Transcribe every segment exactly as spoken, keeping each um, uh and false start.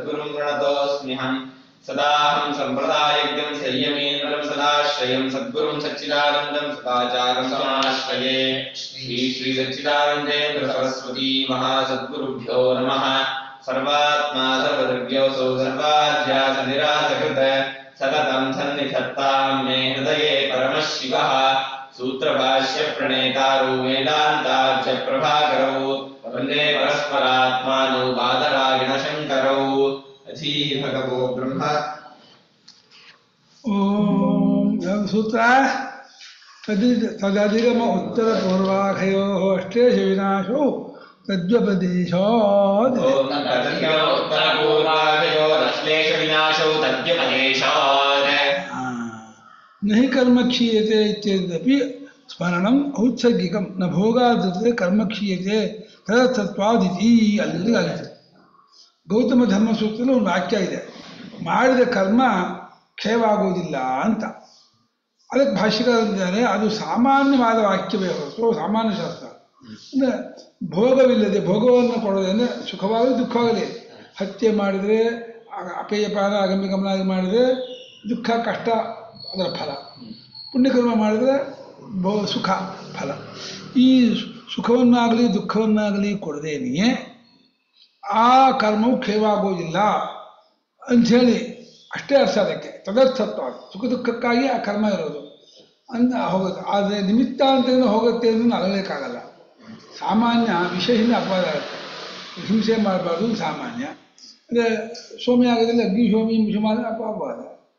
सद्गुरुं प्रणतोऽस्म्यहं सदाहं सम्प्रदायज्ञं संयमेन्द्रं सदाश्रयं सद्गुरुं सच्चिदानन्दं सदाचारं समाश्रये। श्री श्री सच्चिदानन्देन्द्र सरस्वती महासद्गुरुभ्यो नमः। सर्वात्मा सर्वद्रव्योऽसौ सर्वाध्यासनिरासकृत सततं सन्निधत्तां मे हृदये परमः शिवः। सूत्रभाष्य प्रणेतारो वेदान्तार्य प्रभाकरौ वन्दे परस्परात्मानौ बादरायण शङ्करौ। अधीः भगवो ब्रह्म। ओम सूत्र तदधिगम उत्तर पूर्वाघयोः अष्टेश विनाशो तद्व्यपदेशात्। ओम तदधिगम उत्तर पूर्वाघयोः अश्लेष विनाशो तद्व्यपदेशात्। नहि कर्म क्षीयते इत्येतदपि स्मरणं औत्सर्गिकं न भोगादृते कर्म क्षीयते ತದರ್ಥತ್ವಾದಿತಿ ಅಲ್ಲಿಗೆ ಆಗಿದೆ. ಗೌತಮ ಧರ್ಮಸೂತ್ರದಲ್ಲಿ ಒಂದು ವಾಕ್ಯ ಇದೆ, ಮಾಡಿದ ಕರ್ಮ ಕ್ಷಯವಾಗುವುದಿಲ್ಲ ಅಂತ. ಅದಕ್ಕೆ ಭಾಷ್ಯಕಾರರಿದ್ದಾರೆ ಅದು ಸಾಮಾನ್ಯವಾದ ವಾಕ್ಯವೇ ಹೊರತು ಸಾಮಾನ್ಯ ಶಾಸ್ತ್ರ. ಅಂದರೆ ಭೋಗವಿಲ್ಲದೆ ಭೋಗವನ್ನು ಕೊಡೋದು ಅಂದರೆ ಸುಖವಾಗಲಿ ದುಃಖವಾಗಲಿ. ಹತ್ಯೆ ಮಾಡಿದರೆ ಅಪೇಯಪಾನ ಅಗಮ್ಯ ಗಮನಾದಿ ಮಾಡಿದರೆ ದುಃಖ ಕಷ್ಟ ಅದರ ಫಲ, ಪುಣ್ಯಕರ್ಮ ಮಾಡಿದರೆ ಭೋ ಸುಖ ಫಲ. ಈ ಸುಖವನ್ನಾಗಲಿ ದುಃಖವನ್ನಾಗಲಿ ಕೊಡದೇನೆಯೇ ಆ ಕರ್ಮವು ಕ್ಷಯವಾಗೋದಿಲ್ಲ ಅಂಥೇಳಿ ಅಷ್ಟೇ ಅರ್ಥ ಅದಕ್ಕೆ. ತದರ್ಥತ್ವ ಸುಖ ದುಃಖಕ್ಕಾಗಿ ಆ ಕರ್ಮ ಇರೋದು ಅಂತ ಹೋಗುತ್ತೆ. ಆದರೆ ನಿಮಿತ್ತ ಅಂತ ಹೋಗುತ್ತೆ ಅನ್ನೋದು ಅಳಲೇಕ್ಕಾಗಲ್ಲ. ಸಾಮಾನ್ಯ ವಿಶೇಷದಿಂದ ಅಪವಾದ ಆಗುತ್ತೆ. ಹಿಂಸೆ ಮಾಡಬಾರ್ದು ಸಾಮಾನ್ಯ. ಅಂದರೆ ಸೋಮಿ ಆಗೋದಿಲ್ಲ, ಅಗ್ನಿ ಸೋಮಿ ಹಿಂಸೆ ಮಾಡಿದ್ರೆ ಅಪವಾದ.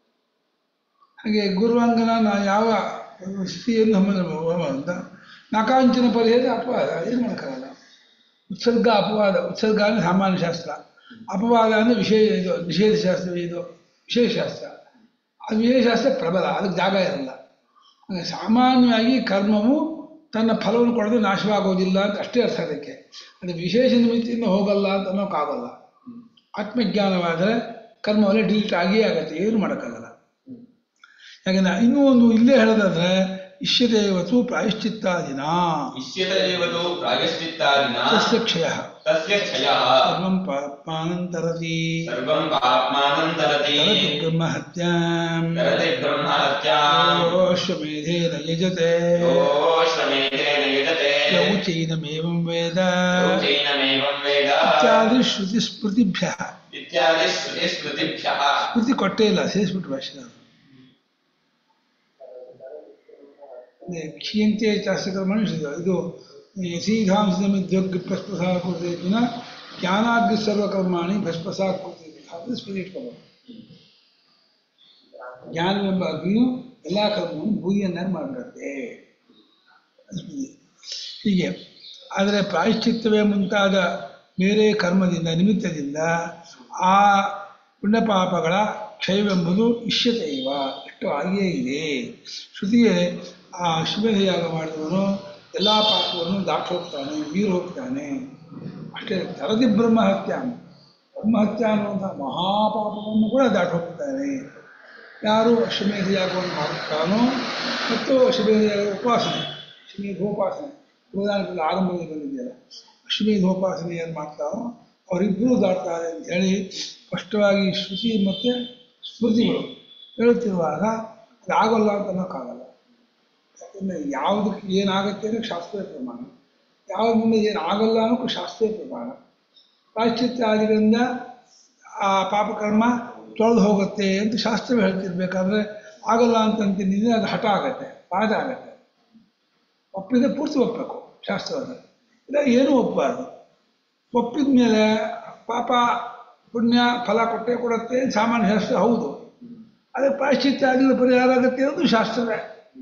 ಹಾಗೆ ಗುರುವಂಗನ ನಾ ಯಾವ ಸ್ಥಿತಿಯನ್ನು ಸಂಬಂಧ ಅಂತ ನಾಕಾಂಚನ ಪರಿಹೇದ ಅಪವಾದ, ಏನು ಮಾಡೋಕ್ಕಾಗಲ್ಲ. ಉತ್ಸರ್ಗ ಅಪವಾದ, ಉತ್ಸರ್ಗ ಅಂದರೆ ಸಾಮಾನ್ಯ ಶಾಸ್ತ್ರ, ಅಪವಾದ ಅಂದರೆ ವಿಶೇಷ ಇದು ನಿಷೇಧ ಶಾಸ್ತ್ರ, ಇದು ವಿಶೇಷ ಶಾಸ್ತ್ರ. ಅದು ವಿಶೇಷ ಶಾಸ್ತ್ರ ಪ್ರಬಲ, ಅದಕ್ಕೆ ಜಾಗ ಇರಲ್ಲ. ಹಾಗೆ ಸಾಮಾನ್ಯವಾಗಿ ಕರ್ಮವು ತನ್ನ ಫಲವನ್ನು ಕೊಡದೆ ನಾಶವಾಗೋದಿಲ್ಲ ಅಂತ ಅಷ್ಟೇ ಅರ್ಥ ಅದಕ್ಕೆ. ಅದು ವಿಶೇಷ ನಿಮಿತ್ತಿಂದ ಹೋಗಲ್ಲ ಅಂತ ಅನ್ನೋಕ್ಕಾಗಲ್ಲ. ಆತ್ಮಜ್ಞಾನವಾದರೆ ಕರ್ಮವಲ್ಲೇ ಡಿಲೀಟ್ ಆಗಿಯೇ ಆಗುತ್ತೆ, ಏನು ಮಾಡೋಕ್ಕಾಗಲ್ಲ. ಯಾಕೆಂದರೆ ಇನ್ನೂ ಒಂದು ಇಲ್ಲೇ ಹೇಳೋದಾದ್ರೆ ಇಷ್ಯದೇವತು ಪ್ರಾಯಶ್ಚಿತ್ತಾದಿನ ಇಷ್ಯದೇವತು ಪ್ರಾಯಶ್ಚಿತ್ತಾದಿನ ತಸ್ಯ ಕ್ಷಯಃ ತಸ್ಯ ಕ್ಷಯಃ ಸರ್ವಂ ಪಾಪ್ಮಾನಂತರತಿ ಸರ್ವಂ ಪಾಪ್ಮಾನಂತರತಿ ತರತಿ ಬ್ರಹ್ಮಹತ್ಯಾಂ ತರತಿ ಬ್ರಹ್ಮಹತ್ಯಾಂ ಯೋಶ್ವಮೇಧೇನ ಯಜತೆ ಯೋಶ್ವಮೇಧೇನ ಯಜತೆ ಯೌಚೈನಮೇವಂ ವೇದ ಯೌಚೈನಮೇವಂ ವೇದ ಇತ್ಯಾದಿ ಶ್ರುತಿ ಸ್ಮೃತಿಭ್ಯಃ ಇತ್ಯಾದಿ ಶ್ರುತಿ ಸ್ಮೃತಿಭ್ಯಃ. ಸ್ಮೃತಿ ಕೊಟ್ಟೇ ಇಲ್ಲ, ಸೇರಿಸ್ಬಿಟ್ಟು ಭಾಷೆ. ಕ್ಷೀಯಂತೆ ಶಾಸ್ತ್ರಕರ್ಮಣಿ ಇದು ಯಥೀಧಾಂಸದ ಮಿದ್ಯೋಗ್ಯ ಭಸ್ಮಸಾ ಕೃತೇನ ಜ್ಞಾನಾಗ್ಯ ಸರ್ವಕರ್ಮಾಣಿ ಭಸ್ಮಸಾ ಕೃತಿ ಅದು ಸ್ಪಿರಿಟ್. ಜ್ಞಾನವೆಂಬ ಅಗ್ನಿಯು ಎಲ್ಲ ಕರ್ಮವನ್ನು ಬೂದಿಯನ್ನಾಗಿ ಮಾಡಿಬಿಡುತ್ತೆ. ಹೀಗೆ ಆದರೆ ಪ್ರಾಯಶ್ಚಿತ್ತವೇ ಮುಂತಾದ ಬೇರೆ ಕರ್ಮದಿಂದ ನಿಮಿತ್ತದಿಂದ ಆ ಪುಣ್ಯಪಾಪಗಳ ಕ್ಷಯವೆಂಬುದು ಇಷ್ಯತೆ ಇವ ಎಷ್ಟು ಆಗಿಯೇ ಇದೆ. ಶ್ರುತಿಗೆ ಆ ಅಶ್ವಮೇಧಯಾಗ ಮಾಡಿದವನು ಎಲ್ಲ ಪಾಪವನ್ನು ದಾಟಿ ಹೋಗ್ತಾನೆ, ಮೀರು ಹೋಗ್ತಾನೆ ಅಷ್ಟೇ. ತರದಿ ಬ್ರಹ್ಮಹತ್ಯ, ಬ್ರಹ್ಮಹತ್ಯ ಅನ್ನುವಂಥ ಮಹಾಪಾಪವನ್ನು ಕೂಡ ದಾಟಿ ಹೋಗ್ತಾನೆ ಯಾರು ಅಶ್ವಮೇಧಯಾಗವನ್ನು ಮಾಡುತ್ತಾನೋ. ಮತ್ತು ಅಶ್ವಮೇಧಯಾಗ ಉಪಾಸನೆ, ಅಶ್ವಮೇಧೋಪಾಸನೆ ಪ್ರಧಾನದಲ್ಲಿ ಆರಂಭದಲ್ಲಿ ಬಂದಿದೆಯಲ್ಲ, ಅಶ್ವಮೇಧೋಪಾಸನೆಯನ್ನು ಮಾಡ್ತಾನೋ ಅವರಿಬ್ಬರೂ ದಾಟ್ತಾರೆ ಅಂತ ಹೇಳಿ ಸ್ಪಷ್ಟವಾಗಿ ಶ್ರುತಿ ಮತ್ತು ಸ್ಮೃತಿಗಳು ಹೇಳುತ್ತಿರುವಾಗ ಅದಾಗಲ್ಲ ಅಂತ ಅನ್ನೋಕ್ಕಾಗಲ್ಲ. ಯಾಕೆಂದರೆ ಯಾವುದಕ್ಕೆ ಏನಾಗುತ್ತೆ ಅನ್ನೋಕ್ಕೆ ಶಾಸ್ತ್ರೀಯ ಪ್ರಮಾಣ, ಯಾವುದರಿಂದ ಏನಾಗಲ್ಲ ಅನ್ನೋಕ್ಕೂ ಶಾಸ್ತ್ರೀಯ ಪ್ರಮಾಣ. ಪ್ರಾಯಶ್ಚಿತ್ತಾದಿಗಳಿಂದ ಆ ಪಾಪಕರ್ಮ ತೊಳೆದು ಹೋಗುತ್ತೆ ಅಂತ ಶಾಸ್ತ್ರವೇ ಹೇಳ್ತಿರ್ಬೇಕಾದ್ರೆ ಆಗಲ್ಲ ಅಂತಂತಿದ್ದರೆ ಅದು ಹಠ ಆಗತ್ತೆ, ವಾದ ಆಗತ್ತೆ. ಒಪ್ಪಿದ್ರೆ ಪೂರ್ತಿ ಒಪ್ಪಬೇಕು ಶಾಸ್ತ್ರವಾದ, ಇಲ್ಲ ಏನೂ ಒಪ್ಪಬಾರ್ದು. ಒಪ್ಪಿದ ಮೇಲೆ ಪಾಪ ಪುಣ್ಯ ಫಲ ಕೊಟ್ಟೇ ಕೊಡುತ್ತೆ ಸಾಮಾನ್ಯ ಶಾಸ್ತ್ರ ಹೌದು. ಅದೇ ಪ್ರಾಯಶ್ಚಿತ್ತಾದಿಗಳ ಪರಿಹಾರ ಆಗುತ್ತೆ ಅನ್ನೋದು ಶಾಸ್ತ್ರವೇ.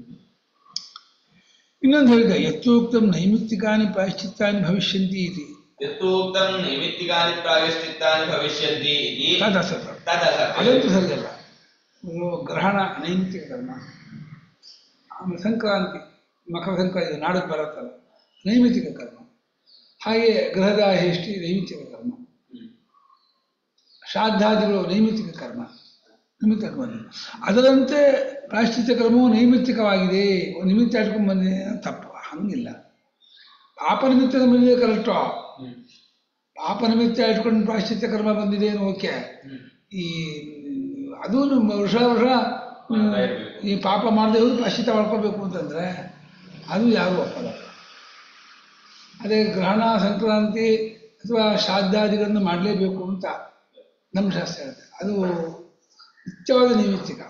ಇನ್ನೊಂದು ಹೇಳಿದ ಯಥೋಕ್ತಂ ನೈಮಿತ್ತಿಕಾನಿ ಪ್ರಾಯಶ್ಚಿತ್ತಾನಿ ಭವಿಷ್ಯಂತಿ ಇತಿ. ಯಥೋಕ್ತಂ ನೈಮಿತ್ತಿಕಾನಿ ಪ್ರಾಯಶ್ಚಿತ್ತಾನಿ ಭವಿಷ್ಯಂತಿ ಇತಿ ತದಸತ. ತದಸತ. ಅದಂತೂ ಸರಿಯಲ್ಲ. ಗ್ರಹಣ ನೈಮಿತ್ತಿಕ ಕರ್ಮ, ಆಮೇಲೆ ಸಂಕ್ರಾಂತಿ ಮಕರ ಸಂಕ್ರಾಂತಿ ನಾಡಕ್ಕೆ ಬರುತ್ತಲ್ಲ ನೈಮಿತ್ತಿಕ ಕರ್ಮ. ಹಾಗೆ ಗೃಹದಾಹೇಷ್ಟಿ ನೈಮಿತ್ತಿಕ ಕರ್ಮ, ಶ್ರಾದ್ದಾದಿಗಳು ನೈಮಿತ್ತಿಕ ಕರ್ಮ. ನಿಮಿತ್ತ ಕರ್ಮ ಅದರಂತೆ ಪ್ರಾಯಶ್ಚಿತ್ತ ಕರ್ಮವು ನೈಮಿತ್ತಿಕವಾಗಿದೆ, ನಿಮಿತ್ತ ಇಟ್ಕೊಂಡು ಬಂದಿದೆ ತಪ್ಪು. ಹಂಗಿಲ್ಲ. ಪಾಪ ನಿಮಿತ್ತ ಬಂದಿದೆ ಕರೆಕ್ಟು. ಪಾಪ ನಿಮಿತ್ತ ಇಟ್ಕೊಂಡು ಪ್ರಾಶ್ಚಿತ್ಯ ಕರ್ಮ ಬಂದಿದೆ ಏನು ಓಕೆ. ಈ ಅದು ವರ್ಷ ವರ್ಷ ಈ ಪಾಪ ಮಾಡದೆ ಇವರು ಪ್ರಾಶ್ಚಿತ್ಯ ಮಾಡ್ಕೋಬೇಕು ಅಂತಂದ್ರೆ ಅದು ಯಾರು ಒಪ್ಪಲ್ಲ. ಅದೇ ಗ್ರಹಣ, ಸಂಕ್ರಾಂತಿ ಅಥವಾ ಶ್ರಾದ್ದಾದಿಗಳನ್ನು ಮಾಡಲೇಬೇಕು ಅಂತ ನಮ್ಮ ಶಾಸ್ತ್ರ ಹೇಳುತ್ತೆ. ಅದು ನಿತ್ಯವಾದ ನೈಮಿತ್ತಿಕ.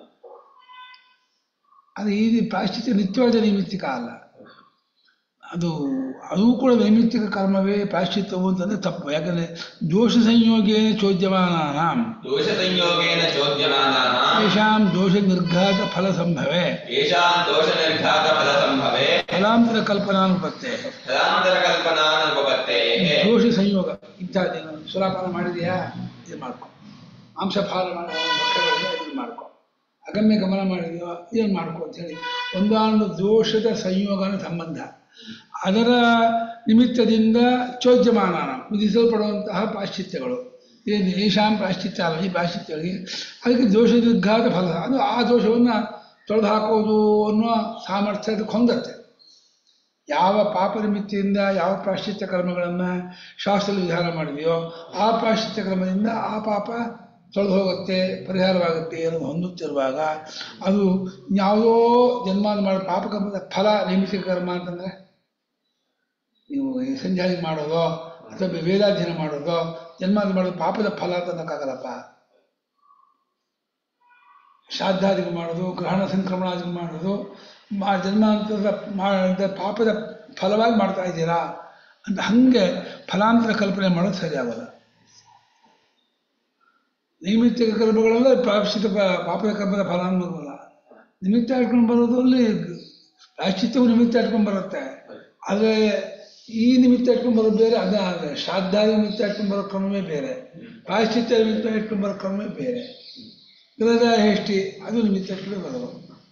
ಅದು ಈ ಪ್ರಾಶ್ಚಿತ್ಯ ನಿತ್ಯವಾದ ನೈಮಿತ್ತಿಕ ಅಲ್ಲ. ಅದು ಅದು ಕೂಡ ನೈಮಿತ್ತಿಕ ಕರ್ಮವೇ ಪ್ರಾಶ್ಚಿತ್ಯವು ಅಂತಂದ್ರೆ ತಪ್ಪು. ಯಾಕಂದ್ರೆ ದೋಷ ಸಂಯೋಗೇನ ಚೋದ್ಯಮಾನಾನಾಂ ದೋಷ ಸಂಯೋಗೇನ ಚೋದ್ಯಮಾನಾನಾಂ ಯೇಷಾಂ ದೋಷ ನಿರ್ಘಾತ ಫಲ ಸಂಭವೆ ಯೇಷಾಂ ದೋಷ ನಿರ್ಘಾತ ಫಲ ಸಂಭವೆ ಫಲಾಂತರ ಕಲ್ಪನಾನುಪತ್ತೆ ಫಲಾಂತರ ಕಲ್ಪನಾನುಪತ್ತೆ ದೋಷ ಸಂಯೋಗ ಇತ್ಯಾದಿ. ಸುರಾಪಾನ ಮಾಡಿದೆಯಾ, ಇದು ಮಾಡ್ಕೊ. ಮಾಂಸಪಾನ ಮಾಡಿ ಇದು ಮಾಡ್ಕೊ. ಅಗಮ್ಯ ಗಮನ ಮಾಡಿದೆಯೋ ಏನು ಮಾಡ್ಕೊ ಅಂತ ಹೇಳಿ ಒಂದಾಂಡು ದೋಷದ ಸಂಯೋಗನ ಸಂಬಂಧ. ಅದರ ನಿಮಿತ್ತದಿಂದ ಚೋದ್ಯಮಾನ ವಿಧಿಸಲ್ಪಡುವಂತಹ ಪಾಶ್ಚಿತ್ಯಗಳು ಏನು ಏಷಾಂ ಪ್ರಾಶ್ಚಿತ್ಯ ಅಲ್ಲ, ಈ ಪ್ರಾಶ್ಚಿತ್ಯಗಳಿಗೆ ಅದಕ್ಕೆ ದೋಷ ನಿರ್ಘಾತ ಫಲ. ಅದು ಆ ದೋಷವನ್ನು ತೊಳೆದು ಹಾಕೋದು ಅನ್ನೋ ಸಾಮರ್ಥ್ಯ ಅದಕ್ಕೆ ಹೊಂದತ್ತೆ. ಯಾವ ಪಾಪ ನಿಮಿತ್ತಿಯಿಂದ ಯಾವ ಪ್ರಾಶ್ಚಿತ್ಯ ಕರ್ಮಗಳನ್ನು ಶಾಸ್ತ್ರ ವಿಧಾನ ಮಾಡಿದೆಯೋ ಆ ಪ್ರಾಶ್ಚಿತ್ಯ ಕ್ರಮದಿಂದ ಆ ಪಾಪ ತೊಳೆದು ಹೋಗುತ್ತೆ, ಪರಿಹಾರವಾಗುತ್ತೆ ಅನ್ನೋದು ಹೊಂದುತ್ತಿರುವಾಗ ಅದು ಯಾವುದೋ ಜನ್ಮಾನ ಮಾಡೋ ಪಾಪಕರ್ಮದ ಫಲ ನೈಮಿತ್ತಿಕ ಕರ್ಮ ಅಂತಂದರೆ ನೀವು ಸಂಧ್ಯಾಗಿ ಮಾಡೋದೋ ಅಥವಾ ವೇದಾಧ್ಯಯನ ಮಾಡೋದೋ ಜನ್ಮಾದ ಮಾಡೋದು ಪಾಪದ ಫಲ ಅಂತ ಅನ್ನೋಕ್ಕಾಗಲ್ಲಪ್ಪ. ಶ್ರಾದ್ದಾದಿಗಳು ಮಾಡೋದು, ಗ್ರಹಣ ಸಂಕ್ರಮಣಾದಿಗಳು ಮಾಡೋದು ಜನ್ಮಾಂತರದ ಮಾಡಿದ ಪಾಪದ ಫಲವಾಗಿ ಮಾಡ್ತಾ ಇದ್ದೀರಾ ಅಂತ ಹಂಗೆ ಫಲಾಂತರ ಕಲ್ಪನೆ ಮಾಡೋದು ಸರಿಯಾಗಲ್ಲ. ನೈಮಿತ್ತಿಕ ಕರ್ಮಗಳೆಲ್ಲ ಪ್ರಾಶ್ಚಿತ್ಯ ಪಾಪದ ಕರ್ಮದ ಫಲ ಅನ್ನೋದಲ್ಲ. ನಿಮಿತ್ತ ಇಟ್ಕೊಂಡು ಬರೋದು ಅಲ್ಲಿ ಪ್ರಾಶ್ಚಿತ್ಯವು ನಿಮಿತ್ತ ಇಟ್ಕೊಂಡು ಬರುತ್ತೆ. ಆದರೆ ಈ ನಿಮಿತ್ತ ಇಟ್ಕೊಂಡು ಬರೋದು ಬೇರೆ, ಅದ ಆದರೆ ಶ್ರಾದ್ದಾದಿ ನಿಮಿತ್ತ ಇಟ್ಕೊಂಡು ಬರೋ ಕ್ರಮವೇ ಬೇರೆ, ಪ್ರಾಶ್ಚಿತ್ಯ ನಿಮಿತ್ತ ಇಟ್ಕೊಂಡು ಬರೋ ಕ್ರಮವೇ ಬೇರೆ. ಗ್ರಹದ ಹೆಷ್ಟಿ ಅದು ನಿಮಿತ್ತ ಇಟ್ಕೊಂಡು ಬರೋದು.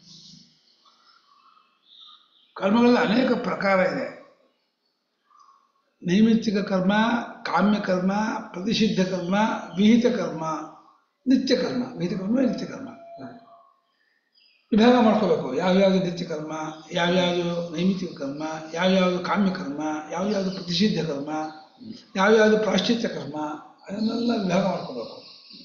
ಕರ್ಮಗಳಲ್ಲಿ ಅನೇಕ ಪ್ರಕಾರ ಇದೆ. ನೈಮಿತ್ತಿಕ ಕರ್ಮ, ಕಾಮ್ಯ ಕರ್ಮ, ಪ್ರತಿಷಿದ್ಧ ಕರ್ಮ, ವಿಹಿತ ಕರ್ಮ, ನಿತ್ಯ ಕರ್ಮ. ವಿಹಿತ ಕರ್ಮ ನಿತ್ಯ ಕರ್ಮ ವಿಭಾಗ ಮಾಡ್ಕೋಬೇಕು. ಯಾವ್ಯಾವುದು ನಿತ್ಯ ಕರ್ಮ, ಯಾವ್ಯಾವುದು ನೈಮಿತ್ತಿಕ ಕರ್ಮ, ಯಾವ್ಯಾವುದು ಕಾಮ್ಯ ಕರ್ಮ, ಯಾವ್ಯಾವುದು ಪ್ರತಿಷಿದ್ಧ ಕರ್ಮ, ಯಾವ್ಯಾವುದು ಪ್ರಾಶ್ಚಿತ್ಯ ಕರ್ಮ, ಅದನ್ನೆಲ್ಲ ವಿಭಾಗ ಮಾಡ್ಕೋಬೇಕು.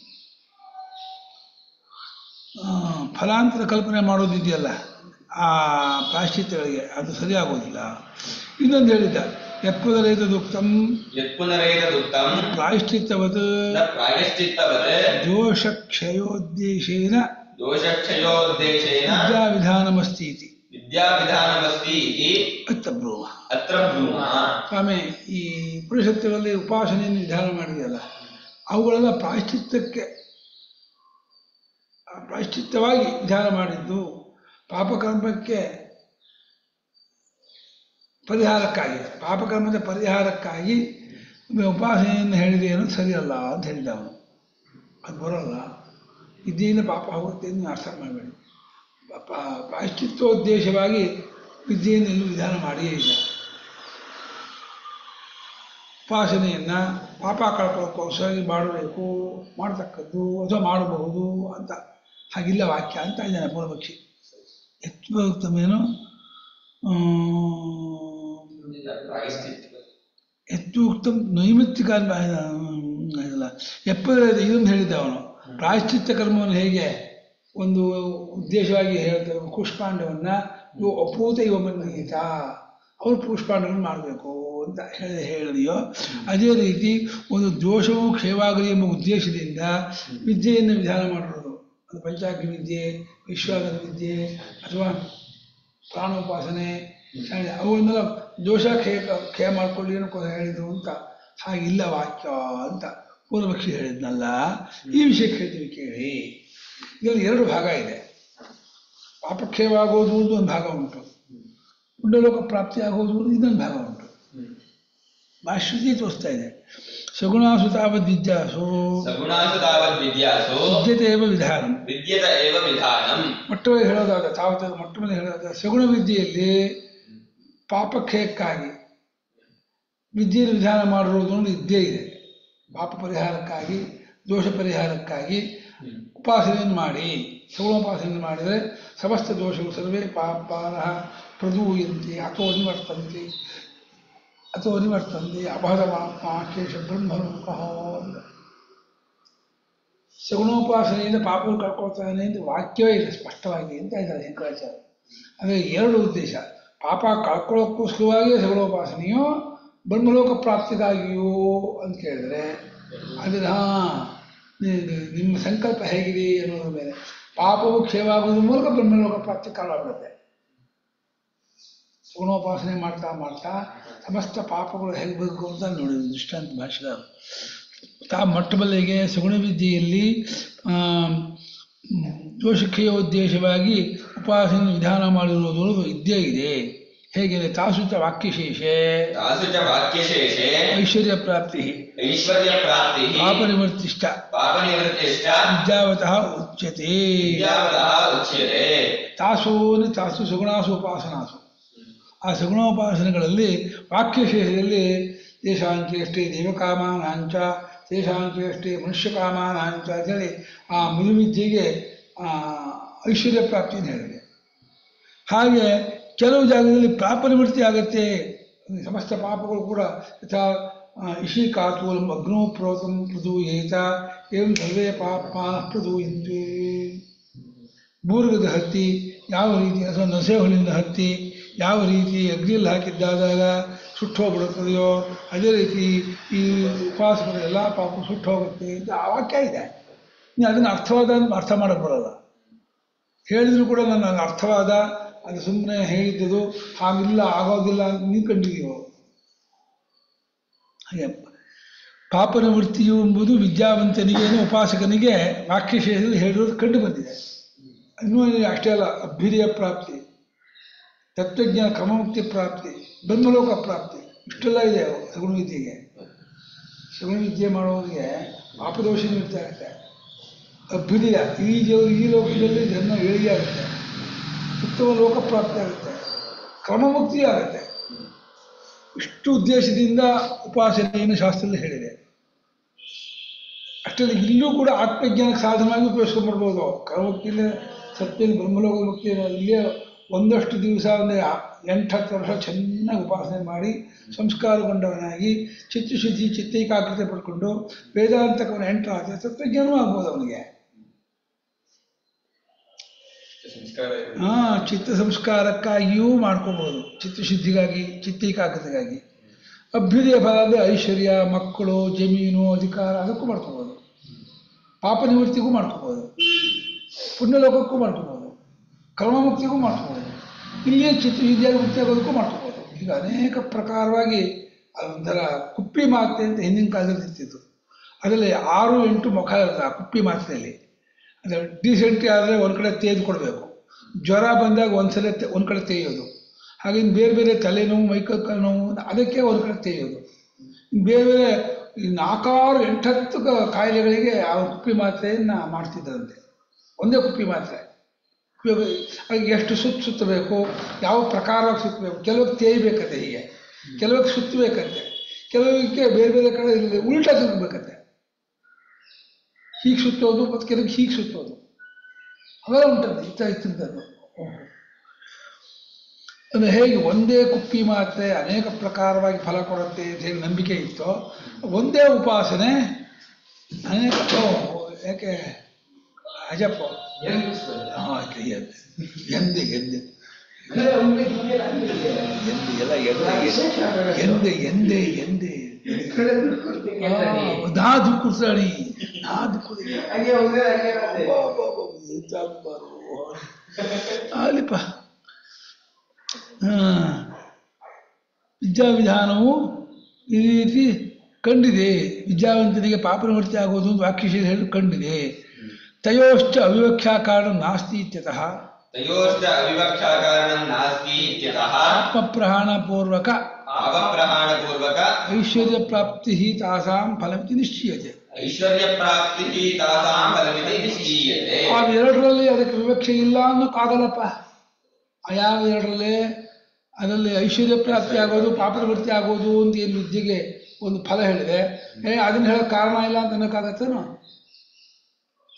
ಫಲಾಂತರ ಕಲ್ಪನೆ ಮಾಡೋದಿದೆಯಲ್ಲ ಆ ಪ್ರಾಶ್ಚಿತ್ಯಗಳಿಗೆ ಅದು ಸರಿಯಾಗೋದಿಲ್ಲ. ಇನ್ನೊಂದು ಹೇಳಿದ್ದ ಯತ್ಪುನರೇತದುಕ್ತಂ ಯತ್ಪುನರೇತದುಕ್ತಂ ಪ್ರಾಯಶ್ಚಿತ್ತವತ್ ಪ್ರಾಯಶ್ಚಿತ್ತವತ್ ದೋಷಕ್ಷಯೋದ್ದೇಶೇನ ದೋಷಕ್ಷಯೋದ್ದೇಶೇನ ವಿದ್ಯಾವಿಧಾನಮಸ್ತಿ ಇತಿ ವಿದ್ಯಾವಿಧಾನಮಸ್ತಿ ಇತಿ ಅತ್ರ ಬ್ರೂಮ. ಅತ್ರ ಬ್ರೂಮ. ಸ್ವಾಮಿ, ಈ ಉಪನಿಷತ್ತುಗಳಲ್ಲಿ ಉಪಾಸನೆಯನ್ನು ವಿಧಾನ ಮಾಡಿದೆಯಲ್ಲ ಅವುಗಳೆಲ್ಲ ಪ್ರಾಯಶ್ಚಿತ್ತಕ್ಕೆ ಪ್ರಾಯಶ್ಚಿತ್ತವಾಗಿ ವಿಧಾನ ಮಾಡಿದ್ದು ಪಾಪಕರ್ಮಕ್ಕೆ ಪರಿಹಾರಕ್ಕಾಗಿ, ಪಾಪಕರ್ಮದ ಪರಿಹಾರಕ್ಕಾಗಿ ಉಪಾಸನೆಯನ್ನು ಹೇಳಿದೆ ಅನ್ನೋದು ಸರಿಯಲ್ಲ ಅಂತ ಹೇಳಿದ ಅವನು. ಅದು ಬರೋಲ್ಲ. ವಿದ್ಯೆಯಿಂದ ಪಾಪ ಹೋಗುತ್ತೆ ನೀವು ಅರ್ಥ ಮಾಡಬೇಡಿ. ಪ್ರಾಯಶ್ಚಿತ್ತೋದ್ದೇಶವಾಗಿ ವಿದ್ಯೆಯನ್ನು ಎಲ್ಲೂ ವಿಧಾನ ಮಾಡಿಯೇ ಇಲ್ಲ. ಉಪಾಸನೆಯನ್ನು ಪಾಪ ಕಳ್ಕೊಳ್ಳೋಕ್ಕೋಸ್ಕರ ಮಾಡಬೇಕು, ಮಾಡತಕ್ಕದ್ದು ಅಥವಾ ಮಾಡಬಹುದು ಅಂತ ಹಾಗಿಲ್ಲ ವಾಕ್ಯ ಅಂತ ಇದ್ದಾನೆ ಪೂರ್ವಪಕ್ಷಿ. ಯತ್ಪೂಕ್ತಮೇನು ಯತ್ಪೂಕ್ತಂ ನೈಮಿತ್ತಿಕ ಇಲ್ಲ ಎಪ್ಪದ ಇದನ್ನು ಹೇಳಿದ್ದ ಅವನು. ಪ್ರಾಯಶ್ಚಿತ್ಯ ಕರ್ಮವನ್ನು ಹೇಗೆ ಒಂದು ಉದ್ದೇಶವಾಗಿ ಹೇಳ್ತಾರೆ, ಕೂಷ್ಮಾಂಡವನ್ನು ಇವು ಅಪೂತ ಇವ ಮನ್ಗೀತ ಅವರು ಕೂಷ್ಮಾಂಡವನ್ನು ಮಾಡಬೇಕು ಅಂತ ಹೇಳಿ ಹೇಳಿದೆಯೋ ಅದೇ ರೀತಿ ಒಂದು ದೋಷವು ಕ್ಷಯವಾಗಲಿ ಎಂಬ ಉದ್ದೇಶದಿಂದ ವಿದ್ಯೆಯನ್ನು ವಿಧಾನ ಮಾಡಿರೋದು. ಅದು ಪಂಚಾಗ್ನಿ ವಿದ್ಯೆ, ವಿಶ್ವಾಗತ ವಿದ್ಯೆ ಅಥವಾ ಪ್ರಾಣೋಪಾಸನೆ ಅವುಗಳನ್ನೆಲ್ಲ ದೋಷ ಕ್ಷಯ ಕ್ಷಯ ಮಾಡಿಕೊಳ್ಳಿ ಅನ್ನೋ ಹೇಳಿದ್ರು ಅಂತ ಹಾಗಿಲ್ಲ ವಾಕ್ಯ ಅಂತ ಪೂರ್ವಪಕ್ಷಿ ಹೇಳಿದ್ನಲ್ಲ. ಈ ವಿಷಯಕ್ಕೆ ಹೇಳ್ತೀವಿ ಕೇಳಿ. ಇದರಲ್ಲಿ ಎರಡು ಭಾಗ ಇದೆ. ಪಾಪಕ್ಷಯವಾಗೋದು ಅಂತ ಒಂದು ಭಾಗ ಉಂಟು, ಪುಣ್ಯಲೋಕ ಪ್ರಾಪ್ತಿ ಆಗೋದು ಇನ್ನೊಂದು ಭಾಗ ಉಂಟು. ಭಾಷ್ಯದಲ್ಲಿ ತೋರಿಸ್ತಾ ಇದೆ. ಸಗುಣಾಸು ತಾವದ್ ವಿದ್ಯಾಸು ವಿದ್ಯತೆ ಏವ ವಿಧಾನಂ. ಮೊಟ್ಟಮೊದಲು ಹೇಳೋದಾದ ತಾವತ್ ಮೊಟ್ಟಮೊದಲು ಹೇಳೋದಾದ ಸಗುಣ ವಿದ್ಯೆಯಲ್ಲಿ ಪಾಪಕ್ಷಯಕ್ಕಾಗಿ ವಿದ್ಯೆಯನ್ನು ವಿಧಾನ ಮಾಡಿರೋದು ಇದ್ದೇ ಇದೆ. ಪಾಪ ಪರಿಹಾರಕ್ಕಾಗಿ, ದೋಷ ಪರಿಹಾರಕ್ಕಾಗಿ ಉಪಾಸನೆಯನ್ನು ಮಾಡಿ, ಸಗುಣೋಪಾಸನೆಯನ್ನು ಮಾಡಿದರೆ ಸಮಸ್ತ ದೋಷಗಳು ಸರ್ವೇ ಪಾಪಾನಃ ಪ್ರದೂಯಂತೆ ಅಥೋ ನಿವರ್ತಂತೆ ಅಥವಾ ನಿವರ್ತಂದೆ ಅಭಾದಮಾತ್ಮ ಕೇಶ ಬ್ರಹ್ಮರೂಪ. ಸಗುಣೋಪಾಸನೆಯಿಂದ ಪಾಪಗಳು ಕಳ್ಕೊಳ್ತಾನೆ ಅಂತ ವಾಕ್ಯವೇ ಇಲ್ಲ ಸ್ಪಷ್ಟವಾಗಿ ಅಂತ ಇದ್ದಾರೆ ಶಂಕರಾಚಾರ್ಯ. ಅಂದರೆ ಎರಡು ಉದ್ದೇಶ, ಪಾಪ ಕಳ್ಕೊಳ್ಳೋಕ್ಕೋಸ್ಕರವಾಗಿ ಸಗುಣೋಪಾಸನೆಯೋ ಬ್ರಹ್ಮಲೋಕ ಪ್ರಾಪ್ತಿಗಾಗಿಯೋ ಅಂತ ಕೇಳಿದ್ರೆ ಅದರ ನಿಮ್ಮ ಸಂಕಲ್ಪ ಹೇಗಿದೆ ಅನ್ನೋದ್ರ ಮೇಲೆ ಪಾಪವು ಕ್ಷಯವಾಗುವುದ್ರ ಮೂಲಕ ಬ್ರಹ್ಮಲೋಕ ಪ್ರಾಪ್ತಿ ಕಾರಣ ಬಿಡುತ್ತೆ. ಸಗುಣೋಪಾಸನೆ ಮಾಡ್ತಾ ಮಾಡ್ತಾ ಸಮಸ್ತ ಪಾಪಗಳು ಹೇಗೆ ಬೇಕು ಅಂತ ನೋಡಿ ದೃಷ್ಟಾಂತ ಭಾಷೆದ ತಾ ಮೊಟ್ಟಮೊದಲಿಗೆ ಸಗುಣ ವಿದ್ಯೆಯಲ್ಲಿ ದೋಷಕ್ಷಯೋದ್ದೇಶವಾಗಿ ಉಪಾಸನೆ ವಿಧಾನ ಮಾಡಿರುವುದು ವಿದ್ಯೆ ಇದೆ. ಹೇಗೆ ತಾಸುಚ ವಾಕ್ಯಶೇಷೆ ತಾಸುಚ ವಾಕ್ಯಶೇಷೆ ಐಶ್ವರ್ಯ ಪ್ರಾಪ್ತಿ ಐಶ್ವರ್ಯ ಪ್ರಾಪ್ತಿ ಪಾಪನಿವೃತ್ತಿಶ್ಚ ಪಾಪನಿವೃತ್ತಿಶ್ಚ ವಿದ್ಯಾವತಃ ಉಚ್ಯತೆ. ವಿದ್ಯಾವತಃ ಉಚ್ಯತೆ. ತಾಸೂನು ತಾಸು ಸಗುಣಾಸು ಉಪಾಸನಾಸು. ಆ ಸಗುಣೋಪಾಸನೆಗಳಲ್ಲಿ ವಾಕ್ಯಶೇಷದಲ್ಲಿ ತೇಷಾಂಚೇಷ್ಟೇ ದೇವಕಾಮಾನಾಂಚ ತೇಷಾಂಚೇಷ್ಟೇ ಮನುಷ್ಯಕಾಮಾನಾಂಚ ಅಂತೇಳಿ ಆ ಮೃದುವಿದ್ಯೆಗೆ ಐಶ್ವರ್ಯ ಪ್ರಾಪ್ತಿಯನ್ನು ಹೇಳಿದೆ. ಹಾಗೆ ಕೆಲವು ಜಾಗದಲ್ಲಿ ಪಾಪ ನಿವೃತ್ತಿ ಆಗತ್ತೆ. ಸಮಸ್ತ ಪಾಪಗಳು ಕೂಡ ಯಥಾ ಇಶಿಕಾತೂಲಂ ಅಗ್ನೋ ಪ್ರೋತಂ ಪ್ರದೂಯೇತ ಏವಂ ಸರ್ವೇ ಪಾಪಾನ ಪ್ರದೂಯಂತೆ. ಬೂರ್ಗದ ಹತ್ತಿ ಯಾವ ರೀತಿ ಅಥವಾ ನಸೆ ಹುಲ್ಲಿಂದ ಹತ್ತಿ ಯಾವ ರೀತಿ ಅಗ್ನಿಯಲ್ಲಿ ಹಾಕಿದ್ದಾದಾಗ ಸುಟ್ಟು ಹೋಗ್ಬಿಡುತ್ತದೆಯೋ ಅದೇ ರೀತಿ ಈ ಉಪವಾಸಗಳ ಎಲ್ಲ ಪಾಪ ಸುಟ್ಟು ಹೋಗುತ್ತೆ ಅಂತ ಆ ವಾಕ್ಯ ಇದೆ. ನೀವು ಅದನ್ನು ಅರ್ಥವಾದ ಅರ್ಥ ಮಾಡಕ್ಕೆ ಬರೋಲ್ಲ. ಹೇಳಿದ್ರು ಕೂಡ ನನ್ನ ಅರ್ಥವಾದ ಅದು ಸುಮ್ಮನೆ ಹೇಳಿದ್ದದು ಹಾಗಿಲ್ಲ ಆಗೋದಿಲ್ಲ ಅಂತ ನೀವು ಕಂಡಿದೀವೋ. ಹಾಗೆ ಪಾಪ ನಿವೃತ್ತಿಯು ಎಂಬುದು ವಿದ್ಯಾವಂತನಿಗೆ ಉಪಾಸಕನಿಗೆ ವಾಕ್ಯಶೇಷದಲ್ಲಿ ಹೇಳಿರೋದು ಕಂಡು ಬಂದಿದೆ. ಇನ್ನೂ ಅಷ್ಟೇ ಅಲ್ಲ, ಅಭ್ಯುದಯ ಪ್ರಾಪ್ತಿ, ತತ್ವಜ್ಞಾನ ಕ್ರಮಮುಕ್ತಿ ಪ್ರಾಪ್ತಿ, ಬ್ರಹ್ಮಲೋಕ ಪ್ರಾಪ್ತಿ ಇಷ್ಟೆಲ್ಲ ಇದೆ ಸಗುಣ ವಿದ್ಯೆಗೆ. ಸಗುಣ ವಿದ್ಯೆ ಮಾಡೋರಿಗೆ ಪಾಪದೋಷ ನಿವೃತ್ತಿ ಆಗುತ್ತೆ. ಅಭ್ಯುದಯ ಈ ಜೀವ ಈ ಲೋಕದಲ್ಲಿ ಜನ್ಮ ಏಳಿಗೆ ಆಗುತ್ತೆ, ಉತ್ತಮ ಲೋಕ ಪ್ರಾಪ್ತಿ ಆಗುತ್ತೆ, ಕ್ರಮಮುಕ್ತಿ ಆಗುತ್ತೆ. ಇಷ್ಟು ಉದ್ದೇಶದಿಂದ ಉಪಾಸನೆಯನ್ನು ಶಾಸ್ತ್ರದಲ್ಲಿ ಹೇಳಿದೆ. ಅಷ್ಟರಲ್ಲಿ ಇಲ್ಲೂ ಕೂಡ ಆತ್ಮಜ್ಞಾನಕ್ಕೆ ಸಾಧನವಾಗಿ ಉಪಯೋಗಿಸ್ಕೊಂಡ್ಬರ್ಬೋದು. ಕ್ರಮಮುಕ್ತಿಯಿಂದ ಸತ್ಯನ ಬ್ರಹ್ಮಲೋಕ ಮುಕ್ತಿ ಇಲ್ಲೇ ಒಂದಷ್ಟು ದಿವಸ ಅಂದರೆ ಎಂಟು ಹತ್ತು ವರ್ಷ ಚೆನ್ನಾಗಿ ಉಪಾಸನೆ ಮಾಡಿ ಸಂಸ್ಕಾರಗೊಂಡವನಾಗಿ ಚಿತ್ತಶುದ್ಧಿ ಚಿತ್ತೈಕಾಗ್ರತೆ ಪಡ್ಕೊಂಡು ವೇದಾಂತಕವನ್ನು ಎಂಟು ಆದರೆ ತತ್ವಜ್ಞಾನವೂ ಆಗ್ಬೋದು ಅವನಿಗೆ. ಹಾ, ಚಿತ್ತ ಸಂಸ್ಕಾರಕ್ಕಾಗಿಯೂ ಮಾಡ್ಕೋಬಹುದು, ಚಿತ್ತಶುದ್ಧಿಗಾಗಿ ಚಿತ್ತೈಕಾಗ್ರತೆಗಾಗಿ. ಅಭ್ಯುದಯ ಫಲ ಅಂದರೆ ಐಶ್ವರ್ಯ, ಮಕ್ಕಳು, ಜಮೀನು, ಅಧಿಕಾರ ಅದಕ್ಕೂ ಮಾಡ್ಕೋಬೋದು. ಪಾಪ ನಿವೃತ್ತಿಗೂ ಮಾಡ್ಕೋಬೋದು, ಪುಣ್ಯಲೋಕಕ್ಕೂ ಮಾಡ್ಕೋಬೋದು, ಕರ್ಮಮುಕ್ತಿಗೂ ಮಾಡ್ಕೋಬೋದು, ಇಲ್ಲಿಯೇ ಚಿತ್ತಶುದ್ಧಿಯಾಗಿ ಮುಕ್ತಿ ಆಗೋದಕ್ಕೂ ಮಾಡ್ಕೋಬೋದು. ಈಗ ಅನೇಕ ಪ್ರಕಾರವಾಗಿ ಅದೊಂಥರ ಕುಪ್ಪಿ ಮಾತ್ರೆ ಅಂತ ಹಿಂದಿನ ಕಾಲದಲ್ಲಿ ಇರ್ತಿತ್ತು. ಅದರಲ್ಲಿ ಆರು ಎಂಟು ಮುಖ ಇರುತ್ತೆ ಆ ಕುಪ್ಪಿ ಮಾತ್ರೆಯಲ್ಲಿ. ಅಂದರೆ ಡಿಸೆಂಟ್ರಿ ಆದರೆ ಒಂದು ಕಡೆ ತೇದು ಕೊಡಬೇಕು, ಜ್ವರ ಬಂದಾಗ ಒಂದ್ಸಲ ಒಂದು ಕಡೆ ತೇಯೋದು, ಹಾಗೆ ಬೇರೆ ಬೇರೆ ತಲೆನೋವು, ಮೈಕೈ ನೋವು ಅದಕ್ಕೆ ಒಂದು ಕಡೆ ತೇಯೋದು. ಬೇರೆ ಬೇರೆ ನಾಲ್ಕಾರು ಎಂಟತ್ತು ಕಾಯಿಲೆಗಳಿಗೆ ಆ ಕುಪ್ಪಿ ಮಾತ್ರೆಯನ್ನು ಮಾಡ್ತಿದ್ದರಂತೆ. ಒಂದೇ ಕುಪ್ಪಿ ಮಾತ್ರೆ ಅದಕ್ಕೆ ಎಷ್ಟು ಸುತ್ತ ಸುತ್ತಬೇಕು, ಯಾವ ಪ್ರಕಾರವಾಗಿ ಸುತ್ತಬೇಕು, ಕೆಲವಕ್ಕೆ ತೇಯ್ಬೇಕಂತೆ, ಹೀಗೆ ಕೆಲವಕ್ಕೆ ಸುತ್ತಬೇಕಂತೆ, ಕೆಲವಕ್ಕೆ ಬೇರೆ ಬೇರೆ ಕಡೆ ಉಲ್ಟಾ ತಿರುಗಬೇಕಂತೆ, ಹೀಗೆ ಸುತ್ತೋದು ಮತ್ತು ಕೆಲವಕ್ಕೆ ಹೀಗೆ ಸುತ್ತೋದು ಅವೆಲ್ಲ ಉಂಟಂತೆ. ಇತ್ತ ಇತ್ತಿದ್ದದ್ದು ಅಂದರೆ ಹೇಗೆ ಒಂದೇ ಕುಪ್ಪಿ ಮಾತ್ರೆ ಅನೇಕ ಪ್ರಕಾರವಾಗಿ ಫಲ ಕೊಡುತ್ತೆ ಅಂತ ಹೇಳಿ ನಂಬಿಕೆ ಇತ್ತು. ಒಂದೇ ಉಪಾಸನೆ ಅನೇಕ ಯಾಕೆ ಅಜಪ್ಪ ಹಾಂ ಎಂದೆ ಎಂದೆ ಎಂದೆ ಎಲ್ಲ ಎಂದೆ ಎಂದೆ ಎಂದೆ ನಾದು ಕುರ್ತಾಡಿ ನಾದು ಕುಡಿ ಅಲ್ಲಿಪ್ಪ. ವಿದ್ಯಾವಿಧಾನವು ಈ ರೀತಿ ಕಂಡಿದೆ. ವಿದ್ಯಾವಂತನಿಗೆ ಪಾಪ ನಿವೃತ್ತಿ ಆಗೋದು ಒಂದು ವಾಕ್ಯಶೀಲ ಹೇಳಿ ಕಂಡಿದೆ. ತಯೋಶ್ಚ ಅವಿವಕ್ಷಾ ಕಾರಣ ನಾಸ್ತಿ ಇತ್ಯತಃ ತಯೋಶ್ಚ ಅವಿವಕ್ಷಾ ಕಾರಣ ನಾಸ್ತಿ ಇತ್ಯತಃ ಆತ್ಮಪ್ರಹಾಣ ಪೂರ್ವಕ ಆತ್ಮಪ್ರಹಾಣ ಪೂರ್ವಕ ಐಶ್ವರ್ಯ ಪ್ರಾಪ್ತಿ ತಾಸಾಂ ಫಲಮಿತಿ ನಿಶ್ಚೀಯತೆ. ಐಶ್ವರ್ಯ ಪ್ರಾಪ್ತಿ ತಾಸಾಂ ಫಲಮಿತಿ ನಿಶ್ಚೀಯತೆ. ಅವೆರಡರಲ್ಲಿ ಅದಕ್ಕೆ ವಿವಕ್ಷೆ ಇಲ್ಲ ಅನ್ನೋಕ್ಕಾಗಲ್ಲಪ್ಪ. ಯಾವ ಎರಡರಲ್ಲಿ ಅದರಲ್ಲಿ ಐಶ್ವರ್ಯ ಪ್ರಾಪ್ತಿ ಆಗೋದು ಪಾಪ ನಿವೃತ್ತಿ ಆಗೋದು ಅಂತ ಏನು ವಿದ್ಯೆಗೆ ಒಂದು ಫಲ ಹೇಳಿದೆ, ಏ ಅದನ್ನು ಹೇಳೋಕ್ಕೆ ಕಾರಣ ಇಲ್ಲ ಅಂತ ಅನ್ನೋಕ್ಕಾಗತ್ತೇನೋ?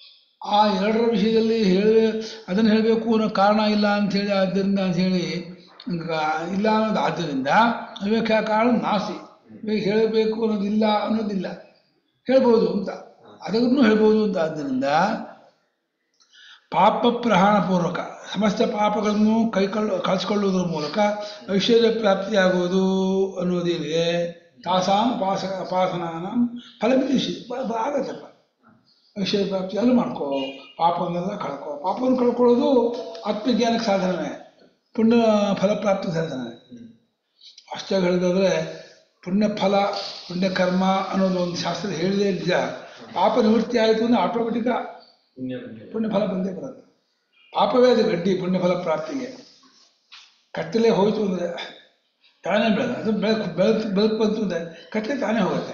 ಆ ಎರಡರ ವಿಷಯದಲ್ಲಿ ಹೇಳಿ ಅದನ್ನು ಹೇಳಬೇಕು ಅನ್ನೋ ಕಾರಣ ಇಲ್ಲ ಅಂಥೇಳಿ ಆದ್ದರಿಂದ ಅಂಥೇಳಿ ಇಲ್ಲ ಅನ್ನೋದು ಆದ್ದರಿಂದ ಅವಿವೇಕ ಕಾರಣ ನಾಸಿ. ಇವಾಗ ಹೇಳಬೇಕು ಅನ್ನೋದಿಲ್ಲ ಅನ್ನೋದಿಲ್ಲ, ಹೇಳ್ಬೋದು ಅಂತ, ಅದನ್ನು ಹೇಳ್ಬೋದು ಅಂತ. ಆದ್ದರಿಂದ ಪಾಪ ಪ್ರಹಾಣ ಪೂರ್ವಕ ಸಮಸ್ತ ಪಾಪಗಳನ್ನು ಕೈಕೊಳ್ಳ ಕಳಿಸ್ಕೊಳ್ಳುವುದರ ಮೂಲಕ ಐಶ್ವರ್ಯ ಪ್ರಾಪ್ತಿಯಾಗುವುದು ಅನ್ನೋದೇನಿದೆ, ತಾಸಾಂ ಉಪಾಸ ಉಪಾಸನಾನ ಫಲಮಿತಿ ಆಗತ್ತಪ್ಪ. ಐಶ್ವರ್ಯ ಪ್ರಾಪ್ತಿ ಅಲ್ಲಿ ಮಾಡ್ಕೋ, ಪಾಪವನ್ನೆಲ್ಲ ಕಳ್ಕೊ. ಪಾಪವನ್ನು ಕಳ್ಕೊಳ್ಳೋದು ಆತ್ಮಜ್ಞಾನಕ್ಕೆ ಸಾಧನವೇ, ಪುಣ್ಯ ಫಲಪ್ರಾಪ್ತಿ ಸಾಧನೆ. ಅಷ್ಟೇ ಹೇಳಿದ್ರೆ ಪುಣ್ಯ ಫಲ ಪುಣ್ಯ ಕರ್ಮ ಅನ್ನೋದು ಒಂದು ಶಾಸ್ತ್ರ ಹೇಳಿದೆ ನಿಜ. ಪಾಪ ನಿವೃತ್ತಿ ಆಯಿತು ಅಂದರೆ ಆಟೋಮೆಟಿಕ ಪುಣ್ಯ ಫಲ ಬಂದೇ ಬರುತ್ತೆ. ಪಾಪವೇ ಅದು ಗಡ್ಡಿ ಪುಣ್ಯ ಫಲ ಪ್ರಾಪ್ತಿಗೆ. ಕತ್ತಲೆ ಹೋಯಿತು ಅಂದರೆ ತಾನೇ ಬೆಳೆದ, ಅದು ಬೆಳಕು ಬೆಳಕು ಬೆಳಕು ಬಂತು ಅಂದರೆ ಕತ್ತಲೆ ತಾನೇ ಹೋಗುತ್ತೆ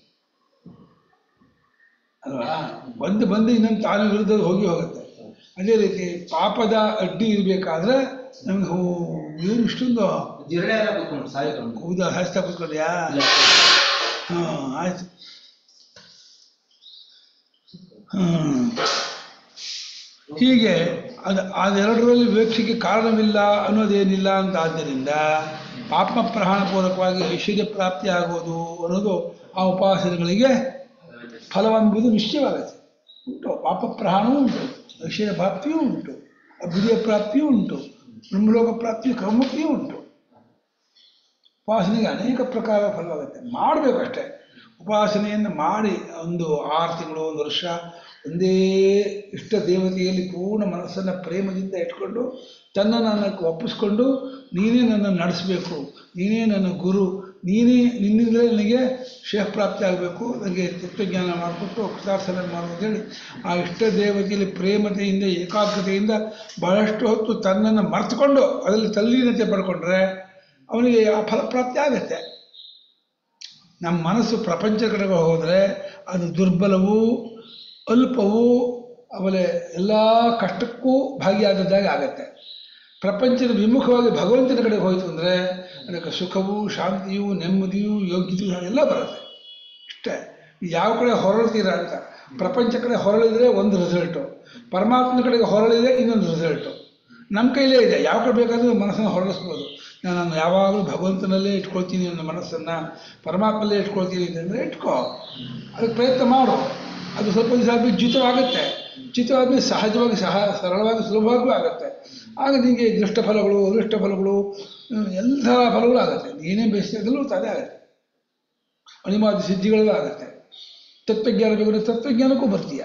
ಅಲ್ವಾ. ಬಂದು ಬಂದು ಇನ್ನೊಂದು ತಾನೇ ವಿರುದ್ಧ ಹೋಗಿ ಹೋಗುತ್ತೆ. ಅದೇ ರೀತಿ ಪಾಪದ ಅಡ್ಡಿ ಇರಬೇಕಾದ್ರೆ ನಮ್ಗೆ ಏನು ಇಷ್ಟೊಂದು ಹೌದಾ ಹಸ್ತ ಕೂತ್ಕೊಂಡ್ಯಾ? ಹಾಂ ಆಯ್ತು. ಹ್ಮ್ ಹೀಗೆ ಅದು ಅದೆರಡರಲ್ಲಿ ವಿವಕ್ಷೆಗೆ ಕಾರಣವಿಲ್ಲ ಅನ್ನೋದೇನಿಲ್ಲ ಅಂತ. ಆದ್ದರಿಂದ ಪಾಪ ಪ್ರಹಾಣ ಪೂರ್ವಕವಾಗಿ ಐಶ್ವರ್ಯ ಪ್ರಾಪ್ತಿ ಆಗೋದು ಅನ್ನೋದು ಆ ಉಪಾಸನೆಗಳಿಗೆ ಫಲವೆಂಬುದು ನಿಶ್ಚಯವಾಗುತ್ತೆ. ಉಂಟು ಪಾಪ ಪ್ರಹಾಣವೂ ಉಂಟು, ಐಶ್ವರ್ಯ ಪ್ರಾಪ್ತಿಯೂ ಉಂಟು, ಅಭ್ಯುದಯ ಪ್ರಾಪ್ತಿಯೂ ಉಂಟು, ಬ್ರಹ್ಮಲೋಕ ಪ್ರಾಪ್ತಿಯು ಕ್ರಮಕ್ತಿಯೂ ಉಂಟು. ಉಪಾಸನೆಗೆ ಅನೇಕ ಪ್ರಕಾರ ಫಲವಾಗುತ್ತೆ. ಮಾಡಬೇಕಷ್ಟೇ. ಉಪಾಸನೆಯನ್ನು ಮಾಡಿ ಒಂದು ಆರು ತಿಂಗಳು ಒಂದು ವರ್ಷ ಒಂದೇ ಇಷ್ಟ ದೇವತೆಯಲ್ಲಿ ಪೂರ್ಣ ಮನಸ್ಸನ್ನು ಪ್ರೇಮದಿಂದ ಇಟ್ಕೊಂಡು ತನ್ನನ್ನು ನನಗೆ ಒಪ್ಪಿಸ್ಕೊಂಡು ನೀನೇ ನನ್ನ ನಡೆಸಬೇಕು, ನೀನೇ ನನ್ನ ಗುರು, ನೀನೇ ನಿನ್ನಿಂದಲೇ ನನಗೆ ಶ್ರೇಯ ಪ್ರಾಪ್ತಿ ಆಗಬೇಕು, ನನಗೆ ತತ್ವಜ್ಞಾನ ಮಾಡಿಕೊಟ್ಟು ಕೃತಾರ್ಥನೆ ಮಾಡು ಅಂತೇಳಿ ಆ ಇಷ್ಟ ದೇವತೆಯಲ್ಲಿ ಪ್ರೇಮತೆಯಿಂದ ಏಕಾಗ್ರತೆಯಿಂದ ಬಹಳಷ್ಟು ಹೊತ್ತು ತನ್ನನ್ನು ಮರೆತುಕೊಂಡು ಅದರಲ್ಲಿ ತಲ್ಲೀನತೆ ಪಡ್ಕೊಂಡ್ರೆ ಅವನಿಗೆ ಆ ಫಲಪ್ರಾಪ್ತಿ ಆಗತ್ತೆ. ನಮ್ಮ ಮನಸ್ಸು ಪ್ರಪಂಚ ಕಡೆಗೆ ಹೋದರೆ ಅದು ದುರ್ಬಲವೂ ಅಲ್ಪವೂ ಆಮೇಲೆ ಎಲ್ಲ ಕಷ್ಟಕ್ಕೂ ಭಾಗಿಯಾದದ್ದಾಗಿ ಆಗತ್ತೆ. ಪ್ರಪಂಚದ ವಿಮುಖವಾಗಿ ಭಗವಂತನ ಕಡೆಗೆ ಹೋಯಿತು ಅಂದರೆ ಅದಕ್ಕೆ ಸುಖವೂ ಶಾಂತಿಯೂ ನೆಮ್ಮದಿಯೂ ಯೋಗ್ಯತೆಯೂ ಎಲ್ಲ ಬರುತ್ತೆ. ಇಷ್ಟೇ. ಯಾವ ಕಡೆ ಹೊರಳ್ತೀರ ಅಂತ. ಪ್ರಪಂಚ ಕಡೆ ಹೊರಳಿದ್ರೆ ಒಂದು ರಿಸಲ್ಟು, ಪರಮಾತ್ಮನ ಕಡೆಗೆ ಹೊರಳಿದ್ರೆ ಇನ್ನೊಂದು ರಿಸಲ್ಟು. ನಮ್ಮ ಕೈಲೇ ಇದೆ, ಯಾವ ಕಡೆ ಬೇಕಾದರೂ ಮನಸ್ಸನ್ನು ಹೊರಳಿಸ್ಬೋದು. ನಾನು ಯಾವಾಗಲೂ ಭಗವಂತನಲ್ಲೇ ಇಟ್ಕೊಳ್ತೀನಿ, ನನ್ನ ಮನಸ್ಸನ್ನು ಪರಮಾತ್ಮಲ್ಲೇ ಇಟ್ಕೊಳ್ತೀನಿ ಅಂತಂದರೆ ಇಟ್ಕೋ, ಅದಕ್ಕೆ ಪ್ರಯತ್ನ ಮಾಡು. ಅದು ಸ್ವಲ್ಪ ದಿವಸ ಆದ್ಮೇಲೆ ಜಿತವಾಗುತ್ತೆ. ಜಿತವಾದ್ಮೇಲೆ ಸಹಜವಾಗಿ ಸಹ ಸರಳವಾಗಿ ಸುಲಭವಾಗೂ ಆಗುತ್ತೆ. ಆಗ ನಿಮಗೆ ದೃಷ್ಟ ಫಲಗಳು ಅದೃಷ್ಟ ಫಲಗಳು ಎಲ್ಲ ಫಲಗಳು ಆಗುತ್ತೆ. ನೀನೇ ಬೇಯಿಸಿದಲ್ಲೂ ಅದೇ ಆಗುತ್ತೆ. ಅಣಿಮಾದಿ ಸಿದ್ಧಿಗಳೂ ಆಗುತ್ತೆ. ತತ್ವಜ್ಞಾನ ಬೇಕು, ತತ್ವಜ್ಞಾನಕ್ಕೂ ಬರ್ತೀಯ.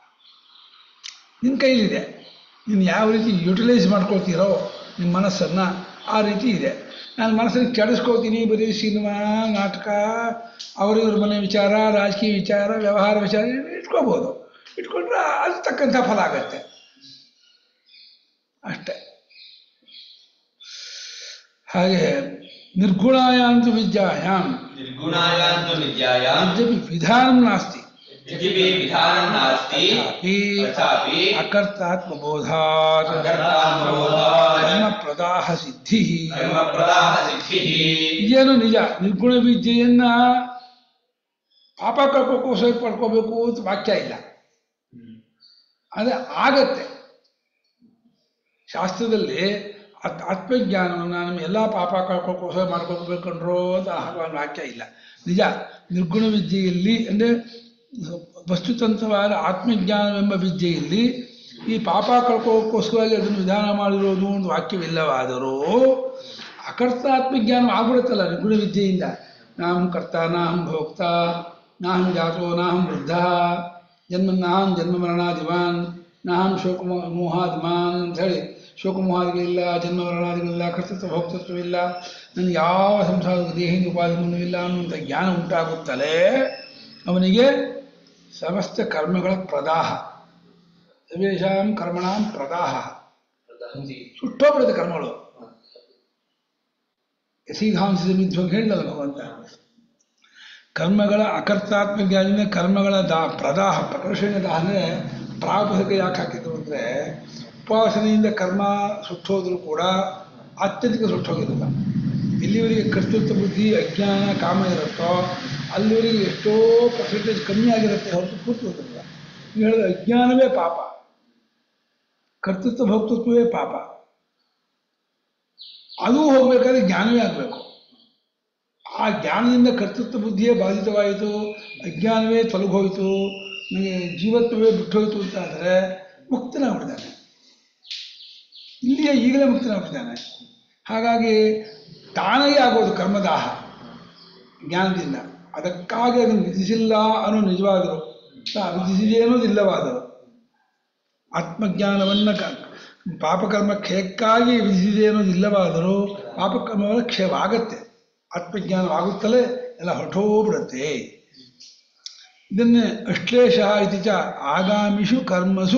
ನಿನ್ನ ಕೈಲಿದೆ, ನೀನು ಯಾವ ರೀತಿ ಯುಟಿಲೈಸ್ ಮಾಡ್ಕೊಳ್ತೀರೋ ನಿಮ್ಮ ಮನಸ್ಸನ್ನು ಆ ರೀತಿ ಇದೆ. ನಾನು ಮನಸ್ಸನ್ನು ಕೆಡಿಸ್ಕೊಳ್ತೀನಿ, ಬರೀ ಸಿನಿಮಾ ನಾಟಕ ಅವರಿವ್ರ ಮನೆ ವಿಚಾರ, ರಾಜಕೀಯ ವಿಚಾರ, ವ್ಯವಹಾರ ವಿಚಾರ ಇಟ್ಕೋಬೋದು. ಇಟ್ಕೊಂಡ್ರೆ ಅದು ತಕ್ಕಂಥ ಫಲ ಆಗತ್ತೆ ಅಷ್ಟೆ. ಹಾಗೆ ನಿರ್ಗುಣಾಯಾಂತು ವಿದ್ಯಾಯಾಂ ನಿರ್ಗುಣಾಯಾಂತು ವಿದ್ಯಾಯಾಂ ಯದ್ಯಪಿ ವಿಧಾನಂ ನಾಸ್ತಿ ಯದ್ಯಪಿ ವಿಧಾನಂ ನಾಸ್ತಿ ತಥಾಪಿ ಅಕರ್ತಾತ್ಮಬೋಧಾತ್ ಅಕರ್ತಾತ್ಮಬೋಧಾತ್ ಕರ್ಮಪ್ರದಾಹ ಸಿದ್ಧಿ ಕರ್ಮಪ್ರದಾಹ ಸಿದ್ಧಿಃ. ಇದೇನು ನಿಜ. ನಿರ್ಗುಣ ವಿದ್ಯೆಯನ್ನ ಪಾಪ ಕಳ್ಕೋಕೋಸ್ಕರ ಪಡ್ಕೋಬೇಕು ಅಂತ ವಾಕ್ಯ ಇಲ್ಲ. ಅದೇ ಆಗತ್ತೆ. ಶಾಸ್ತ್ರದಲ್ಲಿ ಆತ್ಮಜ್ಞಾನವನ್ನು ನಮ್ಮ ಎಲ್ಲ ಪಾಪ ಕಳ್ಕೋಕೋಸ್ಕರ ಮಾಡ್ಕೋಬೇಕಂಡ್ರೋ ಅಂತ ಹಾಗೆ ವಾಕ್ಯ ಇಲ್ಲ. ನಿಜ. ನಿರ್ಗುಣ ವಿದ್ಯೆಯಲ್ಲಿ ಅಂದರೆ ವಸ್ತುತಂತ್ರವಾದ ಆತ್ಮಜ್ಞಾನವೆಂಬ ವಿದ್ಯೆಯಲ್ಲಿ ಈ ಪಾಪ ಕಳ್ಕೋಕ್ಕೋಸ್ಕರವಾಗಿ ಅದನ್ನು ವಿಧಾನ ಮಾಡಿರೋದು ಒಂದು ವಾಕ್ಯವಿಲ್ಲವಾದರೂ ಅಕರ್ತ ಆತ್ಮಜ್ಞಾನ ಆಗ್ಬಿಡುತ್ತಲ್ಲ ನಿರ್ಗುಣ ವಿದ್ಯೆಯಿಂದ. ನಾಹಂ ಕರ್ತ ನಾಹಂ ಭೋಕ್ತ ನಾಹಂ ಜಾತೋ ನಾಹಂ ವೃದ್ಧ ಜನ್ಮ ನಾಹಂ ಜನ್ಮ ಮರಣಾದಿಮಾನ್ ನಾಹಂ ಶೋಕ ಮೋಹಾದಿಮಾನ್ ಅಂಥೇಳಿ ಶೋಕ ಮೋಹಾದಿಗಳಿಲ್ಲ, ಜನ್ಮ ಮರಣಾದಿಗಳಿಲ್ಲ, ಕರ್ತೃತ್ವ ಭೋಕ್ತೃತ್ವವಿಲ್ಲ, ನನಗೆ ಯಾವ ಸಂಸಾರದ ದೇಹಿನ ಉಪಾದಿನೂ ಇಲ್ಲ ಅನ್ನುವಂಥ ಜ್ಞಾನ ಉಂಟಾಗುತ್ತಲೇ ಅವನಿಗೆ ಸಮಸ್ತ ಕರ್ಮಗಳ ಪ್ರದಾಹ, ಸರ್ವೇಷಾಂ ಕರ್ಮಣಾಂ ಪ್ರದಾಹ, ಸುಟ್ಟೋಗ್ಬಿಡುತ್ತೆ ಕರ್ಮಗಳು. ಯಸೀಧಾಂಸದ ಮಿಥ್ಯೋಗ ಹೇಳಲ್ಲ ಭಗವಂತ. ಕರ್ಮಗಳ ಅಕರ್ತಾತ್ಮ ಜ್ಞಾನಿನ ಕರ್ಮಗಳ ದಾ ಪ್ರದಾಹ ಪ್ರಕರ್ಷಣ ದಾಹ ಅಂದರೆ ಪ್ರಾಪುಸಕ ಯಾಕೆ ಹಾಕಿದ್ರು ಅಂದರೆ ಉಪಾಸನೆಯಿಂದ ಕರ್ಮ ಸುಟ್ಟೋದ್ರೂ ಕೂಡ ಅತ್ಯಧಿಕ ಸುಟ್ಟೋಗಿರಲ್ಲ. ಎಲ್ಲಿವರೆಗೆ ಕರ್ತೃತ್ವ ಬುದ್ಧಿ ಅಜ್ಞಾನ ಕಾಮ ಇರುತ್ತೋ ಅಲ್ಲಿವರೆಗೆ ಎಷ್ಟೋ ಪರ್ಸೆಂಟೇಜ್ ಕಮ್ಮಿ ಆಗಿರುತ್ತೆ, ಹೊರತು ಪೂರ್ತಿ ಹೋಗಿರಲ್ಲ. ನೀವು ಹೇಳಿದ್ರೆ ಅಜ್ಞಾನವೇ ಪಾಪ, ಕರ್ತೃತ್ವ ಭೋಕ್ತೃತ್ವವೇ ಪಾಪ. ಅದೂ ಹೋಗ್ಬೇಕಾದ್ರೆ ಜ್ಞಾನವೇ ಆಗಬೇಕು. ಆ ಜ್ಞಾನದಿಂದ ಕರ್ತೃತ್ವ ಬುದ್ಧಿಯೇ ಬಾಧಿತವಾಯಿತು, ಅಜ್ಞಾನವೇ ತೊಲಗೋಯಿತು, ನನಗೆ ಜೀವತ್ವವೇ ಬಿಟ್ಟೋಯ್ತು ಅಂತ ಆದರೆ ಮುಕ್ತನಾಗ್ಬಿಡ್ತಾನೆ. ಇಲ್ಲಿಯೇ ಈಗಲೇ ಮುಕ್ತನಾಗ್ಬಿಡ್ತಾನೆ. ಹಾಗಾಗಿ ತಾನಾಗೇ ಆಗೋದು ಕರ್ಮದಾಹ ಜ್ಞಾನದಿಂದ. ಅದಕ್ಕಾಗಿ ಅದನ್ನು ವಿಧಿಸಿಲ್ಲ ಅನ್ನೋ ನಿಜವಾದರು, ವಿಧಿಸಿದೆ ಅನ್ನೋದಿಲ್ಲವಾದರು. ಆತ್ಮಜ್ಞಾನವನ್ನು ಪಾಪಕರ್ಮ ಕ್ಷಯಕ್ಕಾಗಿ ವಿಧಿಸಿದೆ ಅನ್ನೋದಿಲ್ಲವಾದರೂ ಪಾಪಕರ್ಮಗಳ ಕ್ಷಯವಾಗತ್ತೆ. ಆತ್ಮಜ್ಞಾನವಾಗುತ್ತಲೇ ಎಲ್ಲ ಹೊರಟೋಗ್ಬಿಡುತ್ತೆ. ಇದನ್ನೇ ಅಶ್ಲೇಷ ಇತಿ ಚ ಆಗಾಮಿಷು ಕರ್ಮಸು.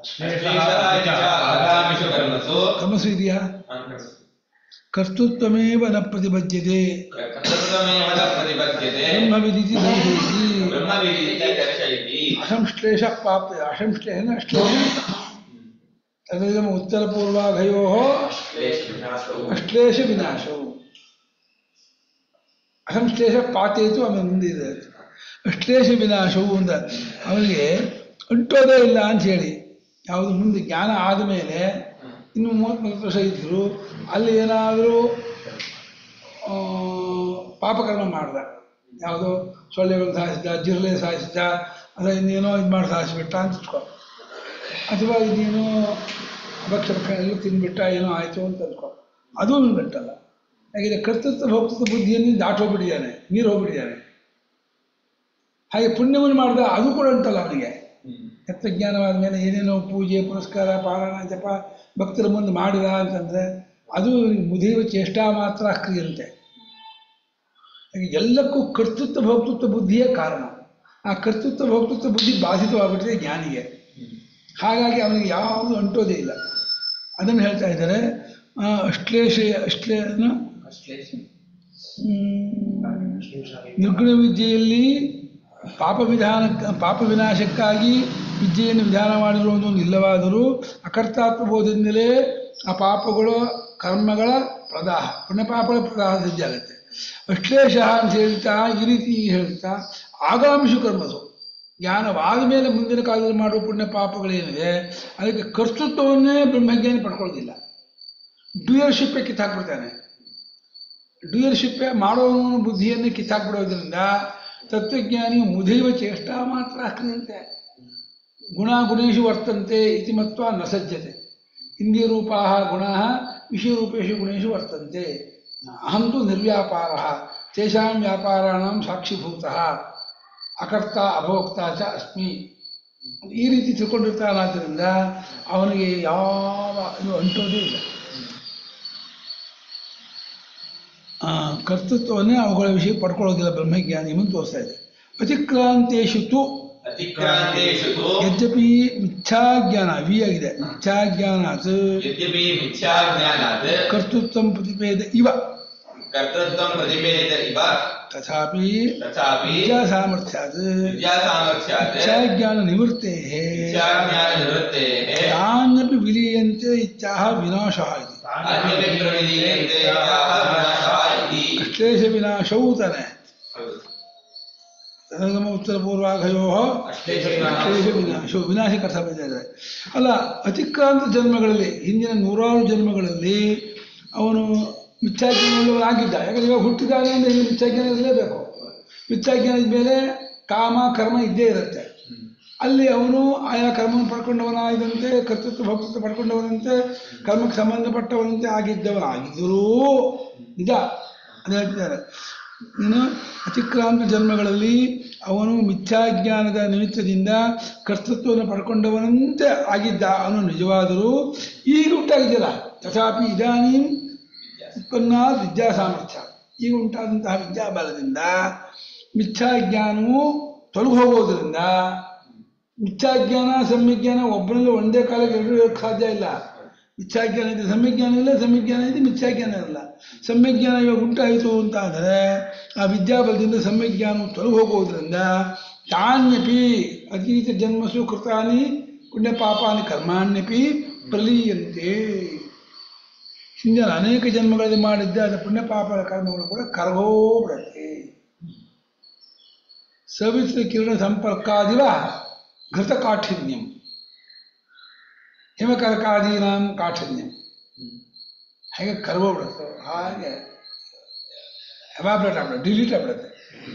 ಕರ್ಮಸು ಇದೆಯಾ? ಕರ್ತೃತ್ವಮೇವ ನ ಪ್ರತಿಬದ್ಧತೆ ಬ್ರಹ್ಮ ವಿದಿತಿ ದರ್ಶಯತಿ. ಅಸಂಶ್ಲೇಷ ಪ್ರಾಪ್ತ ಅಸಂಶ್ಲೇಷ ಅಶ್ಲೇಷ ತದಮ ಉತ್ತರ ಪೂರ್ವಾಘಯೋ ಅಶ್ಲೇಷ ವಿನಾಶವು. ಅಸಂಶ್ಲೇಷ ಪಾತೇತು ಆಮೇಲೆ ಮುಂದಿದೆ ಅಶ್ಲೇಷ ವಿನಾಶವು ಅಂತ. ಅವನಿಗೆ ಅಂಟೋದೇ ಇಲ್ಲ ಅಂತ ಹೇಳಿ, ಯಾವುದು ಮುಂದೆ ಜ್ಞಾನ ಆದಮೇಲೆ ಇನ್ನು ಮೂವತ್ತ್ನಾಲ್ಕು ವರ್ಷ ಇದ್ದರು ಅಲ್ಲಿ ಏನಾದರೂ ಪಾಪಕರ್ಮ ಮಾಡ್ದ, ಯಾವುದೋ ಸೊಳ್ಳೆಗಳು ಸಾಯಿಸಿದ, ಜಿರಳೆ ಸಾಯಿಸಿದ, ಅದ ಇನ್ನೇನೋ ಇದು ಮಾಡಿ ಸಾಯಿಸಿಬಿಟ್ಟ ಅಂತ ಇಟ್ಕೊ, ಅಥವಾ ಇನ್ನೇನೋ ಭಕ್ಷ್ಯ ಎಲ್ಲ ತಿಂದ್ಬಿಟ್ಟ ಏನೋ ಆಯಿತು ಅಂತ ಅಂದ್ಕೊ, ಅದು ಅವನು ಗಂಟಲ್ಲ. ಯಾಕೆಂದರೆ ಕರ್ತೃತ್ವ ಭೋಕ್ತೃತ್ವ ಬುದ್ಧಿಯನ್ನು ದಾಟಿ ಹೋಗ್ಬಿಟ್ಟಿದ್ದಾನೆ, ನೀರು ಹೋಗ್ಬಿಟ್ಟಿದ್ದಾನೆ. ಹಾಗೆ ಪುಣ್ಯವನ್ನು ಮಾಡಿದ ಅದು ಕೂಡ ಉಂಟಲ್ಲ ಅವನಿಗೆ. ತತ್ವಜ್ಞಾನವಾದ ಮೇಲೆ ಏನೇನೋ ಪೂಜೆ ಪುರಸ್ಕಾರ ಪಾರಾಯಣ ಜಪ ಭಕ್ತರ ಮುಂದೆ ಮಾಡಿದ ಅಂತಂದರೆ ಅದು ಮುದೈವ ಚೇಷ್ಟಾ ಮಾತ್ರ ಕ್ರಿಯಂತೆ. ಎಲ್ಲಕ್ಕೂ ಕರ್ತೃತ್ವ ಭೋಕ್ತೃತ್ವ ಬುದ್ಧಿಯೇ ಕಾರಣ. ಆ ಕರ್ತೃತ್ವ ಭೋಕ್ತೃತ್ವ ಬುದ್ಧಿ ಬಾಧಿತವಾಗ್ಬಿಟ್ಟಿದೆ ಜ್ಞಾನಿಗೆ. ಹಾಗಾಗಿ ಅವನಿಗೆ ಯಾವುದು ಅಂಟೋದೇ ಇಲ್ಲ. ಅದನ್ನು ಹೇಳ್ತಾ ಇದ್ದಾರೆ. ಅಶ್ಲೇಷ ಅಶ್ಲೇ ನಿರ್ಗುಣ ವಿದ್ಯೆಯಲ್ಲಿ ಪಾಪ ವಿಧಾನ ಪಾಪ ವಿನಾಶಕ್ಕಾಗಿ ವಿದ್ಯೆಯನ್ನು ವಿಧಾನ ಮಾಡಿರುವುದು ಇಲ್ಲವಾದರೂ ಅಕರ್ತಾತ್ಮಬೋಧದಿಂದಲೇ ಆ ಪಾಪಗಳ ಕರ್ಮಗಳ ಪ್ರದಾಹ ಪುಣ್ಯಪಾಪಗಳ ಪ್ರದಾಹ ಸಿದ್ಧಿ ಆಗುತ್ತೆ. ಅಶ್ಲೇಷ ಅಂತ ಹೇಳ್ತಾ ಈ ರೀತಿ ಹೇಳ್ತಾ ಆಗಾಮಿಷು ಕರ್ಮಸು, ಜ್ಞಾನವಾದ ಮೇಲೆ ಮುಂದಿನ ಕಾಲದಲ್ಲಿ ಮಾಡುವ ಪುಣ್ಯ ಪಾಪಗಳೇನಿದೆ ಅದಕ್ಕೆ ಕರ್ತೃತ್ವವನ್ನೇ ಬ್ರಹ್ಮಜ್ಞಾನಿ ಪಡ್ಕೊಳ್ಳೋದಿಲ್ಲ. ಡ್ಯೂಯರ್ಶಿಪ್ಪೇ ಕಿತ್ತಾಕ್ಬಿಡ್ತಾನೆ. ಡ್ಯೂಯರ್ಶಿಪ್ಪೇ ಮಾಡೋವನ ಬುದ್ಧಿಯನ್ನೇ ಕಿತ್ತಾಕ್ಬಿಡೋದ್ರಿಂದ ತತ್ವಜ್ಞಾನಿ ಮುದೈವ ಚೇಷ್ಟಾ ಮಾತ್ರ ಕ್ರಿಯಂತೆ. ಗುಣ ಗುಣೇಶು ವರ್ತಂತೆ ಇತಿ ಮತ್ವ ನ ಸಜ್ಜತೆ. ಇಂದ್ರಿಯ ರೂಪಾ ಗುಣ ವಿಷಯರೂಪೇಶು ಗುಣೇಶು ವರ್ತಂತೆ. ಅಹಂತು ನಿರ್ವ್ಯಾಪಾರ ತೇಷಾಂ ವ್ಯಾಪಾರಾಣಂ ಸಾಕ್ಷಿಭೂತಃ ಅಕರ್ತ ಅಭೋಕ್ತ ಚ ಅಸ್ಮಿ. ಈ ರೀತಿ ತಿಳ್ಕೊಂಡಿರ್ತಾನಾದ್ದರಿಂದ ಅವನಿಗೆ ಯಾವ ಇದು ಅಂಟೋದೇ ಇಲ್ಲ. ಕರ್ತೃತ್ವವನ್ನೇ ಅವುಗಳ ವಿಷಯ ಪಡ್ಕೊಳ್ಳೋದಿಲ್ಲ ಬ್ರಹ್ಮಜ್ಞಾನಿ ಎಂದು ತೋರಿಸ್ತಾ ಇದೆ. ಅತಿಕ್ರಾಂತೇಶು ತು ಯದ್ಯಪಿ ಮಿಥ್ಯಾಜ್ಞಾನ ವಿ ಆಗಿದೆ. ಮಿಥ್ಯಾಜ್ಞಾನಾತ್ ಕರ್ತೃತ್ವ ಪ್ರತಿಪೇದ ಇವ ತಥಾಪಿ ವಿದ್ಯಾ ಸಾಮರ್ಥ್ಯಾತ್ ಮಿಥ್ಯಾಜ್ಞಾನ ನಿವೃತ್ತೇಃ ತಾನ್ಯಪಿ ವಿಲೀಯಂತೆ ಇತ್ಯಾಹ ವಿನಾಶಃ ಇತಿ. ಅಶ್ಲೇಷ ವಿನಾಶವು ತಾನೆ. ತದಗಮ ಉತ್ತರ ಪೂರ್ವಾಘಯೋ ಅಶ್ಲೇಷ ವಿನಾಶವು. ವಿನಾಶಕ್ಕೆ ಅರ್ಥ ಬಂದಿದೆ ಅಲ್ಲ. ಅತಿಕ್ರಾಂತ ಜನ್ಮಗಳಲ್ಲಿ ಹಿಂದಿನ ನೂರಾರು ಜನ್ಮಗಳಲ್ಲಿ ಅವನು ಮಿಥ್ಯಾಜ್ಞಾನವಾಗಿದ್ದ. ಯಾಕಂದ್ರೆ ಇವಾಗ ಹುಟ್ಟಿದಾಗ ಅಂದರೆ ಇಲ್ಲಿ ಮಿಥ್ಯಾಜ್ಞಾನ ಇರಲೇಬೇಕು. ಮಿಥ್ಯಾಜ್ಞಾನದ ಮೇಲೆ ಕಾಮ ಕರ್ಮ ಇದ್ದೇ ಇರುತ್ತೆ. ಅಲ್ಲಿ ಅವನು ಆಯಾ ಕರ್ಮವನ್ನು ಪಡ್ಕೊಂಡವನಾಗಿದ್ದಂತೆ ಕರ್ತೃತ್ವ ಭಕ್ತೃತ್ವ ಪಡ್ಕೊಂಡವನಂತೆ ಕರ್ಮಕ್ಕೆ ಸಂಬಂಧಪಟ್ಟವನಂತೆ ಆಗಿದ್ದವನಾಗಿದ್ದರೂ ನಿಜ ಅದು ಹೇಳ್ತಿದ್ದಾರೆ. ಇನ್ನು ಅತಿಕ್ರಾಂತ ಜನ್ಮಗಳಲ್ಲಿ ಅವನು ಮಿಥ್ಯಾಜ್ಞಾನದ ನಿಮಿತ್ತದಿಂದ ಕರ್ತೃತ್ವವನ್ನು ಪಡ್ಕೊಂಡವನಂತೆ ಆಗಿದ್ದ ಅವನು ನಿಜವಾದರೂ ಈಗ ಉಂಟಾಗಿದೆಯಲ್ಲ. ತಥಾಪಿ ಇದಾನೀಂ ಉತ್ಪನ್ನ ವಿದ್ಯಾ ಸಾಮರ್ಥ್ಯ. ಈಗ ಉಂಟಾದಂತಹ ವಿದ್ಯಾಬಲದಿಂದ ಮಿಥ್ಯಾಜ್ಞಾನವು ತೊಲಗು ಹೋಗೋದ್ರಿಂದ ಮಿಥ್ಯಾಜ್ಞಾನ ಸಮ್ಯಜ್ಞಾನ ಒಬ್ಬನಲ್ಲಿ ಒಂದೇ ಕಾಲಕ್ಕೆ ಎರಡು ಇರೋಕ್ಕೆ ಸಾಧ್ಯ ಇಲ್ಲ. ಮಿಥ್ಯಾಜ್ಞಾನ ಇದೆ ಸಮ್ಯಜ್ಞಾನ ಇಲ್ಲ, ಸಮ್ಯಜ್ಞಾನ ಇದೆ ಮಿಥ್ಯಾಜ್ಞಾನ ಇರಲ್ಲ. ಸಮ್ಯಜ್ಞಾನ ಇವಾಗ ಉಂಟಾಯಿತು ಅಂತ ಆದರೆ ಆ ವಿದ್ಯಾಬಲದಿಂದ ಸಮ್ಯಜ್ಞಾನವು ತೊಲಗು ಹೋಗೋದ್ರಿಂದ ತಾನ್ಯಪಿ ಅತೀತ ಜನ್ಮಸು ಕೃತಾನಿ ಪುಣ್ಯ ಪಾಪಾನಿ ಕರ್ಮಾಣ್ಯಪಿ ಪ್ರಲೀಯಂತೆ. ಹಿಂದಿನ ಅನೇಕ ಜನ್ಮಗಳಲ್ಲಿ ಮಾಡಿದ್ದ ಅದರ ಪುಣ್ಯ ಪಾಪದ ಕರ್ಮಗಳು ಕೂಡ ಕರಗೋಗ್ಬಿಡತ್ತೆ. ಸವಿತ್ರ ಕಿರಣ ಸಂಪರ್ಕಾದಿವ ಘೃತ ಕಾಠಿನ್ಯಂ ಹಿಮಕರಕಾದೀನಾಂ ಕಾಠಿನ್ಯಂ. ಹೇಗೆ ಕರ್ಗೋಗ್ಬಿಡುತ್ತೋ ಹಾಗೆ ಎವಾಬ್ರೇಟ್ ಆಗ್ಬಿಡುತ್ತೆ, ಡಿಲೀಟ್ ಆಗ್ಬಿಡುತ್ತೆ.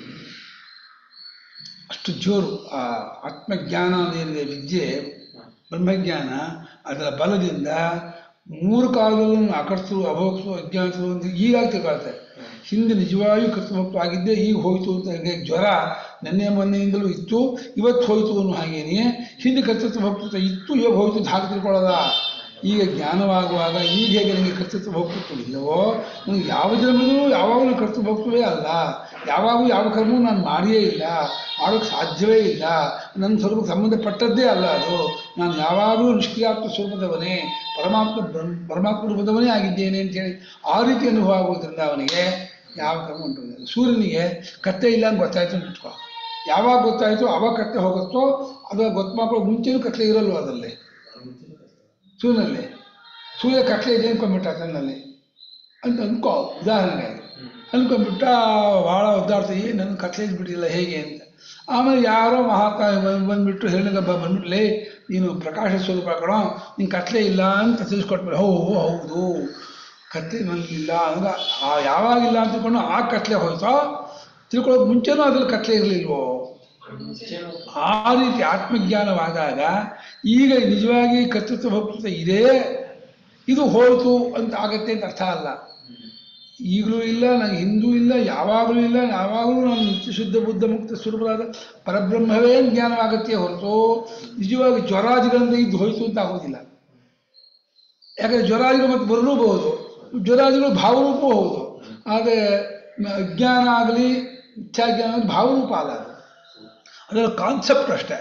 ಅಷ್ಟು ಜೋರು ಆ ಆತ್ಮಜ್ಞಾನ ಏನಿದೆ ವಿದ್ಯೆ, ಬ್ರಹ್ಮಜ್ಞಾನ, ಅದರ ಬಲದಿಂದ ಮೂರು ಕಾಲದಲ್ಲೂ ಅಕರ್ತರು, ಅಭೋಕ್ತರು, ಅಜ್ಞಾತರು ಅಂತ ಈಗಾಗಿ ತಿಳ್ಕೊಳ್ತಾರೆ. ಹಿಂದೆ ನಿಜವಾಗಿಯೂ ಕರ್ತೃಭಕ್ತ ಆಗಿದ್ದೆ, ಈಗ ಹೋಯಿತು ಅಂತ. ಹಾಗೆ ಜ್ವರ ನೆನ್ನೆ ಮೊನ್ನೆಯಿಂದಲೂ ಇತ್ತು, ಇವತ್ತು ಹೋಯಿತು ಅನ್ನೋ ಹಾಗೇನೆ ಹಿಂದೆ ಕರ್ತೃತ್ವ ಭಕ್ತೃತ್ವ ಇತ್ತು, ಇವಾಗ ಹೋಯಿತು ಅಂತ ಹಾಗೆ ತಿಳ್ಕೊಳ್ಳೋದ. ಈಗ ಜ್ಞಾನವಾಗುವಾಗ ಈಗ ಹೇಗೆ ನನಗೆ ಕರ್ತೃತ್ವ ಭಕ್ತೃತ್ವ ಇಲ್ಲವೋ, ನನಗೆ ಯಾವ ಜನ್ಮದಲ್ಲೂ ಯಾವಾಗಲೂ ಕರ್ತೃಭಕ್ತವೇ ಅಲ್ಲ, ಯಾವಾಗಲೂ ಯಾವ ಕರ್ಮವೂ ನಾನು ಮಾಡಿಯೇ ಇಲ್ಲ, ಮಾಡೋಕ್ಕೆ ಸಾಧ್ಯವೇ ಇಲ್ಲ, ನನ್ನ ಸ್ವರೂಪಕ್ಕೆ ಸಂಬಂಧಪಟ್ಟದ್ದೇ ಅಲ್ಲ ಅದು. ನಾನು ಯಾವಾಗಲೂ ನಿಷ್ಕ್ರಿಯಾತ್ಮ ಸ್ವರೂಪದವನೇ, ಪರಮಾತ್ಮ ಬ್ರಹ್ಮ ಪರಮಾತ್ಮ ರೂಪದವನೇ ಆಗಿದ್ದೇನೆ ಅಂತೇಳಿ ಆ ರೀತಿ ಅನುಭವ ಆಗೋದ್ರಿಂದ ಅವನಿಗೆ ಯಾವ ಕರ್ಮ ಉಂಟು. ಸೂರ್ಯನಿಗೆ ಕತ್ತೆ ಇಲ್ಲ ಅಂತ ಗೊತ್ತಾಯ್ತು ಅಂತ ಇಟ್ಕೋ, ಯಾವಾಗ ಗೊತ್ತಾಯ್ತು ಅವಾಗ ಕತ್ತೆ ಹೋಗುತ್ತೋ, ಅದು ಗೊತ್ತು ಮಾಡ್ಕೊಳ್ಳೋ ಮುಂಚೆನೂ ಕತ್ಲೆ ಇರಲ್ವ ಅದರಲ್ಲಿ, ಸೂರ್ಯನಲ್ಲಿ. ಸೂರ್ಯ ಕತ್ಲೆ ಇದೆ ಅನ್ಕೊಂಡ್ಬಿಟ್ಟ ತನ್ನಲ್ಲಿ ಅಂತ ಅಂದ್ಕೋ, ಉದಾಹರಣೆಗೆ ಅಂದ್ಕೊಂಡ್ಬಿಟ್ಟ, ಭಾಳ ಒದ್ದಾಡ್ತೀವಿ, ನನ್ನ ಕತ್ಲೆ ಇದ್ಬಿಟ್ಟಿಲ್ಲ ಹೇಗೆ ಅಂತ. ಆಮೇಲೆ ಯಾರೋ ಮಹಾಕಾಯ ಬಂದ್ಬಿಟ್ಟು ಹೇಳಿಗಬ್ಬ ಬಂದ್ಬಿಟ್ಲೆ, ನೀನು ಪ್ರಕಾಶ ಸ್ವರೂಪ ಕಣೋ, ನೀನು ಕತ್ಲೆ ಇಲ್ಲ ಅಂತ ತಿಳಿಸ್ಕೊಟ್ಬಿಟ್ಟು, ಹೋ ಹೌದು ಕತ್ಲೆ ನನಗಿಲ್ಲ ಅಂದ್ರೆ ಆ ಯಾವಾಗಿಲ್ಲ ಅಂತ ತಿಳ್ಕೊಂಡು ಆ ಕತ್ಲೆ ಹೋಯ್ತೋ, ತಿಳ್ಕೊಳ್ಳೋಕೆ ಮುಂಚೆನೂ ಅದ್ರಲ್ಲಿ ಕತ್ಲೆ ಇರಲಿಲ್ವೋ. ಆ ರೀತಿ ಆತ್ಮಜ್ಞಾನವಾದಾಗ ಈಗ ನಿಜವಾಗಿ ಕರ್ತೃತ್ವ ಭಕ್ತೃತ್ವ ಇದೆ, ಇದು ಹೋಯ್ತು ಅಂತ ಆಗತ್ತೆ ಅಂತ ಅರ್ಥ ಅಲ್ಲ. ಈಗಲೂ ಇಲ್ಲ, ನನಗೆ ಹಿಂದೂ ಇಲ್ಲ, ಯಾವಾಗಲೂ ಇಲ್ಲ, ಯಾವಾಗಲೂ ನಾನು ನಿತ್ಯ ಶುದ್ಧ ಬುದ್ಧ ಮುಕ್ತ ಸ್ವರೂಪರಾದ ಪರಬ್ರಹ್ಮವೇ ಜ್ಞಾನವಾಗತ್ತೆ ಹೊರತು ನಿಜವಾಗಿ ಜ್ವರಾದಿಗಳಿಂದ ಇದ್ದು ಹೋಯ್ತು ಅಂತ ಆಗೋದಿಲ್ಲ. ಯಾಕಂದರೆ ಜ್ವರಾದಿಗಳು ಮತ್ತೆ ಬರಲೂಬಹುದು, ಜ್ವರಾದಿಗಳು ಭಾವರೂಪವೂ ಹೌದು. ಆದರೆ ಅಜ್ಞಾನ ಆಗಲಿ ಇಚ್ಛಾಜ್ಞಾನ ಭಾವರೂಪ ಅಲ್ಲ, ಅದು ಅದರ ಕಾನ್ಸೆಪ್ಟ್ ಅಷ್ಟೇ.